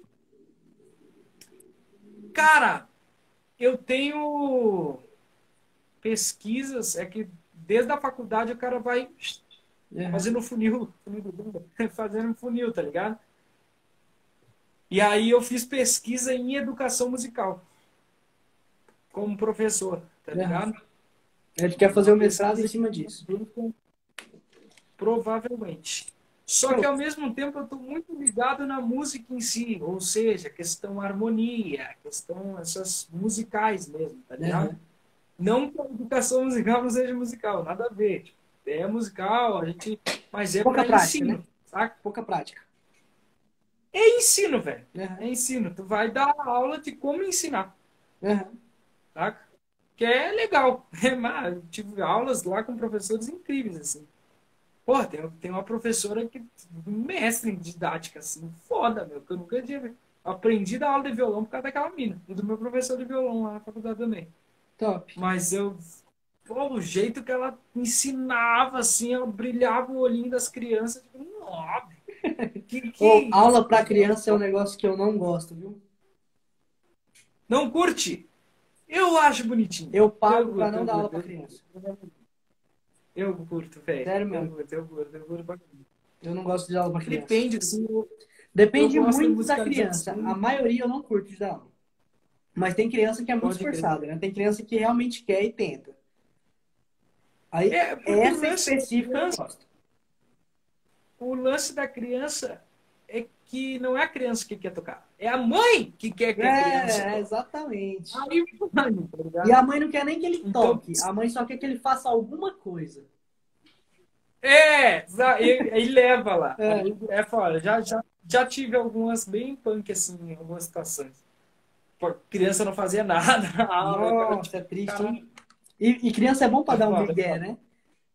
Cara, eu tenho pesquisas, é que desde a faculdade o cara vai Aham. fazendo funil, funil do Google, fazendo funil, tá ligado? E aí eu fiz pesquisa em educação musical, como professor, tá Aham. ligado? Ele quer fazer Uma o mestrado em pesquisa que cima disso. provavelmente. Só que Show. ao mesmo tempo eu estou muito ligado na música em si, ou seja, questão harmonia, questão essas musicais mesmo, tá ligado? Aham. Não que a educação musical não seja musical, nada a ver. Tipo, é musical, a gente, mas é Pouca para prática, né? ensino, saca? Pouca prática. É ensino, velho. Aham. É ensino. Tu vai dar aula de como ensinar, Aham. saca? Que é legal. É, mas eu tive aulas lá com professores incríveis, assim. Pô, tem, tem uma professora que mestre em didática, assim, foda, meu, que eu nunca tinha visto. Aprendi a dar aula de violão por causa daquela mina. E do meu professor de violão lá na faculdade também. Top. Mas eu. Pô, o jeito que ela ensinava, assim, ela brilhava o olhinho das crianças. Tipo, nossa, que que é Ou isso? aula pra criança é um negócio que eu não gosto, viu? Não curte? Eu acho bonitinho. Eu Eu pago pra curto, não eu dar aula curto. pra Eu, criança. eu curto, velho. Sério Eu mesmo. curto, eu curto, eu curto. pra caramba. Eu não gosto de dar aula pra criança. Depende, assim, eu, eu Depende gosto da muito da criança. A musicalização. maioria eu não curto de dar aula. Mas tem criança que é muito Pode crer. esforçada, né? Tem criança que realmente quer e tenta. Aí, É, porque o essa lance da específica eu criança, gosto. o lance da criança é que não é a criança que quer tocar, é a mãe que quer que a criança É, toque. exatamente. Aí, mano, tá E ligado? a mãe não quer nem que ele Então, toque. A mãe só quer que ele faça alguma coisa. é, aí, aí leva lá. É, Aí é fora. Já, já, já tive algumas bem punk, assim, em algumas situações. Pô, criança não fazia nada na aula. Eu ficava, Nossa, é tipo, triste, caralho. hein? E, e criança é bom pra É dar um foda, é migué, foda. né?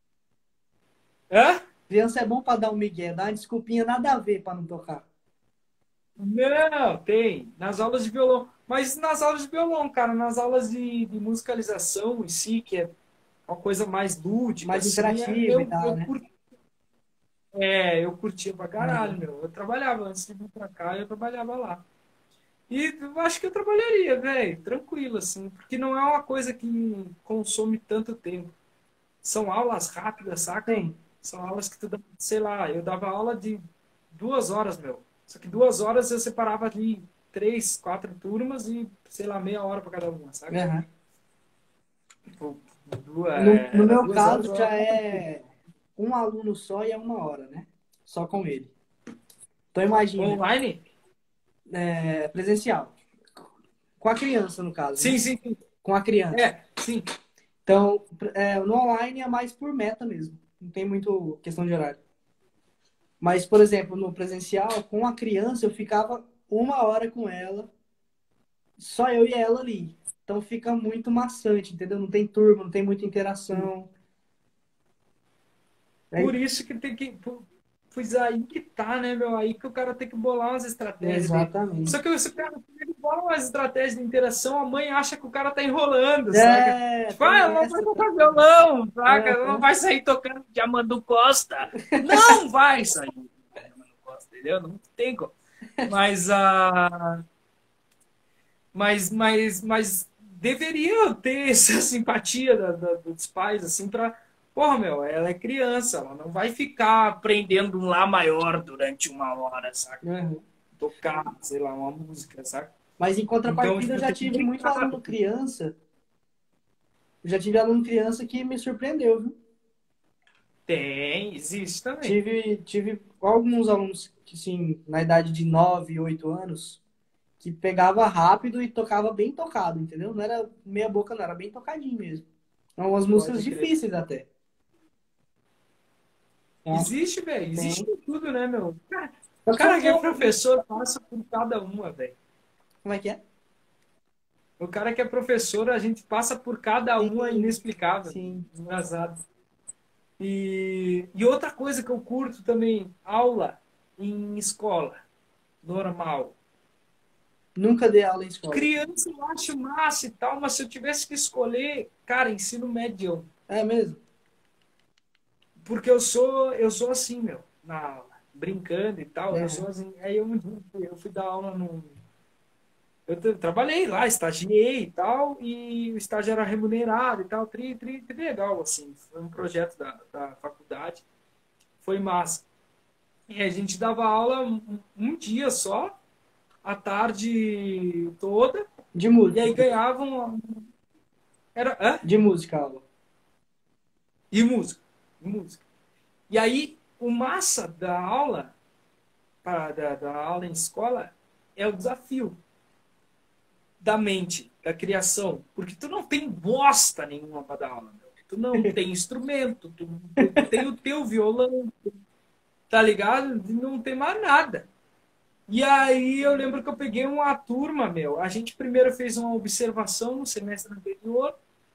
Hã? Criança é bom pra dar um migué, dar uma desculpinha nada a ver pra não tocar. Não, tem. Nas aulas de violão. Mas nas aulas de violão, cara, nas aulas de, de musicalização em si, que é uma coisa mais lúdica, Mais assim, é- interativa e eu, tal, eu, né? cur- é, eu curtia pra caralho, Uhum. meu. Eu trabalhava antes de vir pra cá, eu trabalhava lá. E eu acho que eu trabalharia, velho, tranquilo, assim, porque não é uma coisa que consome tanto tempo. São aulas rápidas, saca? Sim. São aulas que tu dá, sei lá, eu dava aula de duas horas, meu. Só que duas horas eu separava de três, quatro turmas e, sei lá, meia hora pra cada uma, saca? Uhum. Tipo, duas, No, no era meu duas horas, caso, eu já aula pra tudo. é um aluno só e é uma hora, né? Só com ele. Então, imagina, Online? é, presencial. Com a criança, no caso, Sim, né? sim, sim. Com a criança. É, sim. Então, é, no online é mais por meta mesmo. Não tem muito questão de horário. Mas, por exemplo, no presencial, com a criança, eu ficava uma hora com ela, só eu e ela ali. Então fica muito maçante, entendeu? Não tem turma, não tem muita interação. Por É, isso que tem que. por- Pois aí que tá, né, meu? Aí que o cara tem que bolar umas estratégias dele. Só exatamente. que você cara, ele bola umas estratégias de interação, a mãe acha que o cara tá enrolando, saca? É, Tipo, ah, tem ela não vai essa tocar também. violão, saca? Ela não Aham. vai sair tocando Diamando Costa. Não vai sair Diamando Costa, entendeu? Não tem como. Mas a. Mas, mas, mas deveria ter essa simpatia da- da- dos pais, assim, pra. Porra, meu, ela é criança, ela não vai ficar aprendendo um Lá maior durante uma hora, saca? Aham. Tocar, sei lá, uma música, saca? Mas em Então, contrapartida, eu tipo, já tem tive que. muito aluno criança. Eu já tive aluno criança que me surpreendeu, viu? Tem, existe também. Tive, tive alguns alunos que, sim, na idade de nove oito anos, que pegava rápido e tocava bem tocado, entendeu? Não era meia boca, não, era bem tocadinho mesmo. Umas músicas Pode crer. difíceis até. Então, Existe, velho. Existe tem. em tudo, né, meu? Cara, Só o que são cara que é poucos, né? professor passa por cada uma, velho. Como é que é? O cara que é professor, a gente passa por cada uma Sim, inexplicável. sim. Engraçado. E, e outra coisa que eu curto também, aula em escola, normal. Nunca dei aula em escola. Criança eu acho massa e tal, mas se eu tivesse que escolher, cara, ensino médio. É mesmo? Porque eu sou, eu sou assim, meu, na aula, brincando e tal, eu sou Uhum. assim. Aí eu, um dia eu fui dar aula no. Eu tra- trabalhei lá, estagiei e tal, e o estágio era remunerado e tal, tri, tri, tri legal, assim. Foi um projeto da, da faculdade, foi massa. E a gente dava aula um, um dia só, a tarde toda, De e aí música. ganhavam. Era, hã? De música, aula. E música. E música. E aí, o massa da aula, pra- da, da aula em escola, é o desafio da mente, da criação. Porque tu não tem bosta nenhuma para dar aula, meu. Tu não tem instrumento, tu, tu tem o teu violão, tá ligado? Não tem mais nada. E aí eu lembro que eu peguei uma turma, meu. A gente primeiro fez uma observação no semestre anterior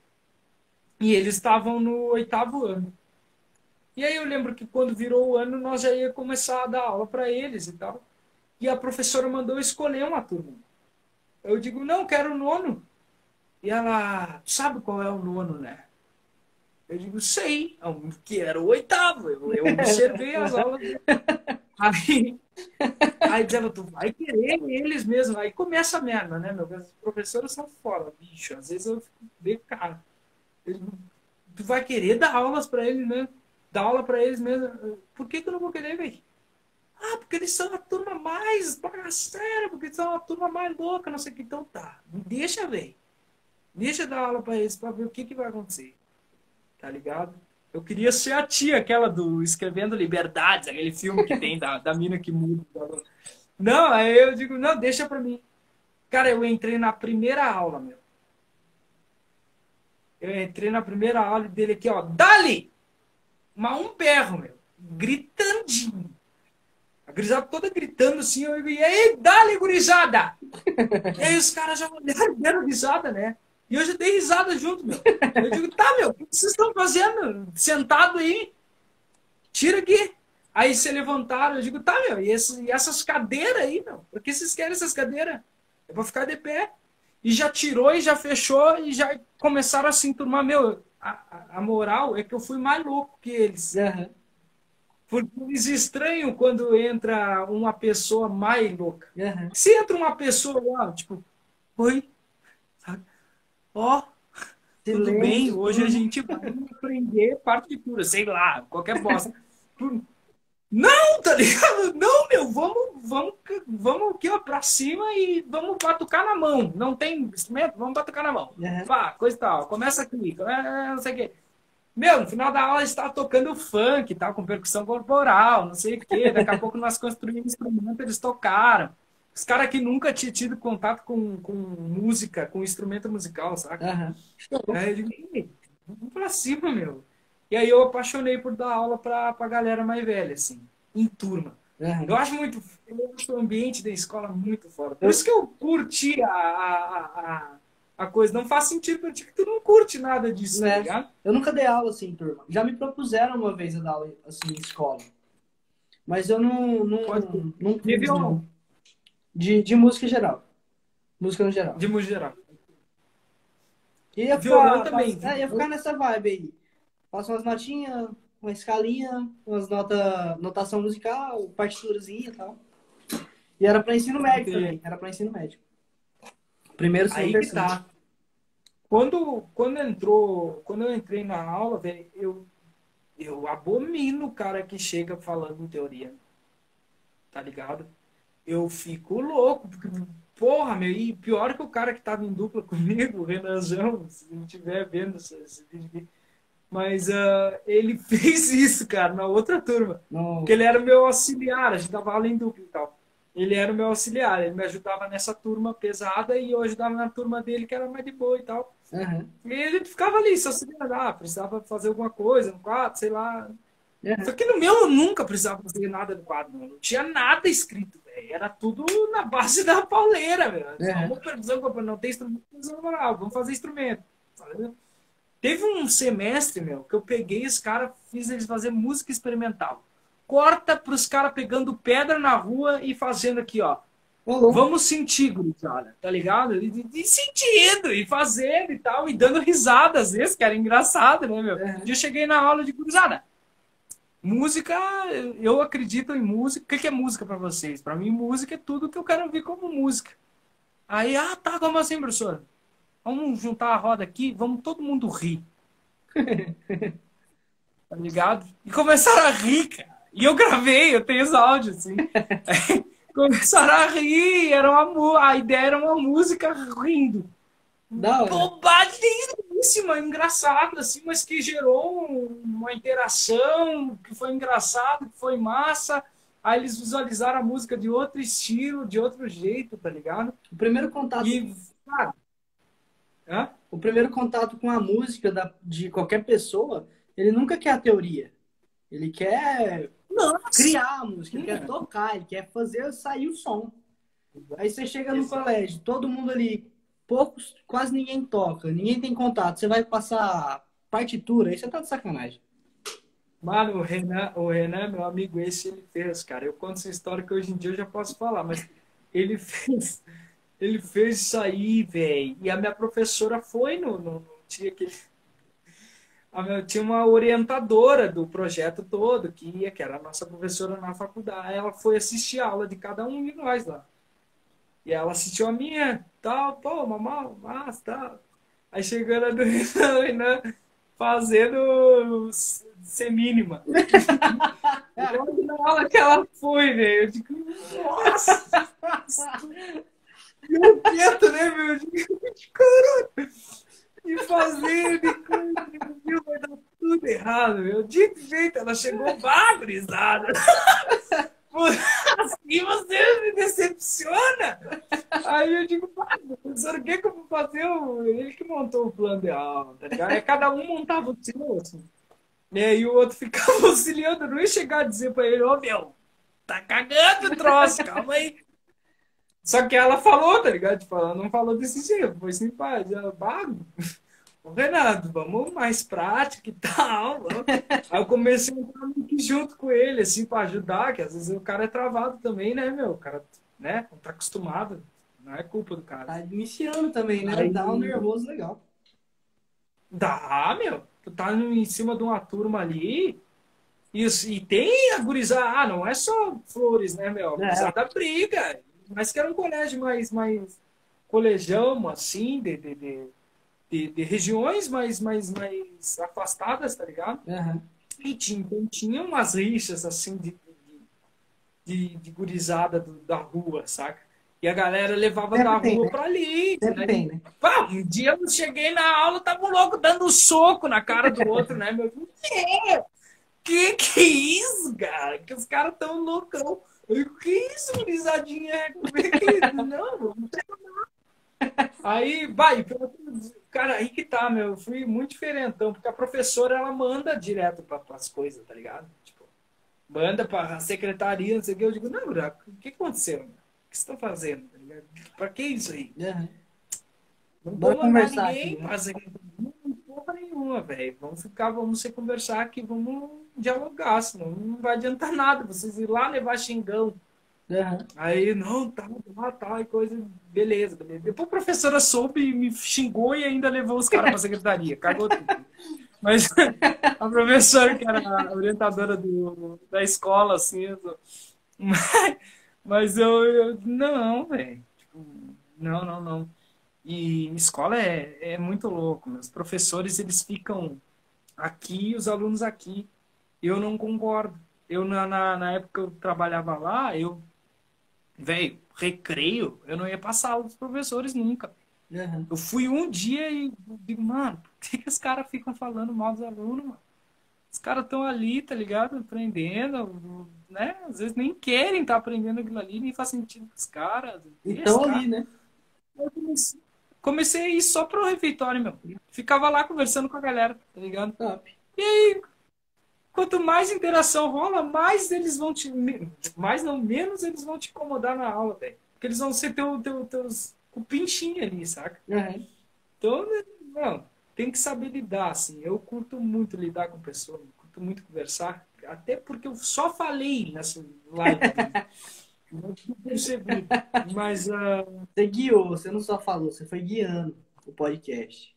e eles estavam no oitavo ano. E aí eu lembro que quando virou o ano nós já ia começar a dar aula para eles e tal. E a professora mandou escolher uma turma. Eu digo, não, quero o nono. E ela, sabe qual é o nono, né? Eu digo, sei, é um que era o oitavo. Eu, eu observei as aulas. Aí, aí diz ela, tu vai querer eles mesmo. Aí começa a merda, né, meu? Os professores são fora, bicho. Às vezes eu fico bem cara. Eu digo, tu vai querer dar aulas para eles mesmo? Dar aula para eles mesmo? Por que que eu não vou querer, velho? Ah, porque eles são a turma mais bagaceira, porque eles são a turma mais louca, não sei o que. Então tá, deixa, velho. Deixa eu dar aula pra eles pra ver o que, que vai acontecer. Tá ligado? Eu queria ser a tia, aquela do Escrevendo Liberdades, aquele filme que tem da, da mina que muda. Não, aí eu digo, não, deixa pra mim. Cara, eu entrei na primeira aula, meu. Eu entrei na primeira aula dele aqui, ó. Dali! Mas um berro, meu. Gritandinho. gurizada toda gritando assim, eu digo, e aí, dá-lhe, gurizada! E aí os caras já olharam e deram risada, né? E eu já dei risada junto, meu. Eu digo, tá, meu, o que vocês estão fazendo? Sentado aí? Tira aqui. Aí se levantaram, eu digo, tá, meu, e, esse, e essas cadeiras aí, meu? Por que vocês querem essas cadeiras? É pra ficar de pé. E já tirou e já fechou e já começaram a se enturmar. Meu, a, a, a moral é que eu fui mais louco que eles. Uhum. Porque eles estranham quando entra uma pessoa mais louca. Uhum. Se entra uma pessoa lá, tipo, oi, sabe? Ó, tudo Silêncio. bem, hoje a gente vai aprender partitura, sei lá, qualquer bosta. Não, tá ligado? Não, meu, vamos, vamos, vamos aqui, ó, pra cima e vamos batucar na mão. Não tem instrumento? Vamos batucar na mão. Uhum. Pá, coisa e tal. Começa aqui, não sei o quê. Meu, no final da aula eles estavam tocando funk, tá, com percussão corporal, não sei o quê. Daqui a pouco nós construímos instrumento, eles tocaram. Os caras que nunca tinham tido contato com, com música, com instrumento musical, saca? Uhum. Aí eu digo, "Ih, vamos pra cima, meu." E aí eu apaixonei por dar aula pra, pra galera mais velha, assim, em turma. Uhum. Eu acho muito, eu acho o ambiente da escola muito fora. Por isso que eu curti a, a, a, a coisa. Não faz sentido pra ti que tu não curte nada disso, tá É. ligado? Eu nunca dei aula assim, em turma. Já me propuseram uma vez a dar aula assim em escola. Mas eu não, não, Pode- não De quis, violão, não. De, de música em geral. Música no geral. de música geral. Ia Violão ficar, também. é, ia ficar nessa vibe aí. Faço umas notinhas, uma escalinha, umas nota, notação musical, partiturazinha e tal. E era pra ensino médio Entendi. também. Era pra ensino médio. Primeiro, segundo, Aí que terceiro. tá. Quando, quando entrou, quando eu entrei na aula, velho, eu, eu abomino o cara que chega falando em teoria. Tá ligado? Eu fico louco, porque, porra, meu, e pior que o cara que tava em dupla comigo, o Renanzão, se ele estiver vendo esse, esse vídeo aqui. Mas ah, ele fez isso, cara, na outra turma. Não. Porque ele era o meu auxiliar, a gente dava aula em dupla e tal. Ele era o meu auxiliar, ele me ajudava nessa turma pesada e eu ajudava na turma dele, que era mais de boa e tal. Uhum. E a gente ficava ali, se auxiliando, ah, precisava fazer alguma coisa no quadro, sei lá. Uhum. Só que no meu eu nunca precisava fazer nada no quadro, não, não tinha nada escrito, velho. Era tudo na base da pauleira, velho. Uhum. Vamos percussão, não tem instrumento, vamos fazer instrumento. Teve um semestre, meu, que eu peguei os caras, fiz eles fazer música experimental. Corta pros caras pegando pedra na rua e fazendo aqui, ó. Alô? Vamos sentir, gurizada, tá ligado? E, e sentindo, e fazendo e tal, e dando risada às vezes, que era engraçado, né, meu? Uhum. Um dia eu cheguei na aula de gurizada. Música, eu acredito em música. O que que é música pra vocês? Pra mim, música é tudo que eu quero ouvir como música. Aí, ah, tá, como assim, professor? Vamos juntar a roda aqui, vamos todo mundo rir. Tá ligado? E começaram a rir, cara. E eu gravei, eu tenho os áudios, assim. Começaram a rir, era uma, mu- a ideia era uma música rindo. Da hora. Bobadíssima, engraçado, assim, mas que gerou um- uma interação, que foi engraçado, que foi massa. Aí eles visualizaram a música de outro estilo, de outro jeito, tá ligado? O primeiro contato, E, cara, hã? o primeiro contato com a música da, de qualquer pessoa, ele nunca quer a teoria. Ele quer Nossa! criar a música, ele quer tocar, ele quer fazer sair o som. Aí você chega no Exato. colégio, todo mundo ali, poucos, quase ninguém toca, ninguém tem contato. Você vai passar partitura, aí você tá de sacanagem. Mano, o Renan, o Renan, meu amigo, esse ele fez, cara. Eu conto essa história que hoje em dia eu já posso falar, mas ele fez, ele fez isso aí, velho. E a minha professora foi no, no, no dia que ele. A minha, tinha uma orientadora do projeto todo, que ia, que era a nossa professora na faculdade. Ela foi assistir a aula de cada um de nós lá. E ela assistiu a minha, tal, pô, mamão, massa, tal. Aí chegando a do Renan, o Renan fazendo semínima. Logo na aula que ela foi, velho. Eu digo, nossa! Eu tento, né, meu? Eu digo, caralho! E fazendo, e coisa, viu, vai dar tudo errado, meu. Dito e feito, ela chegou bagrizada. Assim você me decepciona. Aí eu digo, "Pá, professor, o que que eu vou fazer?" Ele que montou o plano de aula, tá ligado? Aí cada um montava o seu, assim. E aí o outro ficava auxiliando, não ia chegar a dizer pra ele, ô meu, tá cagando o troço, calma aí. Só que ela falou, tá ligado? Tipo, ela não falou desse jeito, foi assim, pá, já, bago. Ô, Renato, vamos mais prática e tal. Vamos. Aí eu comecei a entrar meio que junto com ele, assim, pra ajudar, que às vezes o cara é travado também, né, meu? O cara, né, não tá acostumado, não é culpa do cara. Tá iniciando também, né? Aí- Dá um nervoso legal. Dá, meu. Tu tá no- em cima de uma turma ali. Isso, e tem a gurizada. Ah, não é só flores, né, meu? A É. gurizada briga. Mas que era um colégio mais, mais colegião, assim, de, de, de, de, de regiões mais, mais, mais afastadas, tá ligado? Aham. E tinha, então tinha umas rixas, assim, de, de, de, de gurizada do- da rua, saca? E a galera levava Sempre da tem, rua né? pra ali. Sempre né? tem, né? Pá, um dia eu cheguei na aula, tava um louco dando um soco na cara do outro, né? Meu, que? Que que é isso, cara? Que os caras tão loucão. Eu digo, que isso, gurizadinha? Como é que... Não, não tem nada. Aí, vai, cara, aí que tá, meu. Eu fui muito diferentão, porque a professora, ela manda direto para as coisas, tá ligado? Tipo, manda para a secretaria, não sei o que. Eu digo, não, Buraco, o que aconteceu? Meu? O que você tá fazendo? Tá ligado? Pra que isso aí? Aham. Não Bora vou mandar conversar ninguém aqui, né? fazer porra nenhuma, velho. Vamos ficar, vamos se conversar aqui, vamos dialogar, senão não vai adiantar nada. Vocês ir lá levar xingão. Aham. Aí, não, tá, tá, tá, e coisa, beleza, beleza. Depois a professora soube e me xingou e ainda levou os caras pra secretaria, cagou tudo. Mas a professora, que era a orientadora do, da escola, assim, eu sou- mas, mas eu, eu, não, velho, tipo, não, não, não. E escola é, é muito louco, os professores, eles ficam aqui e os alunos aqui. Eu não concordo. Eu, na, na, na época que eu trabalhava lá, eu velho, recreio, eu não ia passar aula dos professores nunca. Aham. Eu fui um dia e digo, mano, por que, que os caras ficam falando mal dos alunos, mano? Os caras estão ali, tá ligado? Aprendendo, né? Às vezes nem querem estar aprendendo aquilo ali, nem faz sentido com os caras. Então Esse ali, né? cara, eu comecei, comecei a ir só pro refeitório, meu. Ficava lá conversando com a galera, tá ligado? Top. Quanto mais interação rola, mais eles vão te. me- Mais não, menos eles vão te incomodar na aula, velho. Porque eles vão ser teu, teu, teus. O pinchinho ali, saca? Aham. Então, não, tem que saber lidar, assim. Eu curto muito lidar com pessoas, curto muito conversar. Até porque eu só falei nessa live. Não tive percebido. Mas. ah, Você guiou, você não só falou, você foi guiando o podcast.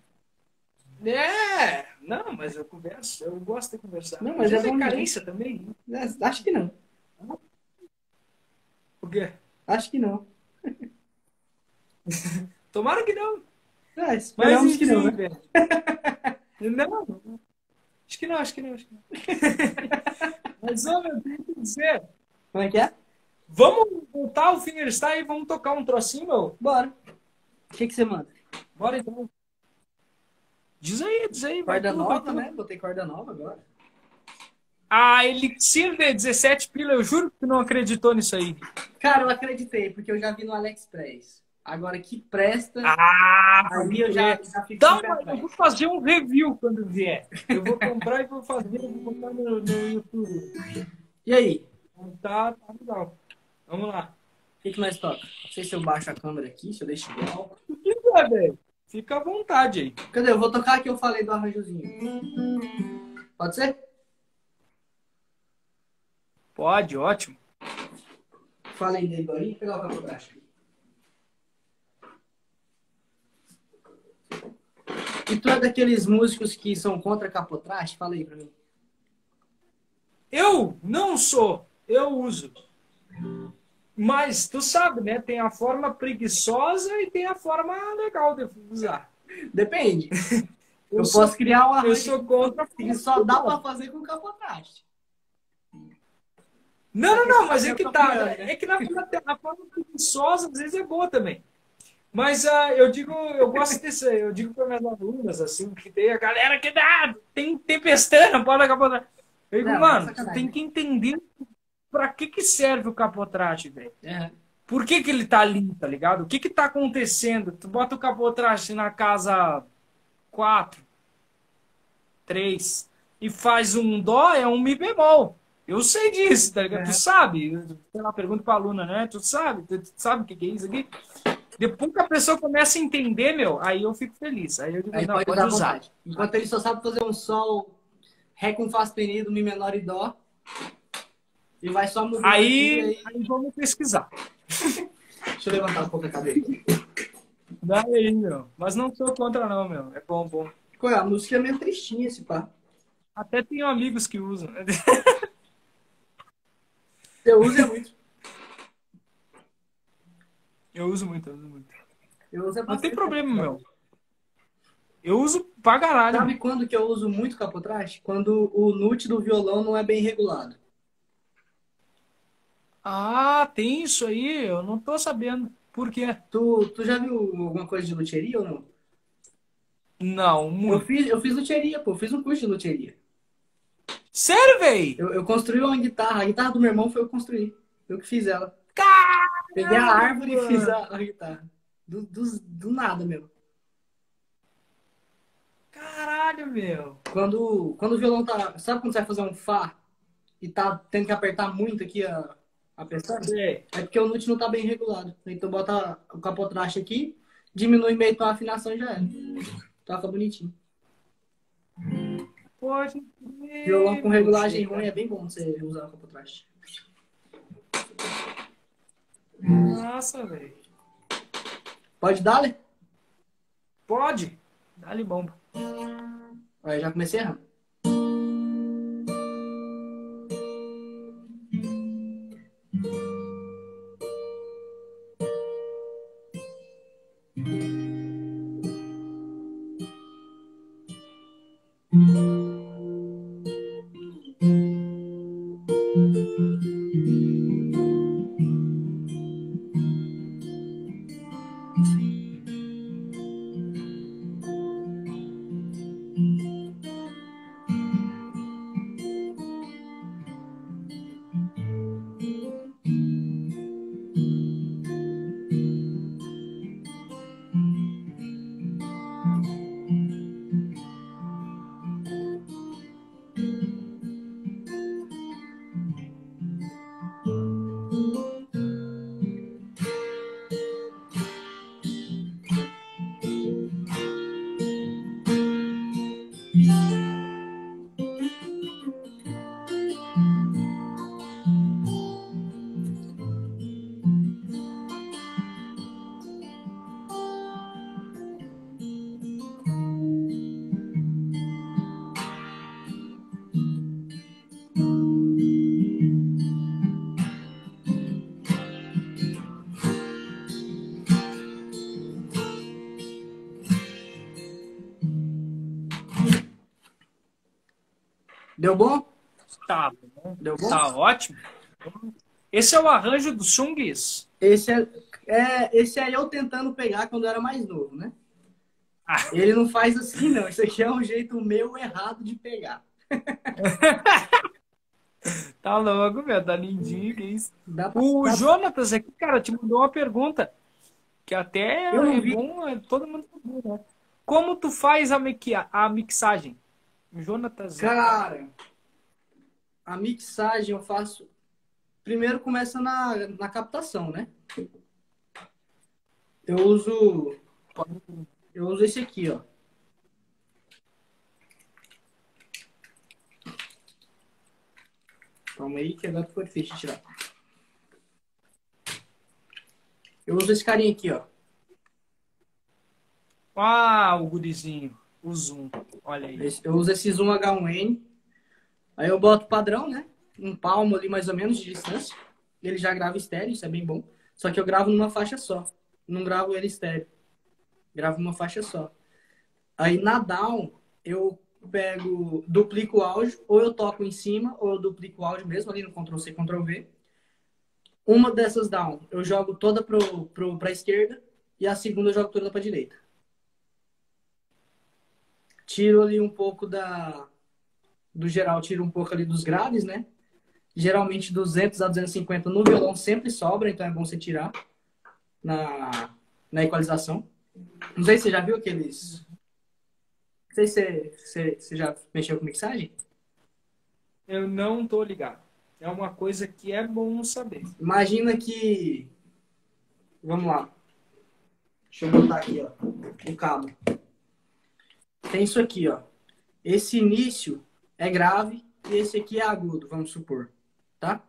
é! Não, mas eu converso, eu gosto de conversar. Não, mas Às vezes é bom carência também. É, acho que não. Por quê? Acho que não. Tomara que não. É, Mas esperamos que não, enfim, né? velho. Não, acho que não, acho que não, acho que não. Mas, ô, meu, tem que dizer, Como é que é? vamos voltar ao fingerstyle e vamos tocar um trocinho, meu? Bora. O que, que você manda? Bora então. Diz aí, diz aí. vai Corda tu, vai nova, tu. né? Botei corda nova agora. A Elixir de dezessete pila, eu juro que tu não acreditou nisso aí. Cara, eu acreditei, porque eu já vi no AliExpress. Agora que presta, Ah, aí eu já, já fico Então, com o pé eu atrás. vou fazer um review quando vier. Eu vou comprar e vou fazer, vou botar no, no YouTube. E aí? Tá, tá legal. Vamos lá. O que, que nós toca? Não sei se eu baixo a câmera aqui, se eu deixo igual. Se quiser, velho. Fica à vontade aí. Cadê? Eu vou tocar aqui, eu falei do arranjozinho. Pode ser? Pode, ótimo. Falei dele agora. Vou pegar o capotraste. E tu é daqueles músicos que são contra capotraste? Fala aí pra mim. Eu não sou, eu uso. Mas tu sabe, né? Tem a forma preguiçosa e tem a forma legal de usar. Depende. Eu, Eu sou- posso criar um Eu arranjo sou contra. que só dá pra fazer com capotraste. Não, não, não, mas é Eu que tô tá. pirando, né? É que na forma, a forma preguiçosa às vezes é boa também. Mas ah, eu digo, eu gosto desse, eu digo para minhas alunas, assim, que tem a galera que dá, tem tempestando, pode capotraste. Eu digo, Não, mano, é tu sacanagem. tem que entender pra que que serve o capotraste, velho. É. Por que que ele tá ali, tá ligado? O que que tá acontecendo? Tu bota o capotraste na casa quatro, três e faz um dó, é um mi bemol. Eu sei disso, tá ligado? É. Tu sabe? Sei lá, pergunta pra aluna, né? Tu sabe? Tu, tu sabe o que, que é isso aqui? Depois que a pessoa começa a entender, meu, aí eu fico feliz. Aí eu digo, Aí não, pode pode usar à usar. vontade. Enquanto ele só sabe fazer um sol, ré com fá sustenido, mi menor e dó. E vai só mudando aqui, Aí, aí... aí vamos pesquisar. Deixa eu levantar um pouco a cadeira aqui. Daí, meu. Mas não sou contra, não, meu. É bom, bom. Pô, a música é meio tristinha, esse pá. Até tenho amigos que usam. Eu uso é muito. Eu uso muito, eu uso muito. Eu uso é Não bastante. tem problema, meu. Eu uso pra caralho. Sabe quando que eu uso muito capotraste? Quando o nut do violão não é bem regulado. Ah, tem isso aí. Eu não tô sabendo. Por quê? Tu, tu já viu alguma coisa de luthieria ou não? Não, Eu muito. fiz, eu fiz luthieria, pô. Eu fiz um curso de luthieria. Sério, véi? Eu, eu construí uma guitarra. A guitarra do meu irmão foi eu que construí. Eu que fiz ela. Caralho, Peguei a árvore e fiz mano. a, a guitarra. Do, do, do nada, meu. Caralho, meu. Quando, quando o violão tá... Sabe quando você vai fazer um fá e tá tendo que apertar muito aqui a, a pestana? Sei. É porque o nut não tá bem regulado. Então bota o capotraste aqui, diminui meio tom a afinação e já era. Toca bonitinho. Pode crer, Violão com meu regulagem chega. ruim é bem bom você usar o capotraste. Nossa, velho. Pode dar, Lê? Pode. Dá-lhe bomba. Olha, já comecei errando. Deu bom? Tá bom. Deu bom? Tá ótimo. Esse é o arranjo do Sungis. Esse, é, é, esse aí eu tentando pegar quando eu era mais novo, né? Ah. Ele não faz assim, não. Isso aqui é um jeito meu errado de pegar. Tá louco, meu. Tá lindinho. Que isso. Dá pra, O dá, Jonatas aqui, cara, te mandou uma pergunta. Que até Eu não é vi. bom, é, todo mundo sabe, né? Como tu faz a, mixi- a mixagem? O Jonatas. Cara, a mixagem eu faço... Primeiro começa na, na captação, né? Eu uso... Eu uso esse aqui, ó. Calma aí, que agora ficou difícil de tirar. Eu uso esse carinha aqui, ó. Ah, o gurizinho. O zoom. Olha aí. Esse- Eu uso esse Zoom H um N. Aí eu boto padrão, né? Um palmo ali mais ou menos de distância. Ele já grava estéreo, isso é bem bom. Só que eu gravo numa faixa só. Não gravo ele estéreo. Gravo numa faixa só. Aí na down, eu pego, duplico o áudio, ou eu toco em cima, ou eu duplico o áudio mesmo ali no control C, control V. Uma dessas down, eu jogo toda pro, pro, pra esquerda, e a segunda eu jogo toda pra direita. Tiro ali um pouco da, do geral, tiro um pouco ali dos graves, né? Geralmente duzentos a duzentos e cinquenta no violão sempre sobra, então é bom você tirar na, na equalização. Não sei se você já viu aqueles... Não sei se você, você, você já mexeu com mixagem. Eu não tô ligado. É uma coisa que é bom saber. Imagina que... Vamos lá. Deixa eu botar aqui, ó. O cabo. Tem isso aqui, ó. Esse início é grave e esse aqui é agudo, vamos supor. Tá?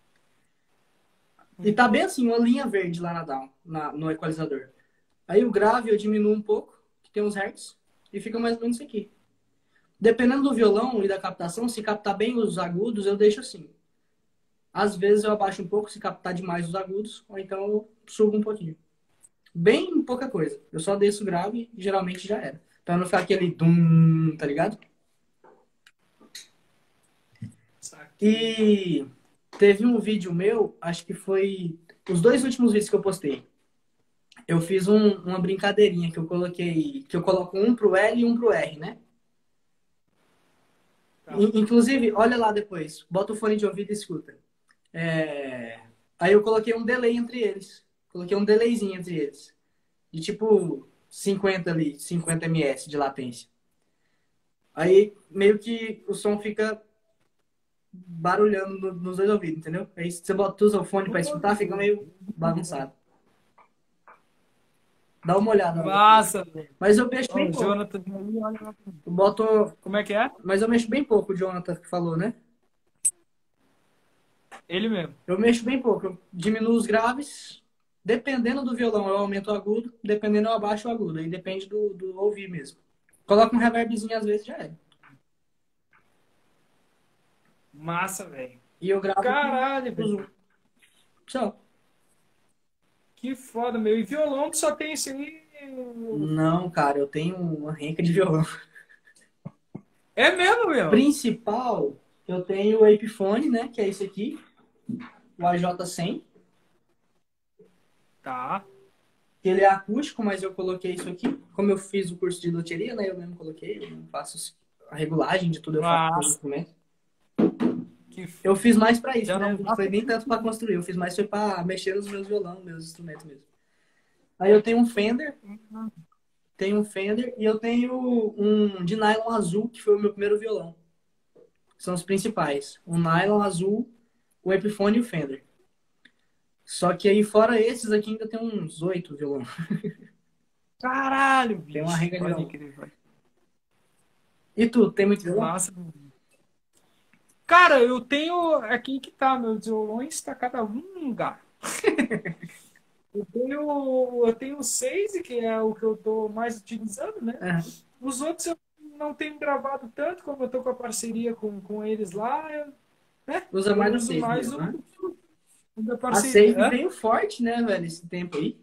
E tá bem assim, uma linha verde lá na down, na, no equalizador. Aí o grave eu diminuo um pouco, que tem uns hertz, e fica mais ou menos isso aqui. Dependendo do violão e da captação, se captar bem os agudos, eu deixo assim. Às vezes eu abaixo um pouco se captar demais os agudos, ou então eu subo um pouquinho. Bem pouca coisa. Eu só desço grave e geralmente já era. Pra não ficar aquele dum, tá ligado? E teve um vídeo meu, acho que foi os dois últimos vídeos que eu postei. Eu fiz um, uma brincadeirinha que eu coloquei, que eu coloco um pro L e um pro R, né? Tá. Inclusive, olha lá depois, bota o fone de ouvido e escuta. É... Aí eu coloquei um delay entre eles. Coloquei um delayzinho entre eles. De tipo cinquenta ali, cinquenta ms de latência. Aí meio que o som fica barulhando no, nos dois ouvidos, entendeu? Aí você bota, tu usa o fone pra escutar, fica meio bagunçado. Dá uma olhada. Massa, velho. Mas eu mexo Ó, bem o pouco. Jonathan, olha lá. Eu boto... Como é que é? Mas eu mexo bem pouco, o Jonathan que falou, né? Ele mesmo. Eu mexo bem pouco. Eu diminuo os graves. Dependendo do violão, eu aumento o agudo. Dependendo, eu abaixo o agudo. Aí depende do, do ouvir mesmo. Coloca um reverbzinho às vezes, já é. Massa, velho. E eu gravo Caralho, com o Zoom. velho. Tchau. Que foda, meu. E violão que só tem esse aí. Não, cara, eu tenho uma renca de violão. É mesmo, meu? Principal, eu tenho o Epiphone, né? Que é esse aqui. O A J cem. Tá. Ele é acústico, mas eu coloquei isso aqui. Como eu fiz o curso de luthieria, né? Eu mesmo coloquei. Eu faço a regulagem de tudo, eu faço Massa. o instrumento. Que f... Eu fiz mais pra isso, Já né? não Não foi nem tanto pra construir. Eu fiz mais foi pra mexer nos meus violão, meus instrumentos mesmo. Aí eu tenho um Fender. Tenho um Fender e eu tenho um de nylon azul, que foi o meu primeiro violão. São os principais. O nylon azul, o Epiphone e o Fender. Só que aí, fora esses aqui, ainda tem uns oito violão. Caralho, bicho. Tem uma renga de Pode violão. crer, vai. E tu, tem muito violão? Massa. Cara, eu tenho. Aqui que tá, meus violões, tá cada um num lugar. Eu tenho, eu tenho seis, que é o que eu tô mais utilizando, né? Uhum. Os outros eu não tenho gravado tanto, como eu tô com a parceria com, com eles lá, eu, né? Usa Eu mais a uso seis mais mesmo, né? o, o da A parceria. seis Hã? veio forte, né, velho, esse tempo aí.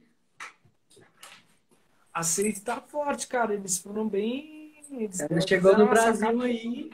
A seis tá forte, cara. Eles foram bem. Eles Ela chegou fizeram no uma Brasil sacada- aí.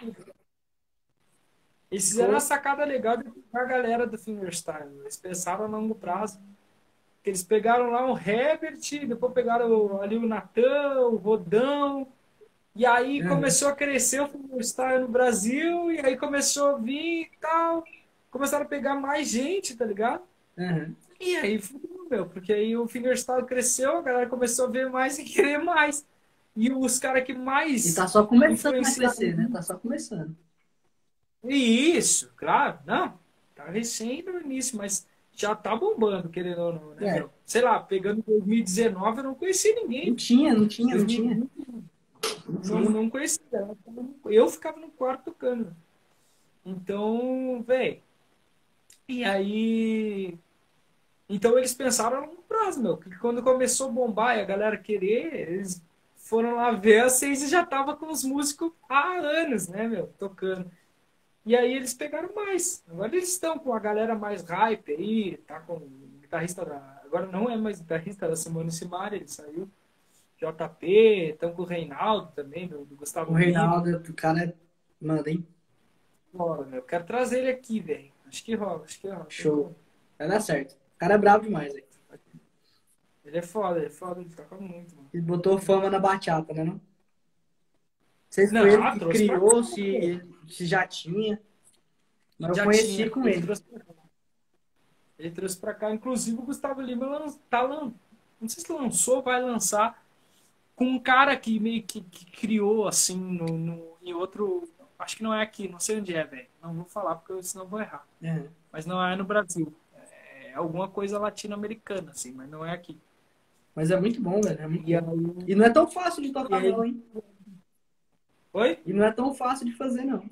Eles fizeram uma sacada legal com a galera do Fingerstyle. Eles pensaram a longo prazo. Eles pegaram lá o Herbert, depois pegaram ali o Natan, o Rodão. E aí Uhum. começou a crescer o Fingerstyle no Brasil. E aí começou a vir e tal. Começaram a pegar mais gente, tá ligado? Uhum. E aí fudeu, meu. Porque aí o Fingerstyle cresceu, a galera começou a ver mais e querer mais. E os caras que mais. E tá só começando a influenciaram- crescer, né? Tá só começando. E isso, claro, não. Tá recém no início, mas já tá bombando, querendo ou não, né, É. meu? Sei lá, pegando dois mil e dezenove, eu não conhecia Não ninguém. tinha, não tinha, não tinha. Não, não conhecia. Eu ficava no quarto tocando. Então, velho. E aí. Então eles pensaram a longo prazo, meu. Que quando começou a bombar e a galera querer, eles foram lá ver a seis e já tava com os músicos há anos, né, meu? Tocando. E aí eles pegaram mais. Agora eles estão com a galera mais hype aí, tá com o guitarrista da... Agora não é mais guitarrista da Simone Simari, ele saiu. J P, estão com o Reinaldo também, do, do Gustavo O Reinaldo, o cara manda, hein? Lima. Rola, meu. Quero trazer ele aqui, velho. Acho que rola, acho que rola. Show. Vai dar certo. O cara é brabo demais, velho. Ele é foda, ele é foda, ele toca muito, mano. Ele botou fama na bachata, né, não? Não sei se Não, foi ele que trouxe pra criou, cá, se, pô. ele- se já tinha. Mas eu Já conheci tinha, com ele. trouxe pra cá. Ele trouxe pra cá. Inclusive o Gustavo Lima lan- tá lan... não sei se lançou, vai lançar com um cara que meio que, que criou assim no, no- em outro. Acho que não é aqui, não sei onde é, velho. não vou falar porque eu, senão eu vou errar. É. Mas não é no Brasil. É alguma coisa latino-americana, assim, mas não é aqui. Mas é muito bom, velho. É muito E aí... bom. E não é tão fácil de E tocar, aí... não, hein? Oi? E não é tão fácil de fazer, não.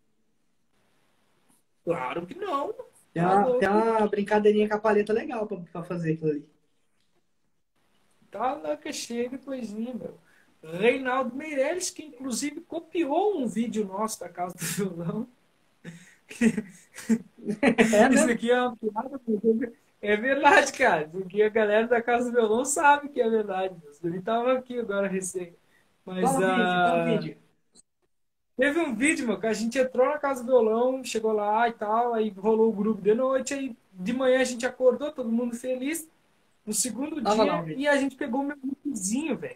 Claro que não. Tem Tá uma, tem louco. uma brincadeirinha com a paleta legal pra, pra fazer aquilo ali. Tá louco, cheio de coisinha, meu. Reinaldo Meirelles, que inclusive copiou um vídeo nosso da Casa do Violão. É, Isso né? aqui é uma piada, porque é verdade, cara. Porque a galera da Casa do Violão sabe que é verdade. Ele estava aqui agora recém. Qual Mas o vídeo? Qual o ah, vídeo? teve um vídeo, meu, que a gente entrou na Casa do Violão, chegou lá e tal, aí rolou o grupo de noite, aí de manhã a gente acordou, todo mundo feliz. No segundo Tava lá dia, o vídeo. e a gente pegou o meu vizinho, velho.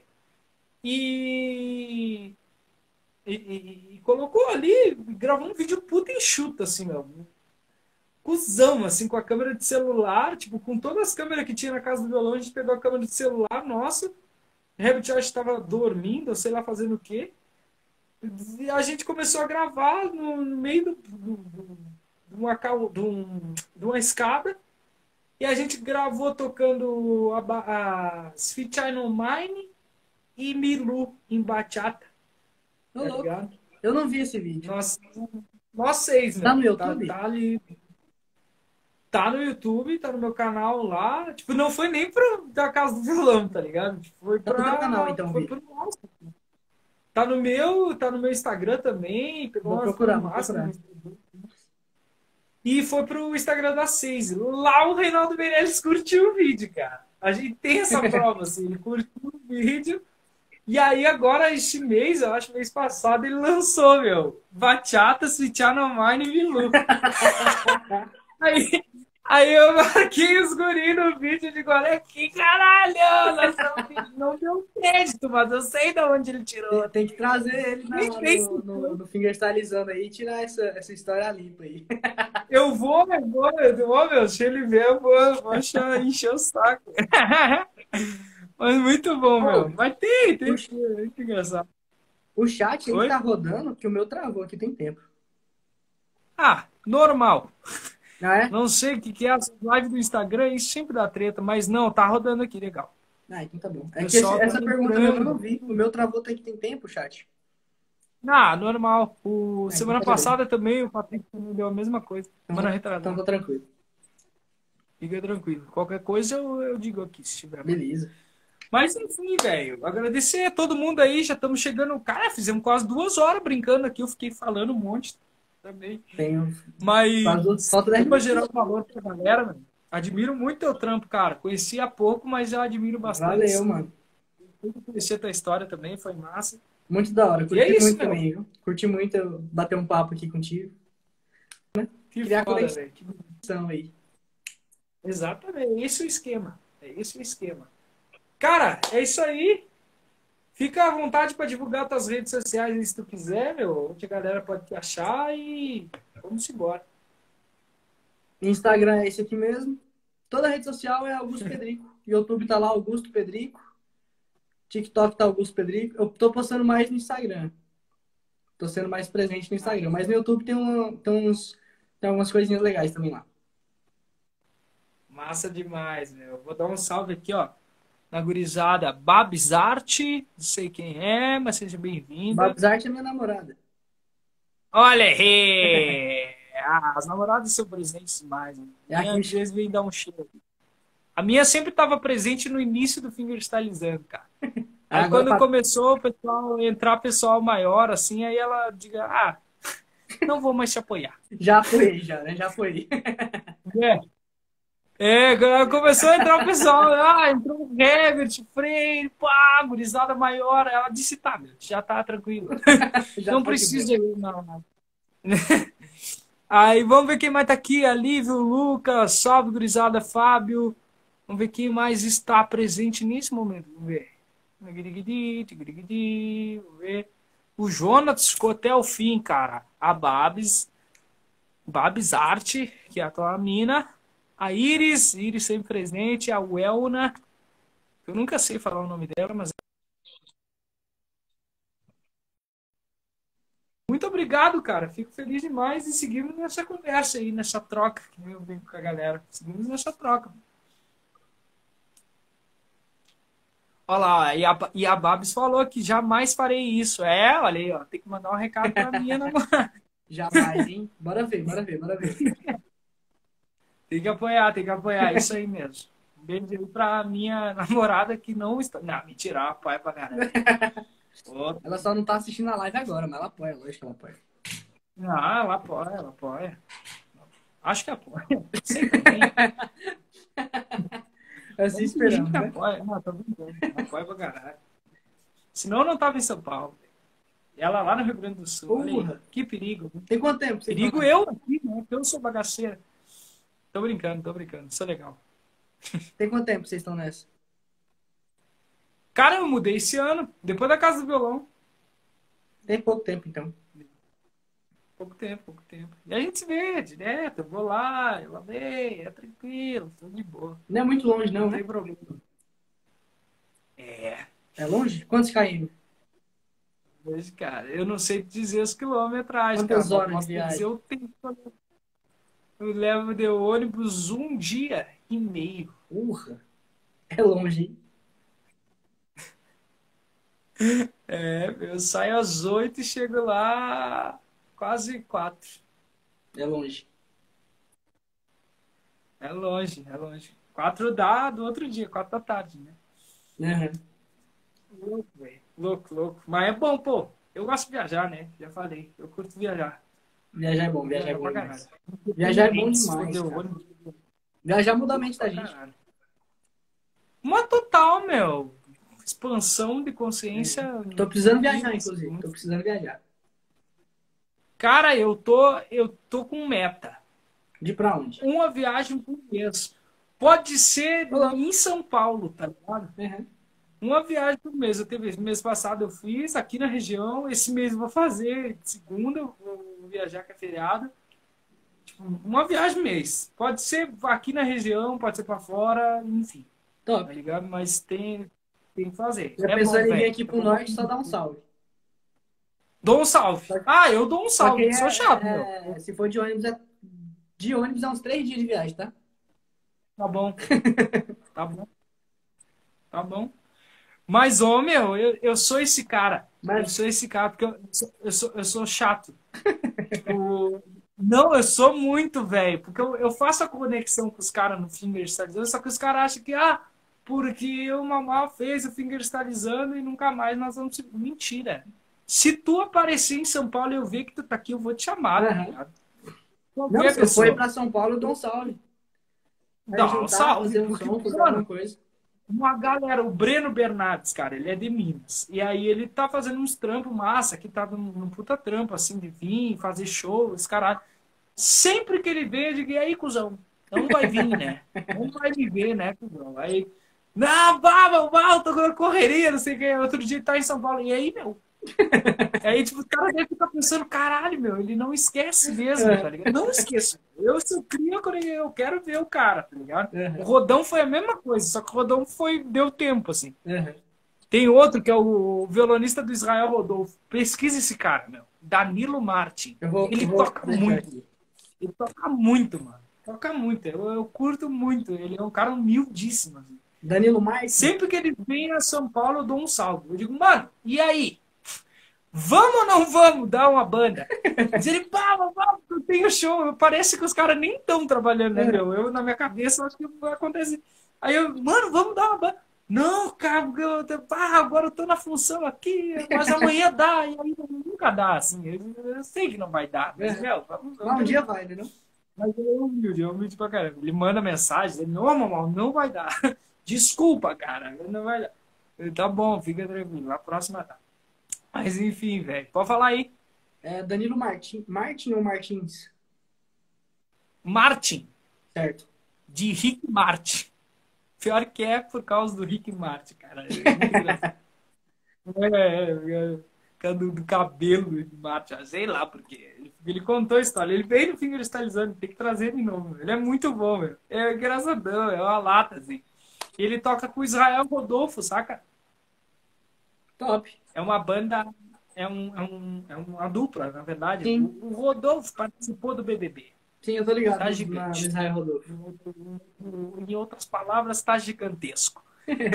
E E, e- e colocou ali, gravou um vídeo puta enxuto, assim, meu. Cusão, assim, com a câmera de celular, tipo, com todas as câmeras que tinha na casa do violão, a gente pegou a câmera de celular, nossa. O Herbert acho que estava dormindo, ou sei lá, fazendo o quê. E a gente começou a gravar no, no meio do, do, do- de, uma, cal- de, um- de uma escada. E a gente gravou tocando a, ba- a Sweet Child O' Mine e Milu em bachata, Tô tá louco. ligado? Eu não vi esse vídeo. Nós, nós seis, Tá meu. no Tá, YouTube? tá ali. Tá no YouTube, tá no meu canal lá. Tipo, não foi nem pro da Casa do Violão, tá ligado? Tipo, foi Tá no teu canal, pra. então, o Foi vídeo. pro nosso. Tá no meu, tá no meu Instagram também. Pegou Vou umas coisas procurar, vou massas no meu procurar. Instagram. E foi pro Instagram da seis. Lá o Reinaldo Meirelles curtiu o vídeo, cara. A gente tem essa prova, assim. Ele curtiu o vídeo. E aí, agora, este mês, eu acho mês passado, ele lançou, meu. Bachata, Sweet Child O' Mine e Milu. Aí, aí eu marquei os guris no vídeo de olha aqui, caralho! Nós não, não deu crédito, mas eu sei de onde ele tirou. Tem, tem que trazer ele na, Nem sei se no, no, foi. no fingerstylizando aí e tirar essa, essa história limpa aí. Eu vou, eu vou, eu vou, meu, se ele vier, eu vou, eu vou achar, encher o saco. Mas muito bom, Ô, meu. Mas tem, o, tem, tem, muito engraçado. o chat aí Oi? tá rodando, que o meu travou aqui tem tempo. Ah, normal. Ah, é? Não sei o que que é as lives do Instagram, isso sempre dá treta, mas não, tá rodando aqui, legal. Ah, então tá bom. O É que esse- pessoal tá essa pergunta mesmo eu não entrando. vi. O meu travou tem que tem tempo, chat. Ah, normal. O, Ah, então semana tá beleza. passada também o Patrick me deu a mesma coisa. Então, Semana tá- então retrasada. tá tranquilo. Fica tranquilo. Qualquer coisa eu, eu digo aqui, se tiver. Beleza. Mas enfim, velho. Agradecer a todo mundo aí. Já estamos chegando. Cara, fizemos quase duas horas brincando aqui. Eu fiquei falando um monte também. Tenho. Mas Falta dez deu pra minutos. gerar valor pra galera, mano. Admiro muito teu trampo, cara. Conheci há pouco, mas já admiro bastante. Valeu, mano. Conhecer a tua história também, foi massa. Muito da hora. E Curti é isso, muito meu. também, viu? Curti muito eu bater um papo aqui contigo. Que Criar foda, conexão. velho. Que Então aí. exatamente, é esse o esquema. É esse o esquema. Cara, é isso aí. Fica à vontade para divulgar tuas redes sociais aí, se tu quiser, meu. Onde a galera pode te achar e vamos embora. Instagram é esse aqui mesmo. Toda rede social é Augusto Pedrico. YouTube tá lá Augusto Pedrico. TikTok tá Augusto Pedrico. Eu tô postando mais no Instagram. Tô sendo mais presente no Instagram. Mas no YouTube tem, uma, tem, uns, tem algumas coisinhas legais também lá. Massa demais, meu. Vou dar um salve aqui, ó. Na gurizada Babs Arte. Não sei quem é, mas seja bem-vinda. Babsart é minha namorada. Olha aí! Ah, as namoradas são presentes demais. Né? É aqui. Às vezes vem dar um cheiro. A minha sempre estava presente no início do fingerstylizando, cara. Aí Agora quando pra- começou o pessoal, entrar pessoal maior, assim, aí ela diga, ah, não vou mais te apoiar. Já foi, já, né? Já foi. É, é quando começou a entrar o pessoal, ah, entrou o Herbert, Freire, pá, gurizada maior. Ela disse, tá, meu, já tá tranquilo. Já Não foi de precisa, não, não. Aí vamos ver quem mais tá aqui, Alívio, Lucas, salve, gurizada, Fábio. Vamos ver quem mais está presente nesse momento. Vamos ver. Vamos ver. O Jonas ficou até o fim, cara. A Babs. Babs Arte, que é a tua mina. A Iris, Iris sempre presente. A Welna. Eu nunca sei falar o nome dela, mas Muito obrigado, cara. Fico feliz demais e seguimos nessa conversa aí, nessa troca que eu venho com a galera. Seguimos nessa troca. Olha lá, e a, e a Babs falou que jamais farei isso. É, olha aí, ó. Tem que mandar um recado pra minha namorada. Jamais, hein? Bora ver, bora ver, bora ver. Tem que apoiar, tem que apoiar. Isso aí mesmo. Um beijo aí pra minha namorada que não está. Não, mentira, ela apoia pra caralho. Ô, Ela só não tá assistindo a live agora, mas ela apoia, lógico que ela apoia. não, ela apoia, ela apoia. Acho que apoia. Sei também. Assim esperamos, que né? apoia. Não, tô brincando. Apoia pra caralho. Senão eu não tava em São Paulo. Ela lá no Rio Grande do Sul. Olha aí, Porra. que perigo. Tem quanto tempo? Você Perigo tá- eu aqui, né? Porque eu sou bagaceira. Tô brincando, tô brincando. Isso é legal. Tem quanto tempo vocês estão nessa? Cara, eu mudei esse ano, depois da Casa do Violão. Tem pouco tempo, então. Pouco tempo, pouco tempo. E a gente se vê direto, eu vou lá, eu lavei, é tranquilo, tudo de boa. Não é muito longe, não, Não né? tem problema. É, É longe? Quantos km? mas, cara, eu não sei dizer os quilometragens, Quantas cara. horas de Posso te viagem? dizer o tempo. Eu levo de ônibus um dia e meio. Porra. É longe, hein? É, eu saio às oito e chego lá quase quatro. É longe. É longe, é longe. Quatro dá do outro dia, quatro da tarde, né? Uhum. Louco, velho. Louco, louco. Mas é bom, pô. Eu gosto de viajar, né? Já falei. Eu curto viajar. Viajar é bom, viajar é bom pra demais. caralho. Viajar é bom Se demais, foder o cara. ônibus, Viajar muda a mente da pra gente. caralho. Uma total, meu. Expansão de consciência. Tô precisando viajar, inclusive. Tô precisando viajar. Cara, eu tô, eu tô com meta. De pra onde? Uma viagem por mês. Pode ser Olá. em São Paulo, tá ligado? Uhum. Uma viagem por mês. Eu teve mês passado eu fiz aqui na região. Esse mês eu vou fazer. Segunda eu vou viajar que é feriado. Tipo, uma viagem mês. Pode ser aqui na região, pode ser pra fora, enfim. Tá Top. ligado? Mas tem, tem que fazer. Já É pensou bom, em vir velho. aqui pro norte, só dá um salve. Dou um salve. Ah, eu dou um Só salve. que Sou é- chato, meu. é- se for de ônibus, é... de ônibus é uns três dias de viagem, tá? Tá bom. Tá bom. Tá bom. Mas, ô, meu, eu, eu sou esse cara. Eu Mas sou esse cara porque eu sou, eu sou, eu sou chato. Tipo, não, eu sou muito, velho. Porque eu, eu faço a conexão com os caras no fingerstylizando, só que os caras acham que, ah, porque o Mamá fez o fingerstylizando e nunca mais nós vamos... se- Mentira. Se tu aparecer em São Paulo e eu ver que tu tá aqui, eu vou te chamar, tá Aham. ligado? não, Qualquer se eu for pessoa. ir pra São Paulo, eu dou um salve. Vai Dá um juntar, salve, fazer um porque, som, fazer mano, alguma coisa. uma galera, o Breno Bernardes, cara, ele é de Minas. E aí ele tá fazendo uns trampos massa, que tá num, num puta trampo, assim, de vir, fazer show, esse caralho. Sempre que ele vê, eu digo, e aí, cuzão? Não vai vir, né? Não vai me ver, né, cuzão? Aí, não, vá, vá, eu tô com correria, não sei o que. Outro dia ele tá em São Paulo. E aí, meu? Aí, tipo, o cara deve ficar pensando, caralho, meu, ele não esquece mesmo, tá ligado? Não esqueço. Eu, se eu crio, eu quero ver o cara, tá ligado? Uhum. O Rodão foi a mesma coisa, só que o Rodão foi, deu tempo, assim. Uhum. Tem outro que é o violonista do Israel Rodolfo. Pesquisa esse cara, meu. Danilo Martin. Eu vou, Ele eu vou toca deixar muito. aqui. Ele toca muito, mano. Toca muito. Eu, eu curto muito. Ele é um cara humildíssimo. Assim. Danilo Marques? Sempre que ele vem a São Paulo, eu dou um salve. Eu digo, mano, e aí? Vamos ou não vamos dar uma banda? Diz ele, vamos, vamos, eu tenho show. Parece que os caras nem estão trabalhando, né, meu? Eu, na minha cabeça, acho que vai acontecer. Aí eu, mano, vamos dar uma banda. Não, cara, eu, ah, agora eu tô na função aqui, mas amanhã dá. E aí nunca dá, assim. Eu, eu sei que não vai dar. Mas, meu, vamos, Lá um dia vai, né? Não? Mas ele é humilde, é humilde pra caramba. Ele manda mensagem, ele, não, mamão, não vai dar. Desculpa, cara, não vai dar. Eu, tá bom, fica tranquilo, a próxima dá. Mas enfim, velho, pode falar aí. É Danilo Martin. Martin ou Martins? Martin, Certo. de Rick Martin. Pior que é por causa do Rick Martin, cara. É muito engraçado. É, é, é, do, do cabelo de Martin, ah, sei lá porque. Ele, ele contou a história, ele veio no fingerstylizando, tem que trazer de novo. Ele é muito bom, velho. É engraçadão, é uma lata, assim. Ele toca com o Israel Rodolfo, saca? Top. É uma banda é, um, é, um, é uma dupla, na verdade. Sim. O, o Rodolfo participou do B B B. Sim, eu tô ligado Tá na, gigante. no Israel Rodolfo. Em outras palavras, tá gigantesco.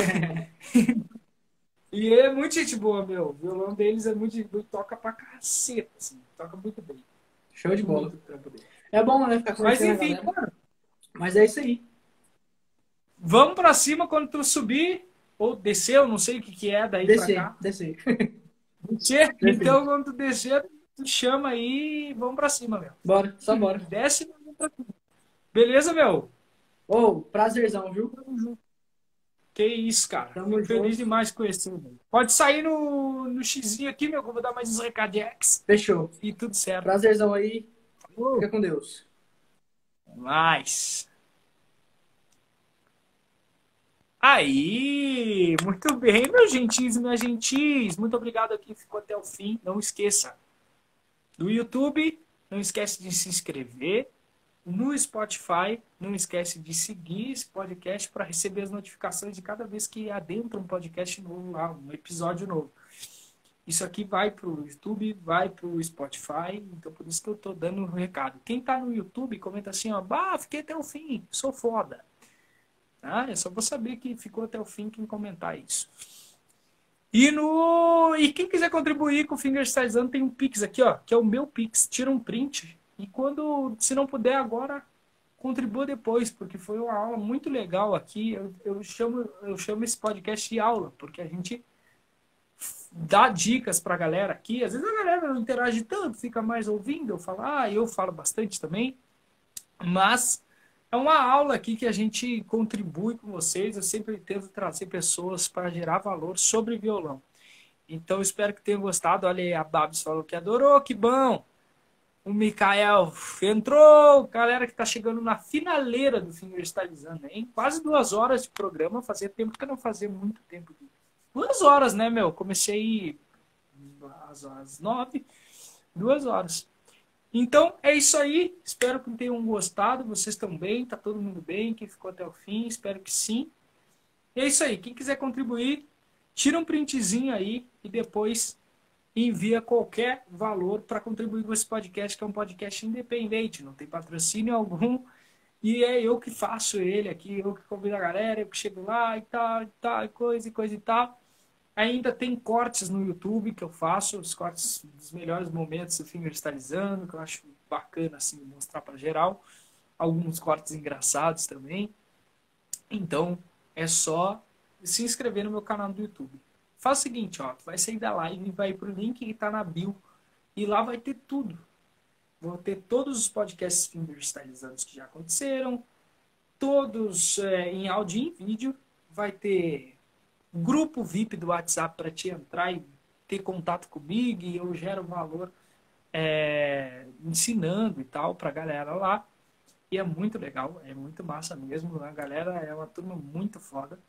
E é muito gente boa, meu. O violão deles é muito gente boa, toca pra caceta, assim. Toca muito bem. Show de bola. Muito trampo dele. É bom, né? Ficar Mas conhecendo a enfim, galera. mano, Mas é isso aí. vamos pra cima quando tu subir, ou descer, eu não sei o que, que é daí Descer, pra cá. descer. Descer? Descer. Então, quando tu descer, tu chama aí e vamos pra cima, meu. Bora, só bora. Desce e vamos pra cima. Beleza, meu? Ô, prazerzão, viu? Que isso, cara. Tamo Fico feliz junto. demais com esse. Pode sair no, no xizinho aqui, meu, que eu vou dar mais uns recadinhos. Fechou. E tudo certo. Prazerzão aí. Falou. Fica com Deus. Mais. Aí, muito bem, meus gentis e minhas gentis. Muito obrigado a quem ficou até o fim. Não esqueça, do YouTube, não esquece de se inscrever. No Spotify, não esquece de seguir esse podcast para receber as notificações de cada vez que adentra um podcast novo lá, um episódio novo. Isso aqui vai para o YouTube, vai para o Spotify, então por isso que eu estou dando o um recado. Quem está no YouTube, comenta assim, ó, bah, fiquei até o fim, sou foda. Ah, é só vou saber que ficou até o fim quem comentar isso. E, no... e quem quiser contribuir com o Fingerstylizando, tem um Pix aqui, ó, que é o meu Pix. Tira um print e quando, se não puder agora, contribua depois, porque foi uma aula muito legal aqui. Eu, eu, chamo, eu chamo esse podcast de aula, porque a gente dá dicas pra galera aqui. Às vezes a galera não interage tanto, fica mais ouvindo eu falar, ah, eu falo bastante também, mas é uma aula aqui que a gente contribui com vocês. Eu sempre tento trazer pessoas para gerar valor sobre violão. Então, espero que tenham gostado. Olha aí, a Babs falou que adorou, que bom. O Mikael entrou. Galera que está chegando na finaleira do Fingerstylizando, hein? Quase duas horas de programa. Fazia tempo que eu não fazia muito tempo. Duas horas, né, meu? Comecei às, às nove. Duas horas. Então, é isso aí. Espero que tenham gostado. Vocês estão bem? Tá todo mundo bem? Quem ficou até o fim? Espero que sim. E é isso aí. Quem quiser contribuir, tira um printzinho aí e depois envia qualquer valor para contribuir com esse podcast, que é um podcast independente. Não tem patrocínio algum. E é eu que faço ele aqui. Eu que convido a galera. Eu que chego lá e tal, e tal, e coisa e coisa e tal. Ainda tem cortes no YouTube que eu faço, os cortes dos melhores momentos do Fingerstylizando, que eu acho bacana assim, mostrar para geral. Alguns cortes engraçados também. Então, é só se inscrever no meu canal do YouTube. Faz o seguinte, ó, vai sair da live, vai pro link que tá na bio e lá vai ter tudo. Vou ter todos os podcasts Fingerstylizados que já aconteceram, todos é, em áudio e em vídeo. Vai ter grupo V I P do WhatsApp para te entrar e ter contato comigo, e eu gero valor é, ensinando e tal para a galera lá. E é muito legal, é muito massa mesmo. A galera é uma turma muito foda.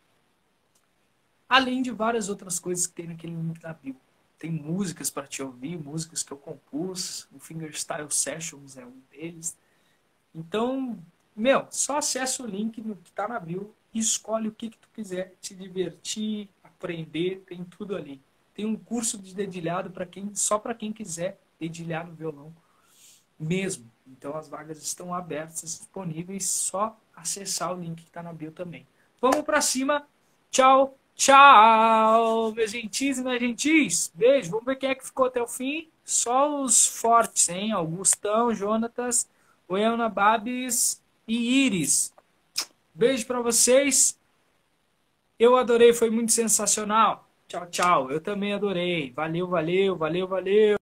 Além de várias outras coisas que tem naquele link da bio. Tem músicas para te ouvir, músicas que eu compus. O Fingerstyle Sessions é um deles. Então, meu, só acessa o link no que tá na bio e escolhe o que, que tu quiser, te divertir, aprender, tem tudo ali. Tem um curso de dedilhado para quem, só para quem quiser dedilhar no violão mesmo. Então as vagas estão abertas, disponíveis, só acessar o link que está na bio também. Vamos para cima. Tchau, tchau, meus gentis e minhas gentis. Beijo, vamos ver quem é que ficou até o fim. Só os fortes, hein? Augustão, Jonatas, Oiana, Babs e Iris. Beijo pra vocês. Eu adorei, foi muito sensacional. Tchau, tchau. Eu também adorei. Valeu, valeu, valeu, valeu.